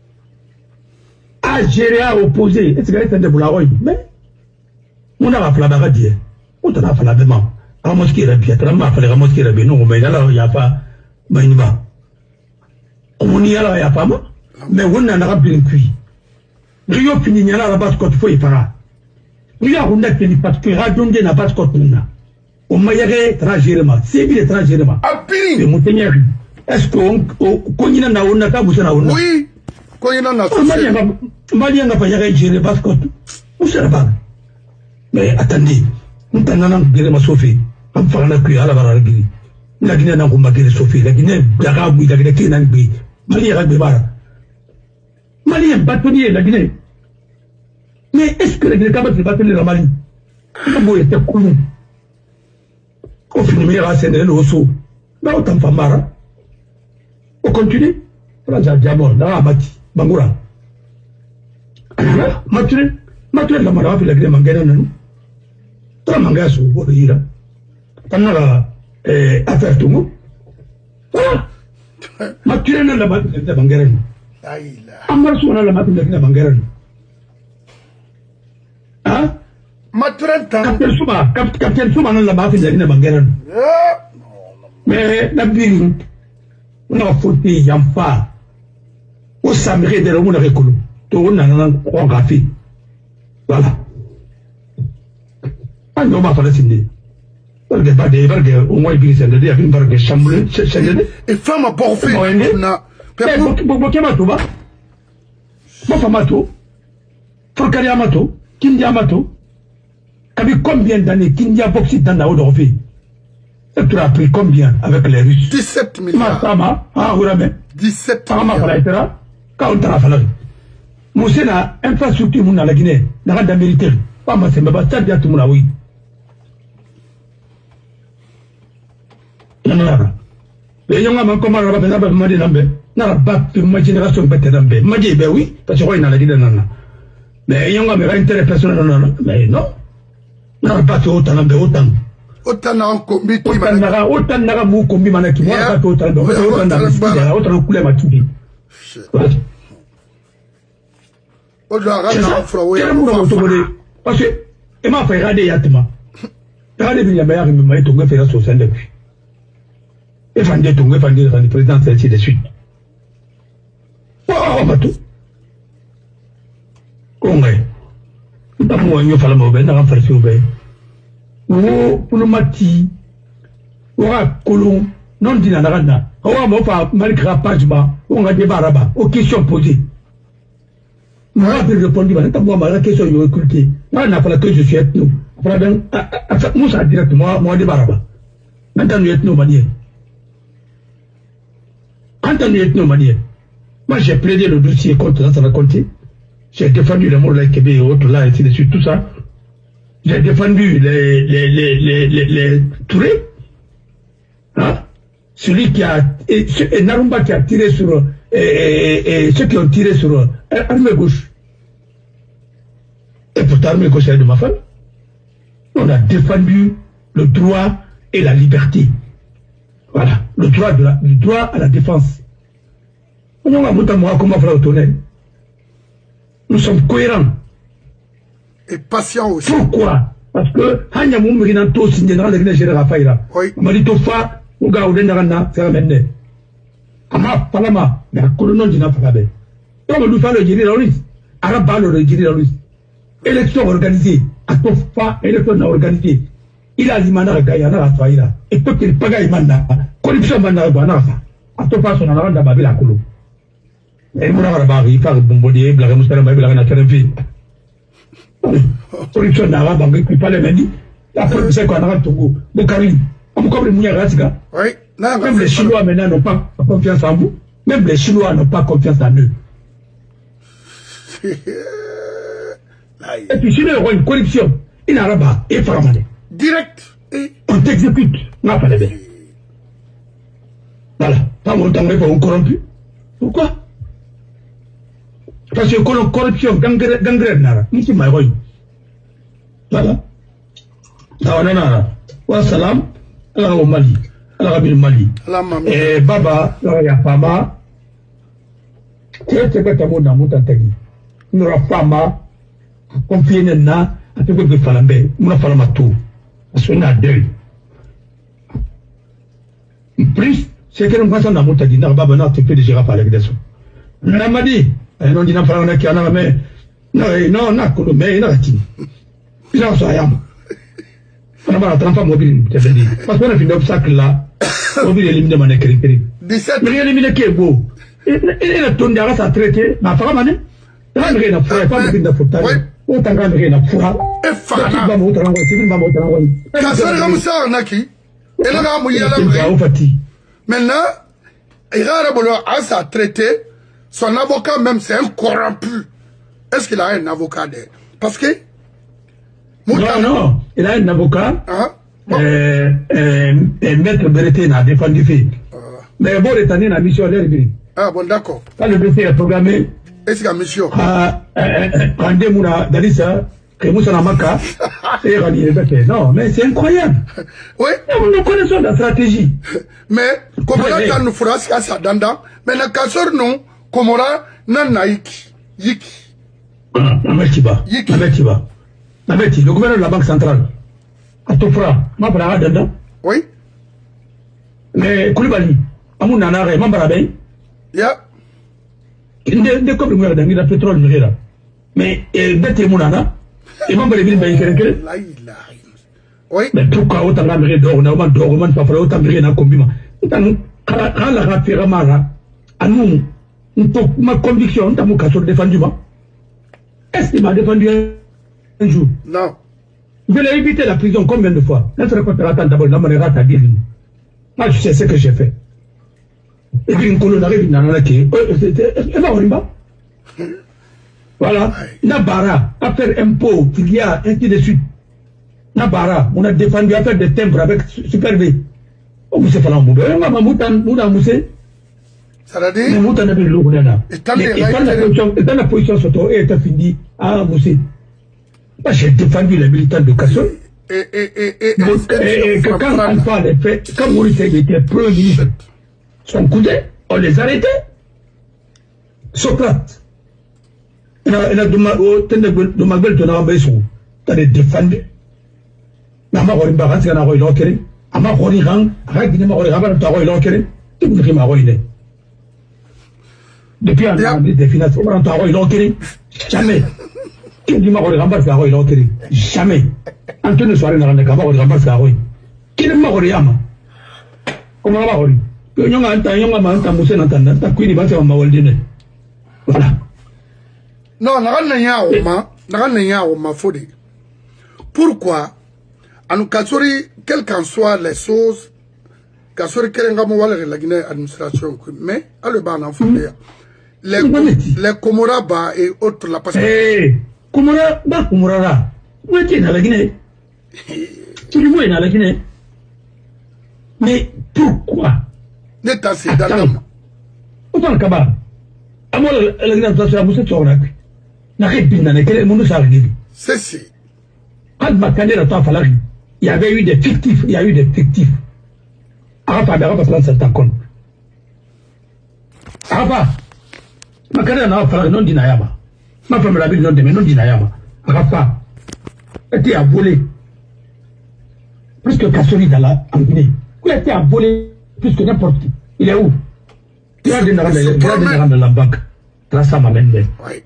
Speaker 2: Algérie a opposé est-ce que c'est de boularoy mais on a fait la bagadie on a fait la demande à mosquée rabia trama fait la mosquée rabia non mais là il y a pas mainima on y a là il y a pas mais on a rabin kui rio fini ni là la base côte faut y para il y a on a fini parce que radio na base côte na on m'a yéré tragédement c'est bien tragédement
Speaker 1: apiri
Speaker 2: moutenyari est-ce que on y na on a ta boussana on
Speaker 1: oui quand il en a
Speaker 2: Mali n'a pas géré parce que où c'est là-bas. Mais attendez, nous t'en guéri ma Sophie, en faisant la cuillère à la barre gris. La Guinée n'a pas guéri Sophie, la Guinée, la Guinée qui n'a pas Mali a débarré. Mali est bâtonnier, la Guinée. Mais est-ce que la Guinée est capable de bâtonner la Mali? Comment était cool? Au final, à Sénégal, au saut. Là, autant pas marre. On continue. Là, j'ai diamant, là, Abati, Bangura. Mature la mara la Guinée mangana nanu. Tra manga su bo ira. Tanara affaire tungu. Mature na la mata mangana.
Speaker 1: Aïla.
Speaker 2: Amar su na la mata Guinée mangana. Ah?
Speaker 1: Mature tan.
Speaker 2: Capitaine Suma na la mata Guinée mangana. Mais la biri on a foutu yampa. Au samedi de l'homme récolu. Tout le monde a un café. Voilà. On va faire le signe. Parce que pas des bargues, au moins, il y a des bargues chambrées.
Speaker 1: Et femme a pas fait.
Speaker 2: Boké Mato, bah. Bofa Mato. Forcari Amato. Kindi Amato. Avec combien d'années Kindi a boxé dans la Haute-Orphée? Tu as pris combien avec les Russes?
Speaker 1: 17 milliards.
Speaker 2: Masama, ah, oui, mais.
Speaker 1: 17
Speaker 2: milliards. Quand on t'a fait Moussena, infrastructure dans la Guinée, dans la militaire, pas ma c'est ma bataille de tout le monde, oui. Les gens ont comment on va faire Madi Lambe, n'a pas fait ma génération bête Lambe. Madi, ben oui, parce que on a la Guinée, non. Mais les gens ont intérêt personnel, non, mais non. N'a pas fait autant Lambe, autant.
Speaker 1: Autant en combi,
Speaker 2: autant n'a mou combi manaki, moi, pas autant, autant couleur ma tubi. Parce que, il m'a fait regarder Yatima. Regardez bien, il m'a dit, faire la sauce depuis. Et Fandé, le président, c'est ainsi de suite. Oh, Matou. Congrès. D'abord, il fallait m'ouvrir, n'a pas fait ouvrir. Oh, pour le mati. Oh, colon. Non, dit Narana. Oh, mon père, malgré Pajma, on a des barabas, aux questions posées. Moi, je répondu, moi, la question est occultée. Moi, n'a pas que je suis ethno. Moi, ça directement, moi, des barabas. Maintenant, nous ethno manier. Quand nous ethno manier. Moi, j'ai plaidé le dossier contre ça va compter. J'ai défendu le mot là, Québec et autres là, et ainsi de suite, tout ça. J'ai défendu les Tourés. Hein? Celui qui a, Narumba qui a tiré sur, ceux qui ont tiré sur l'armée gauche. Et pourtant, l'armée gauche est de ma femme. On a défendu le droit et la liberté. Voilà, le droit à la défense. On a monté moi comment faire autonome. Nous sommes cohérents.
Speaker 1: Et patients aussi.
Speaker 2: Pourquoi? Parce que, Hanya Moumirinanto, signera la Guinée Générale Faïra.
Speaker 1: Oui.
Speaker 2: Maritofa, Ouga Oudenarana, c'est la même. Ama, Palama, mais à Colonon d'Ina Farabe. Donc, nous faisons le général Araba le général élection organisée. À Tofa, élection organisée. Il a l'imana Gayana à Faïra. Et tout il pagaille mana. Corruption mana Guanafa. À Tofa, son aranda Babila Kolo. Et mon arabe, il parle bombardé, blague Moussala, blague na Karevi. Corruption n'a pas les mêmes. La police qu'on a Togo, Bokari, on comme les Mouniarasga.
Speaker 1: Oui,
Speaker 2: même les Chinois maintenant n'ont pas confiance en vous. Même les Chinois n'ont pas confiance en eux. Et puis, si il y a une corruption, il y a là-bas, et Faramane.
Speaker 1: Direct.
Speaker 2: On t'exécute. Non, pas les bien. Voilà. Pas mon temps, on corrompu. Pourquoi? Parce que corruption, gangrène, nara. Niki maïroy. Voilà. Non. Wa salam. Alors au Mali. Alors au Mali. Et Baba, il y a Fama. C'est que tu as mon amour d'antenne. Il y aura Fama. Confier na. A tout que Falambe. Mon Falama tout. Parce qu'on a deux. Plus, c'est que nous pensons à Moutadi, n'a pas besoin de faire des girafes avec des sous. On m'a dit, non, dit n'a pas besoin de faire des mais non, n'a que le mais, n'a pas. Il a ça, yam. On a pas la trampa mobile, tu as dit. Parce qu'on a fait d'obstacle là, mobile élimine mon écrit.
Speaker 1: 17.
Speaker 2: Mais élimine qui est beau. Il a tourné à sa traité, ma femme, hein. Pas de rien à faire, pas de rien à faire. On t'a rien à faire.
Speaker 1: Et Fana. Kassar comme ça, Naki. Et là, maintenant, il a sa traité, son avocat même c'est un corrompu. Est-ce qu'il a un avocat d'ailleurs? Parce que...
Speaker 2: Non, il a un avocat. Maître Bereté n'a défendu fait. Mais bon, il a mission à l'air.
Speaker 1: Ah bon, d'accord.
Speaker 2: Quand le BC est programmé...
Speaker 1: Est-ce qu'il y a mission?
Speaker 2: Quand Mouna Dalisa, que Moussa Namaka, non, mais c'est incroyable.
Speaker 1: Oui.
Speaker 2: Nous connaissons la stratégie.
Speaker 1: Mais, comme on a nous fera ce ça danda, mais la cassure non, comme on a nanaïki, yiki.
Speaker 2: Nametiba. Nameti, le gouverneur de la Banque centrale. À Tofra, ma parara danda.
Speaker 1: Oui.
Speaker 2: Mais Koulibaly, Amoun Nanare, Mambarabé.
Speaker 1: Ya.
Speaker 2: Des comme le dans le pétrole, mais bête Mounana, et Mambarabé, il
Speaker 1: oui.
Speaker 2: Mais pourquoi autant la mairie d'or, on a d'or, pas falloir autant mairie dans le combat. Quand la raffière Mara, à nous, ma conviction, t'as mon casseur défendu. Est-ce qu'il m'a défendu un jour?
Speaker 1: Non.
Speaker 2: Je l'ai évité la prison combien de fois? Là, c'est quand tu d'abord, la monnaie à dire. Moi, je sais ce que j'ai fait. Et puis, une colonne arrive dans la quai. Elle va au voilà. Nabara, affaire impôt, filière, ainsi de suite. Nabara, on a défendu affaire de timbre avec Super V. Oh, monsieur Falam Boubé, on a Moutan Moussé.
Speaker 1: Ça l'a dit?
Speaker 2: Moutan avait le Lourana. Et dans la position surtout, et était fini à Moussé. J'ai défendu les militants de Kassol. Et quand Alpha les fait, quand Maurice était premier ministre, son cousin, on les arrêtait. Socrate. Il a de ma belle de Nambeso. T'as les défendu. Nama Rolimba, c'est un arroyo l'enquête. Ama Roliran, arrête de me rabat le tarot et l'enquête. Tout le monde m'a depuis un an, des finances, on va en tarot et l'enquête. Jamais. Qui dit Maroli rembasse la roi l'enquête? Jamais. Antonio Soare n'a pas rembasse la roi. Qui est Maroli Ama? Comment Maroli? Que Yonga Manta Moussa n'entend pas, qui va faire Mawaldine. Voilà.
Speaker 1: Non, n'a rien au ma folie. Pourquoi? Anu Kassori, quelles qu'en soient les choses, Kassori Kerengamo Wale la Guinée administration, mais à le ban en folie. Les Komoraba et autres la passent.
Speaker 2: Eh, Komora, bah Komora, où est-il dans la Guinée? Tu le vois dans la Guinée. Mais pourquoi?
Speaker 1: N'est-ce pas d'accord?
Speaker 2: Autant le cabal. À moi, la Guinée doit se la mousser sur la cuisse. N'a rien de bien, quel est le monde s'arrête?
Speaker 1: C'est.
Speaker 2: Quand ma candidate a fallu, il y avait eu des fictifs, Arafa, parce que c'est un compte. Arafa, ma candidate n'a pas fallu non d'inayama. Ma femme l'a vu non de mais non d'inayama. Arafa, était à voler. Plus que Kassori dans la Guinée. Il était à voler plus que n'importe qui. Il est où? Il a de la banque. Grâce à ma main.
Speaker 1: Oui.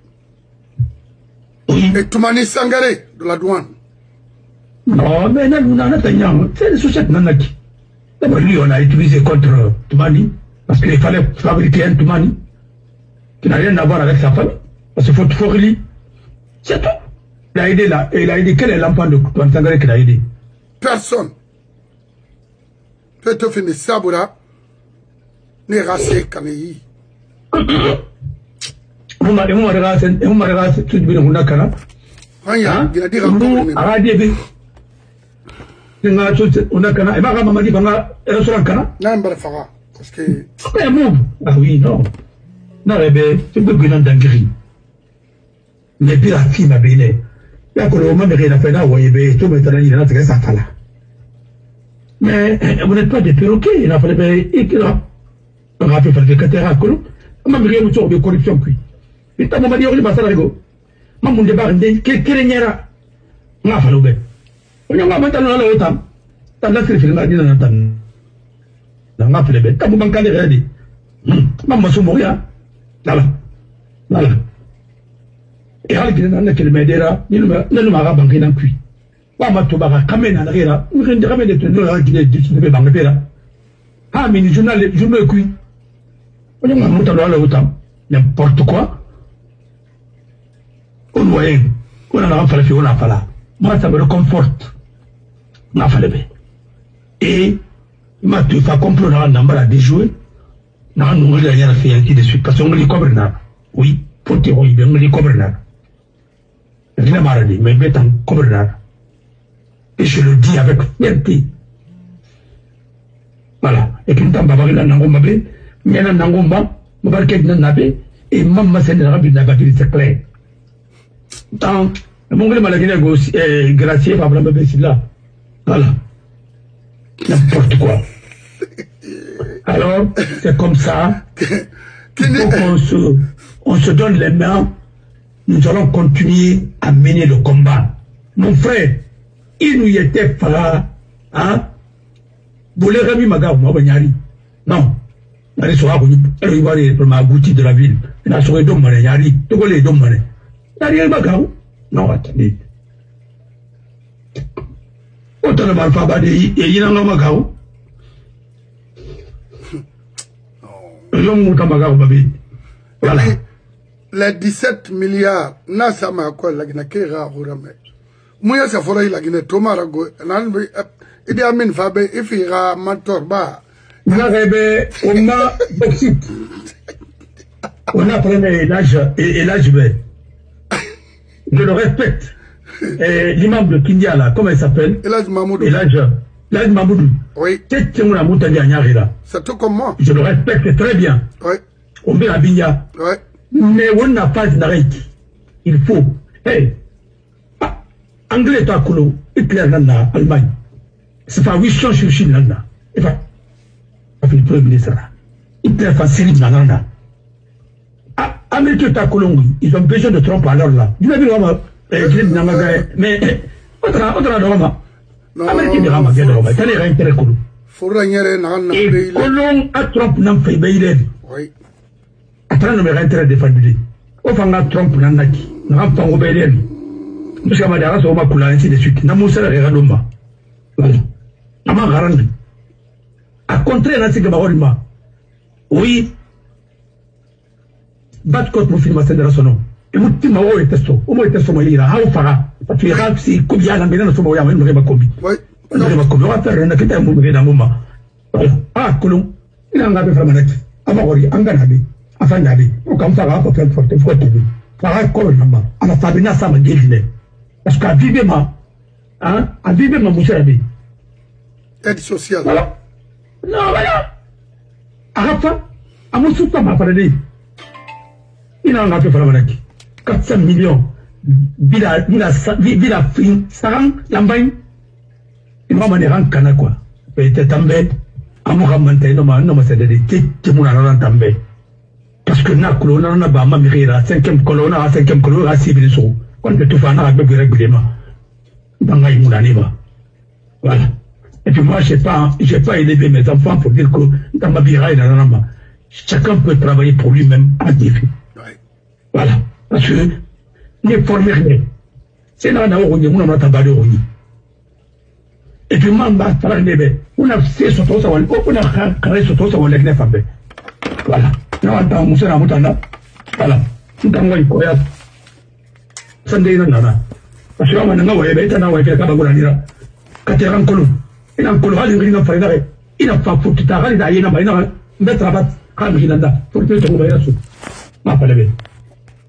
Speaker 1: Et Toumani Sangaré de la douane.
Speaker 2: Non, mais c'est une société nanaki. D'abord, lui, on a utilisé contre Toumani, parce qu'il fallait fabriquer un Toumani qui n'a rien à voir avec sa famille. Parce qu'il faut lui. C'est tout. Il a aidé là. Et il a aidé. Quel est l'enfant de Toumani Sangaré qu'il a aidé?
Speaker 1: Personne. Peut-être finir Saboura, n'est rassé Kanéi.
Speaker 2: Umar tu bi nguna kana
Speaker 1: anya gina dira
Speaker 2: ko aradi bi nga tu una kana e ba ga mamadi banga restaurant kana
Speaker 1: na mbara faga parce que
Speaker 2: ah oui non non rebe tu peux gina dangiri mais puis la fille m'a bene ya ko le moment de la fena woyebe tu me tana ina ta sa fala mais vous n'êtes pas des perroquets il a fallu écrire on a fait faire catera ko ma mi remu to be corruption puis et ta mama di o ba sala go mamu de ba ndé kéré ñera nga fa lo be on nga ma tan la otam tan la sirfi nga dina tan na nga fa le be ta mu bankale redi mamu so mo ya dala et hal gina na ke le medera ni no ma ga banki nan puis wa ma to ba ga kamena na rera ni rende kamena to no ga gine di be bangi pera ha mi ni journal kui on nga mo tan la otam n'importe quoi. On voyait, on a fait, on a fait là. Moi, ça me réconforte. On a fait le bien. Et, ma tu fais comprendre, on a déjoué. On a nous rien fait ainsi de suite. Parce qu'on me dit comme ça. Oui, pour te voir, on me dit comme ça. Je n'ai pas dit, mais bien comme ça. Et je le dis avec fierté. Voilà. Et puis, on va la nangomba, mais la nangomba, on va le nabe, et maman s'est dit, c'est clair. Tant, mon gars m'a dit gracier par la là. Voilà. N'importe quoi. Alors, c'est comme ça. Il faut qu'on se donne les mains. Nous allons continuer à mener le combat. Mon frère, il nous était pas, hein? Vous les remis maga, moi, non. Allez, sur la route, elle va aller pour ma boutique de la ville. Elle a sauvé d'homme, elle a dit, tout le monde est Daniel Bagao? Non, attendez. Autant de malfabade et il y a un Magao. Voilà.
Speaker 1: Les 17 milliards, Nasa Mako, la Ginakera, Rame. Mouya Safora, la Guinetomago, et des Amin Fabe, if il y a Mantorba.
Speaker 2: Narebe, on a Brexit. On a pris l'âge B. Je le respecte. L'imam de Kindia, là, comment il s'appelle?
Speaker 1: Elhadj Mahmoudou.
Speaker 2: Elhadj Mahmoudou.
Speaker 1: Oui.
Speaker 2: C'est
Speaker 1: tout comme moi.
Speaker 2: Je le respecte très bien.
Speaker 1: Oui.
Speaker 2: On met la Binya.
Speaker 1: Oui.
Speaker 2: Mais on n'a pas d'arrêt. Il faut. Hey. Anglais, toi, Kolo, Hitler, Nana, Allemagne. C'est pas 800 sur Chine, Nana. Et pas. Le premier ministre. Hitler, facile, Nana. Amérique, ils ont besoin de Trump alors là. Vous avez vu, mais on Amérique, et Colomb à Trump n'a fait bailler.
Speaker 1: Oui.
Speaker 2: À travers le intérêt défendu. Au fond, Trump n'a pas fait bailler. Parce que Madara, ça va couler ainsi de suite. N'a pas fait Radoma. Voilà. N'a pas garanti. À contraire, là, c'est que Baholma. Oui. Bat kot mo film sa darasono e mutti ma o testo o mo testo mo ira ha fara patu ya si ko biya na mbena so mo ya mo ba kombi
Speaker 1: oui
Speaker 2: no ba kombi wa fer na kita mo be na mumma ah kulum ina nga be fama net ama gori anga na be afanya be o kam fara ko fel forte forte be fara ko na ma ana fabina sama geline parce que vive ma hein a vive ma musera be
Speaker 1: aide sociale
Speaker 2: voilà non voilà arafa amusu ta ma fara de il a fait 400 millions. Bila fin, sarang, lambain. Il m'a mané en cana quoi. Peut-être també. Amoura manté, non, c'est des titres, mon aran també. Parce que na colonna, n'a pas ma mirira, 5e colonna, 5e colonna, à 6 000 quand tu fais un arabe régulièrement. Dans la Moulaniva. Voilà. Et puis moi, j'ai pas élevé mes enfants pour dire que dans ma bira et dans la namba, chacun peut travailler pour lui-même à défi. Voilà. Parce que, n'est formé rien. C'est là, on a tabac de roni. Et puis, on a fait un bébé. On a fait ce tour, on a carré ce tour, on a fait un bébé. Voilà. Nous avons fait un moutana. Voilà. Nous avons fait un coya. Sunday, non, non. Parce que, on a fait un bébé, on a fait un Kateran Kolum. Il a un colorant, il a un frère. Il a pas foutu ta règle, il a un mettre à battre, comme il a pour que tu te revoyes là-dessus. Ma pas levé.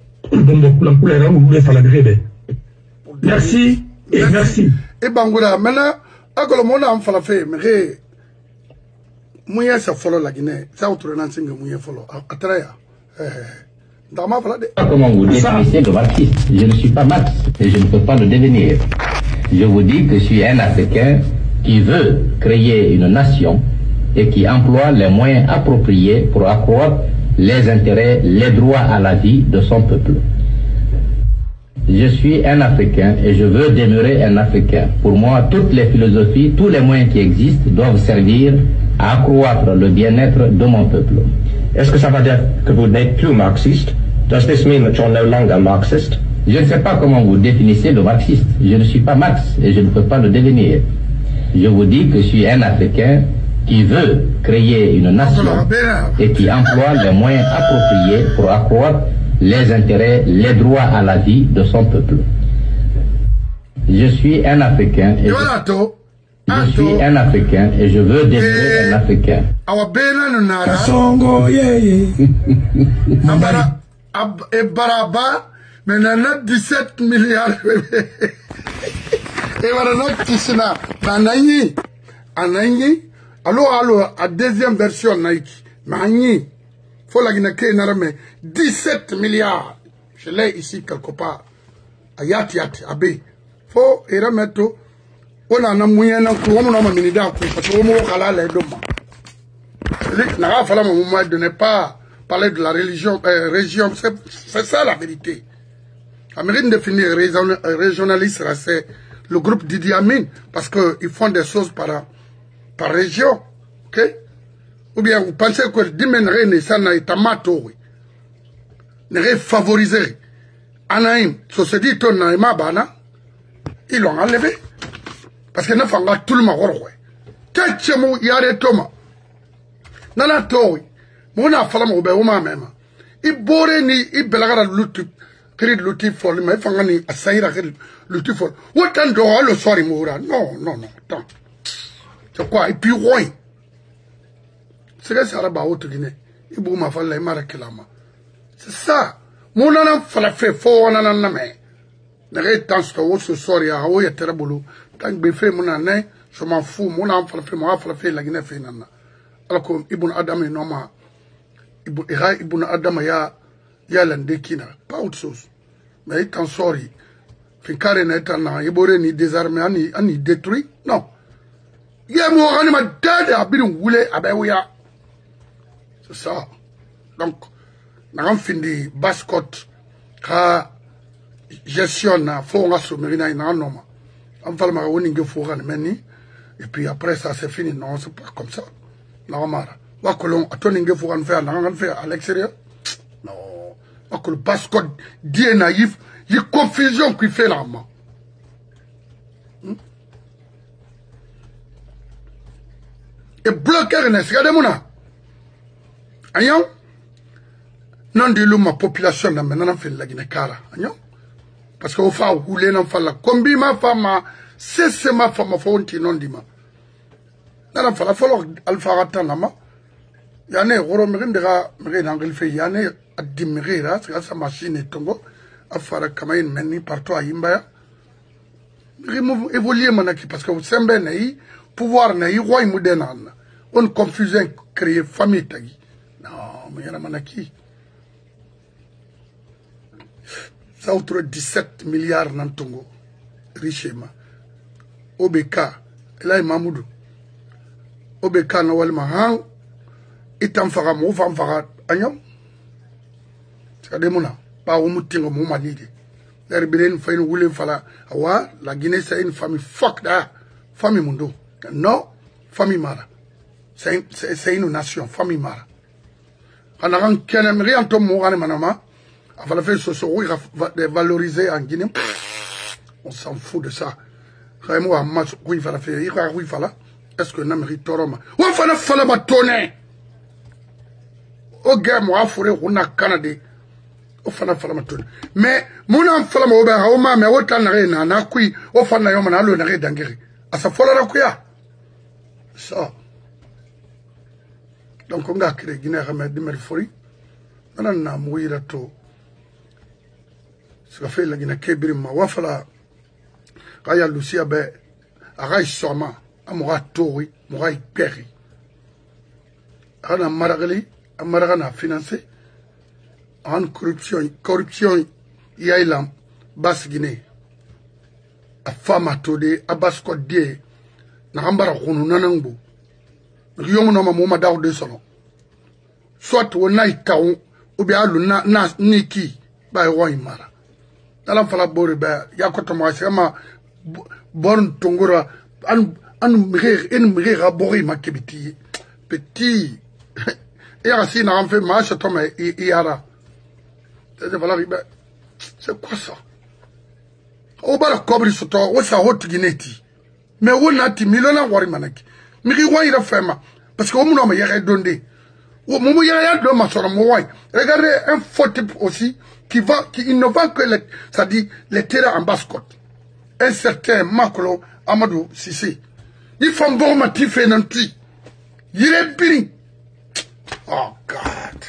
Speaker 2: Merci et merci.
Speaker 1: Et Bangoura, maintenant, à quoi le monde a fait, mais Mouya ça follow la Guinée, ça autour d'un single Mouya follow. À Traya.
Speaker 3: Comment vous définissez le marxiste? Je ne suis pas marxiste et je ne peux pas le devenir. Je vous dis que je suis un Africain qui veut créer une nation et qui emploie les moyens appropriés pour accroître les intérêts, les droits à la vie de son peuple. Je suis un Africain et je veux demeurer un Africain. Pour moi, toutes les philosophies, tous les moyens qui existent doivent servir à accroître le bien-être de mon peuple.
Speaker 4: Est-ce que ça veut dire que vous n'êtes plus marxiste? Does this mean that you're no longer Marxist?
Speaker 3: Je ne sais pas comment vous définissez le marxiste. Je ne suis pas marxiste et je ne peux pas le devenir. Je vous dis que je suis un Africain qui veut créer une nation et qui emploie les moyens appropriés pour accroître les intérêts, les droits à la vie de son peuple. Je suis un Africain et je suis un Africain et je veux demeurer un Africain.
Speaker 1: Mais on a 17 milliards. Et voilà, Kishina, Anagni, alors, à deuxième version, Nike, Nagni, faut la Guinée, 17 milliards. Je l'ai ici quelque part. À Yati, Abbé. Faut, et remettre, on a un moyen, on a un minida, parce qu'on m'a les doma. De ne pas parler de la religion, région, c'est ça la vérité. Amérique définir régionaliste, c'est le groupe Didi Amin, parce qu'ils font des choses par région. Ok? Ou bien vous pensez que Dimenre ça n'a été mato, ne favoriser. Anaïm, société ton naïma bana, ils l'ont enlevé. Parce que n'a pas tout le monde. Tchémou yare toma. Nana toi, mon affaire m'a oubé au même. Il boire ni il belagara l'outil. Créer l'outil folle, mais il faut gagner à saïra l'outil folle. Autant de le soir, il mourra. Non, attends. C'est quoi? Et puis, ouais. C'est que ça va au Guinée. Il boum ma falle, il m'a réclamé. C'est ça. Mon anan fait fort, on en a mais. N'est pas tant ce soir, il y a un terrible. Tant que fait mon année, je m'en fous. Mon enfant fait, moi, fait la Guinée fait nana. Alors que Ibn Adam est normal. Ibn Adam ya l'indékina, pas autre chose. Mais il t'en sort. Fin carré n'est pas il bourre ni désarmé, ni détruit. Non. Il y a mon animal d'âge à bien rouler à Béouya. C'est ça. Donc, nous avons fini bascotte, gestion, faut on a soumis à une norme. On va le marrer, on y faut et puis après ça c'est fini. Non, c'est pas comme ça. Non, Mara. Wa kolon, atoni faut on faire, on faire à l'extérieur. Non. Wa kolon bascotte, dit naïf, il y a confusion qui fait la main. Et bloquer n'est-ce regardez mouna. Ayon, non de ma population n'a maintenant fait la Guinée cara. Ayon, parce qu'au fa rouler n'en fait la combi ma femme, c'est ma femme fonti non dima. N'en fait la follow alpha ratanama. Yane roro merindera merindangel fait yane admirera c'est sa machine et tongo afara kamayin meni partout à Yimbaya. Remove évoluer manaki parce que vous semblez naï pouvoir naï roi moderne. On confusion créer famille tagi. Non, mais y'en a manaki. Ça autour de 17 milliards dans Tongo. Richement. OBK. Là, il Mamoudou. OBK n'a pas le itam fara mo fam fara anyam. C'est des mona. Pas au moutingo mo malide. L'air bien fait une roule fala. Awa, la Guinée c'est une famille fuck da. Famille mundo. Non, famille mara. C'est une nation, famille mara. On a un kenemri en tom mourane manama. Avant la fin de valoriser en Guinée. On s'en fout de ça. Vraiment, un match, oui, il fallait faire. Il fallait. Est-ce que Namri Toroma? Ou fallait ma tonner? Au gars, moi, il on a Canadé. Au fallait ma tonner. Mais, mon enfant, moi, au ma, mais autant n'a n'a qui, au fana yom, n'a le n'a d'angéri. À sa folle à quoi? Ça. Donc, on a créé Guinée, Hamed, Merfori. On a mouillé la tour. ça fait la Guinée Kébrim ma wafala kaya Lucia be agai soma amora tori morai peri ana maragali amaragana financé en corruption yailam bas Guinée a fama tode abas ko die na ambara khunu nanangbo yong no ma daw de solo soit wona itaw ou bien alu na niki ba woy mara dalam fala bori ba yakoto mo sama born tongora an mire ga bori makibiti petit et ainsi na en fait ma chato ma iara c'est quoi ça o bara kobri soto o sa hot gineti mais wona ti milona wari manaki miri wa ira fema parce que o muno ma yere donde o mumu yere do ma soro mo way regardez un faux type aussi qui ne vend que ça dit les terrains en basse-côte un certain Makolo Amadou Sissi il faut un bon matin fait nanti il est bien oh God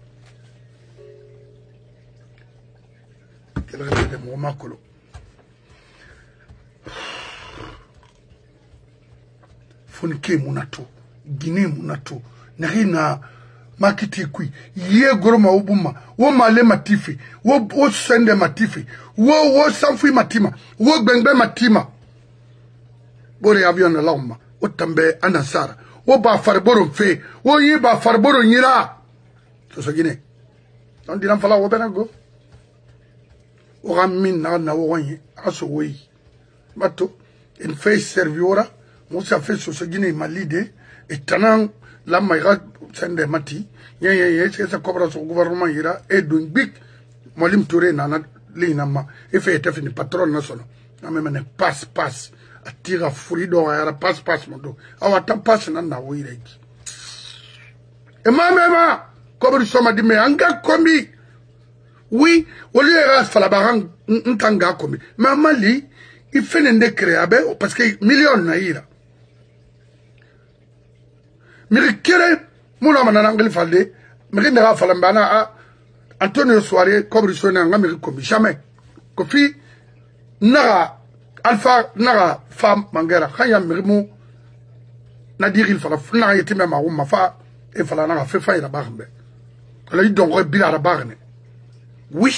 Speaker 1: quel rêve de mon Makolo Fonike munato Guinée munato Narina makiti kui ye goroma ubuma wo male matifi wo sende matifi wo sanfui matima wo gbengbe matima bore avion na lauma o tambe anasara wo ba farboro fe wo yi ba farboro nyira so Guinée on diran fala wo benago o ramin na wo wonye aso woyi bato in fait serviora mo sa fait so Guinée malide et tanan la maïra sende mati ye c'est cobra son gouvernement ira et d'un big molim touré nana linama et fait fini patron national na même passe atira furido ara passe mondo awa ta passe na wire et mama cobra soma di me anga kombi oui au lieu de fala barang ntanga kombi mama li il fait ne créer parce que million na ira miri kere muna manana ngeli falde miri ndara falambana a Antonio Soare kobri sona ngamiri komi jamais kofi naga alpha naga femme mangera khaya miri mu na diril fala na yeti mema umma fa e fala naga fe fa ira bagbe ala yi dongo bila ra bagne oui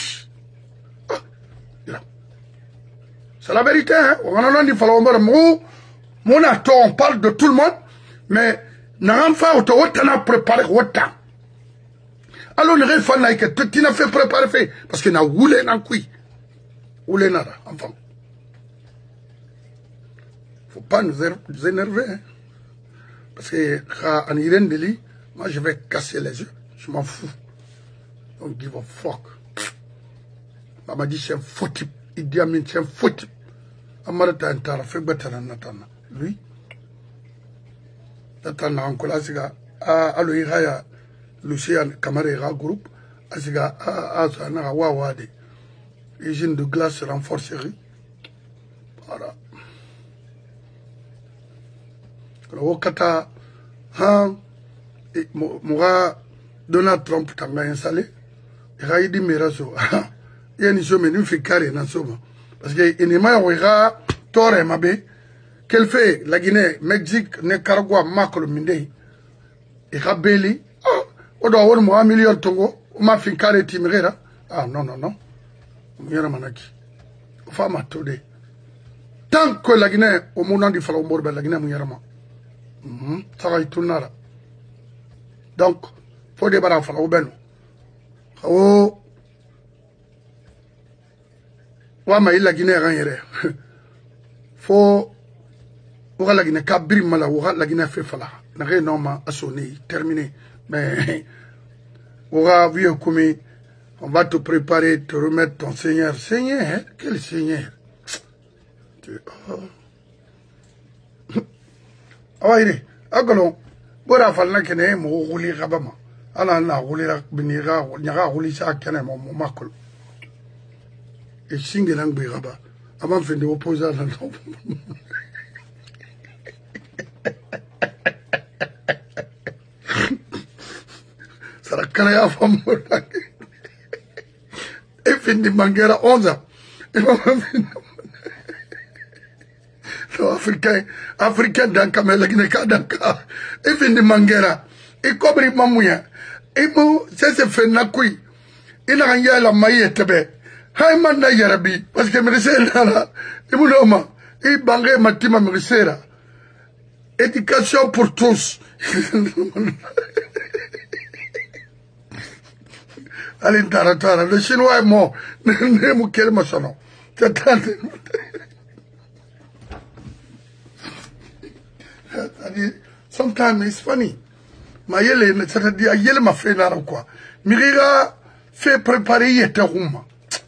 Speaker 1: c'est la vérité hein on a dit fala on a tort on parle de tout le monde mais n'an fa auto wotana préparer wota alors le ref na que tu n'as fait préparer fait parce que na woulé na kui woulé na enfant faut pas nous énerver hein? Parce que en Irène Deli moi je vais casser les yeux je m'en fous don't give a fuck mama dit c'est un faux type il dit amin c'est un faux type amarata antara fait batana natana lui Natana ankola siga alo ihaya Lucian Camarera groupe asiga asa na wawade usine de glace renforcerie voilà wakata ha moga Donald Trump tanga installé raidi meraso yani somme ni fikare na soma parce que enema wega tore mabe qu'elle fait la Guinée, Mexique, Nicaragua, Makolo Mindei, et Rabeli, oh, on doit avoir 1 million de tongo, on m'a fait carré timérera. Ah non, Mouya Manaki. Femme à todé. Tant que la Guinée, au moment du Falomborbe, la Guinée Mouyarama. Ça va y tourner. Donc, il faut débarrasser Falobeno. Oh, ouais, la Guinée, rien. Faut. Ouga la Guinée kabri mala ouga la Guinée fait fala na rien normal assoné terminé mais ouga vieux comme on va te préparer te remettre ton Seigneur quel Seigneur awaire agalo bora falna kene mo guli gabama ala na guli ra binira nyaga guli sa kene mo makol et singelang be gaba avant fin de opposer dans Sarakana ya famu. Findi Mangera 11 Africain danka me lagine ka danka Findi Mangera ikobri mamuya ibu sese fenna kui ina ganya la maye tebe hay man na yarabi parce que meresela la ibu noma i bangé matima meresera éducation pour tous allez taratara le chinois est mort ne mu kelma sono sometimes it's funny ma yele c'est-à-dire yele ma fait là quoi miriga fait préparer yete rouma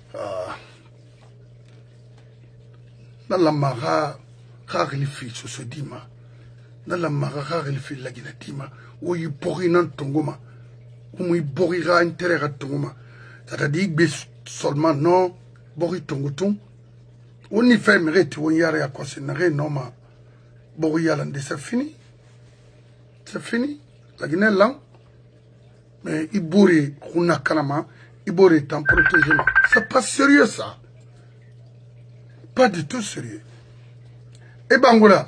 Speaker 1: dans la mara khalifi so dima dans la mara khalifi la gina dima où il pourri nan tongoma où il pourrira intérêt à tongoma c'est-à-dire seulement non bori tongoton on y fait mérite on y a quoi c'est non ma bori yalande c'est fini la Guinée là mais il bourre kuna kanama il bourre tant protéger c'est pas sérieux ça pas du tout sérieux et Bangola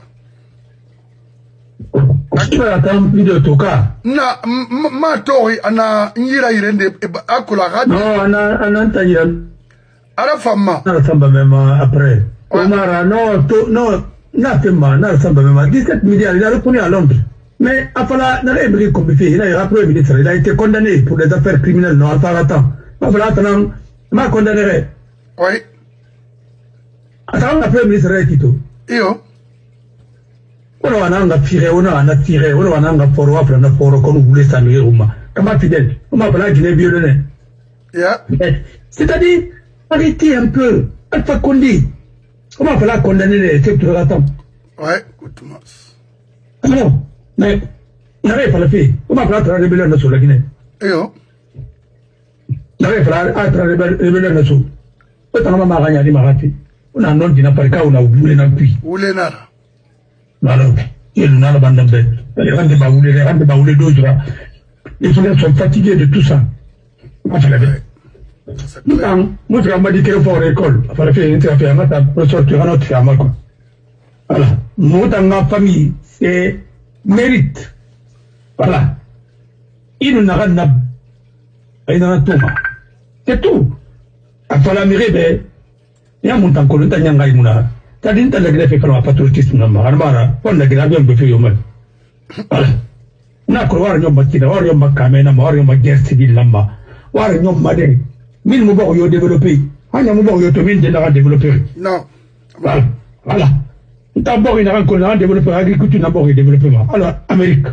Speaker 1: na ma tori ana nyira irende akula gadi
Speaker 2: non ana tayira
Speaker 1: ara fama
Speaker 2: na samba même après Omara non na tema na samba même 17 milliards il a reconnu à Londres mais afala na réébli comme fait il a après ministre il a été condamné pour des affaires criminelles non attends voilà attends ma condamné
Speaker 1: oui
Speaker 2: attends après ministre Tito
Speaker 1: io
Speaker 2: on a tiré, on a foro après on a foro qu'on voulait saluer Ouma. Comment fidèle, on m'a parlé d'une violence. C'est-à-dire, arrêtez un peu, Alpha Condé. On m'a parlé condamner les secteurs d'attente.
Speaker 1: Ouais, écoute-moi.
Speaker 2: Non, mais, il n'avait pas le fait. On m'a parlé de la rébellion sur la Guinée.
Speaker 1: Et oh?
Speaker 2: Il n'avait pas de la rébellion sur. On m'a gagné, il m'a raté. On a un nom qui n'a pas le cas, on a voulu d'un puits.
Speaker 1: Voulez nada.
Speaker 2: Alors, il n'a pas de les rendez baoulés d'autres. Les gens sont fatigués de tout ça. Moi, je m'a dit qu'il faut l'école. Il fallait faire une thérapie à matin pour sortir à notre ferme. Voilà. Moi, dans ma famille, c'est mérite. Voilà. Il n'a rien à tout. C'est tout. Il fallait mériter. Il y a mon temps que l'on a gagné. Tadi nta lagina fe kala patriotisme na marmara wala gina biam be fe yomal na ko war nyom makina war nyom makame na war nyom guerre civile lamba war nyom made min mo ba yo développer hanya mo ba yo to min de la développer
Speaker 1: non
Speaker 2: voilà nta bo ina ko na développer agriculture na bo développement alors Amérique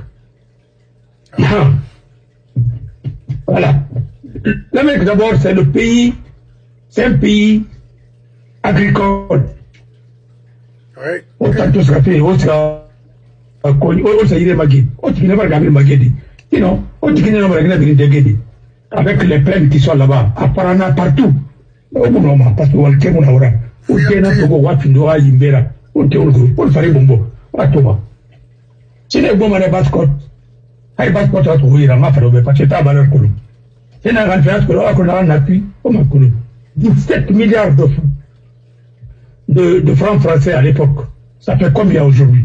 Speaker 2: voilà l'Amérique d'abord c'est le pays c'est un pays agricole.
Speaker 1: Ouais.
Speaker 2: Autant tout ça fait, on s'est magé. On t'y n'a pas regardé magé. Sinon, on t'y n'a pas regardé de avec les plaines qui sont là-bas, apparemment partout. Au moment, parce qu'on tient mon aura. On tient un peu de Wafindora, Yimbera, on tient on fait bombo. Attends. C'est les bons à la basse-côte. À la basse-côte, à trouver la mafia, parce que t'as valeur colon. C'est la référence que l'on a un appui, on m'a connu. 17 milliards de francs. De francs français à l'époque. Ça fait combien aujourd'hui?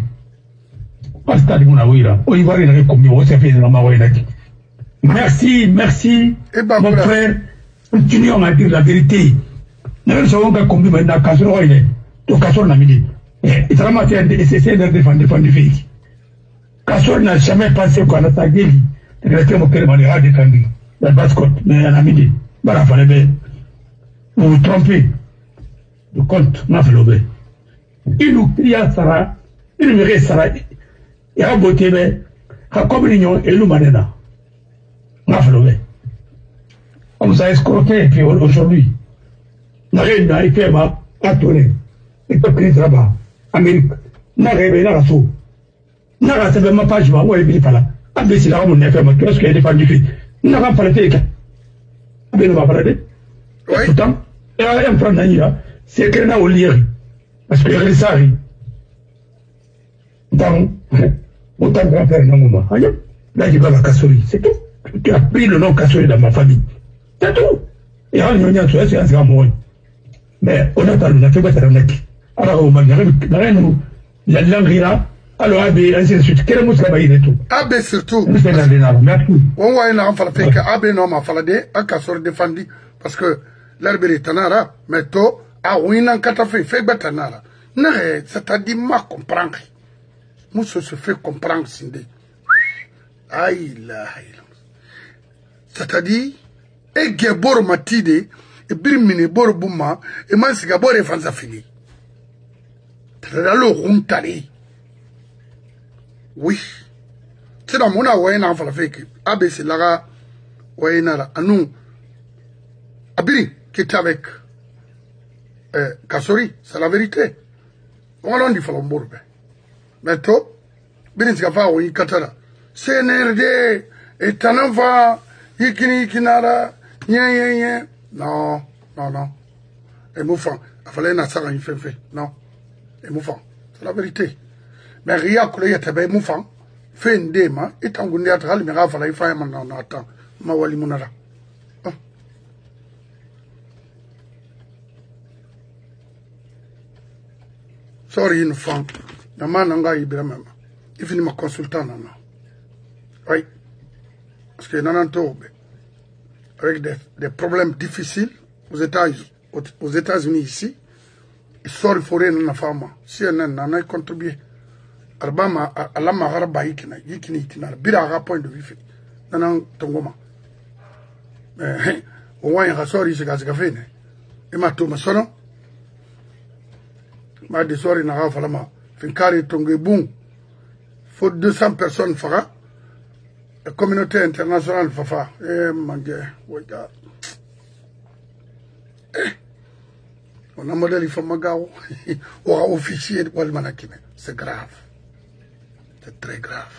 Speaker 2: Merci, merci, mon frère. Continuons à dire la vérité. Nous savons que combien maintenant Kassoro il est. Donc Kassoro n'a mis. Il travaille c'est de défendre le pays. Kassoro n'a jamais pensé qu'on a tagué. Il a fait mon père maniera défendu. La basse-côte, mais un ami. Voilà, fallait bien. Vous vous trompez. Le compte m'a fait l'obé. Il nous crie à Sarah, il nous reste Sarah. Il a beauté, mais, à comme l'union, et nous manena. M'a fait l'obé. On nous a escroqué, et puis aujourd'hui, n'a rien à faire, à tourner. Il peut crier là-bas, Amérique, n'a rêvé, n'a rassaut. N'a rassaut, ma page, ma ouais, il est pas là. Ah, mais c'est là, mon effet, ma tu vois ce qu'il y a défendu. N'a pas parlé, ah, ben, on va parler. Pourtant, il y a un frère d'ailleurs. C'est que là, on lit, parce que les sari. Donc, autant de faire un moment. Là, il va à Kassori, c'est tout. Tu as pris le nom Kassori dans ma famille. C'est tout. et on y a tout c'est un grand mais on a parlé de la fête de la alors on m'a dit nous la langue là alors AB ainsi de suite quel mot ça va y tout
Speaker 1: AB surtout on voit une enfant fait que AB non m'a fallu de à casser défendu parce que l'arbre est tanara mais to a ouina kata fait betanara non c'est-à-dire ma comprendre monsieur se fait comprendre sindé aïe là c'est-à-dire et gebor matide et birmine bor buma et man siga bor e fanza fini tralo runtari oui c'est dans mon awena en falafeke ABC laga wayna la anu abiri qui est avec Kassori c'est la vérité on l'a dit falombourbe mais to bini siga fa oui katara CNRD et tanava yikini kinara nye non et moufant il fallait na sara une fait non et moufant c'est la vérité mais rien que le tabe moufant fait ndema etangundi atral mi ga fala ifa man na ata ma wali munara sorry une femme na mananga ibrahim il finit ma consultant non oui parce que nananto avec des problèmes difficiles aux États-Unis ici, ils sortent forêt dans la femme. Si on a contribué, Arbama à la Maharba Yikina, Yikina, Bira point de vue. Nanan Tongoma. Mais au moins, il y a sorti ce gaz-gafé. Et ma tour, ma sono. Ma de soirée n'a pas fallu. Finkari Tongé Boum. Faut 200 personnes fera. La communauté internationale fafa mon Dieu regarde on a modèle il faut magao ou officier de Walmanakine c'est grave c'est très grave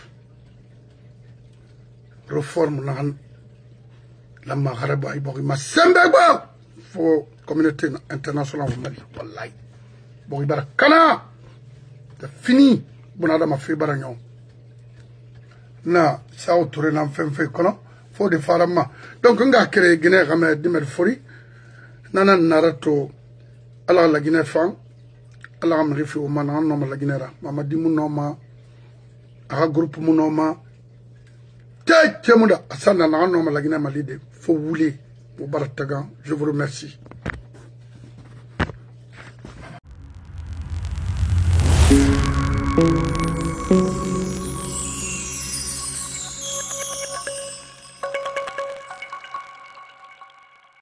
Speaker 1: réforme la Maharaba Iborima Sembeba faut communauté internationale au Mali wallahi Boribara Kana c'est fini bonada ma fait baragnon na sa autour na fait kono faut de farama donc nga créé Guinée ramé dimer fori nana narato ala la Guinée fan ala am rifi o man no la Guinée ra mama dimu no ma a groupe mu no ma te muda asana na no la Guinée malide faut wouler au baratagan je vous remercie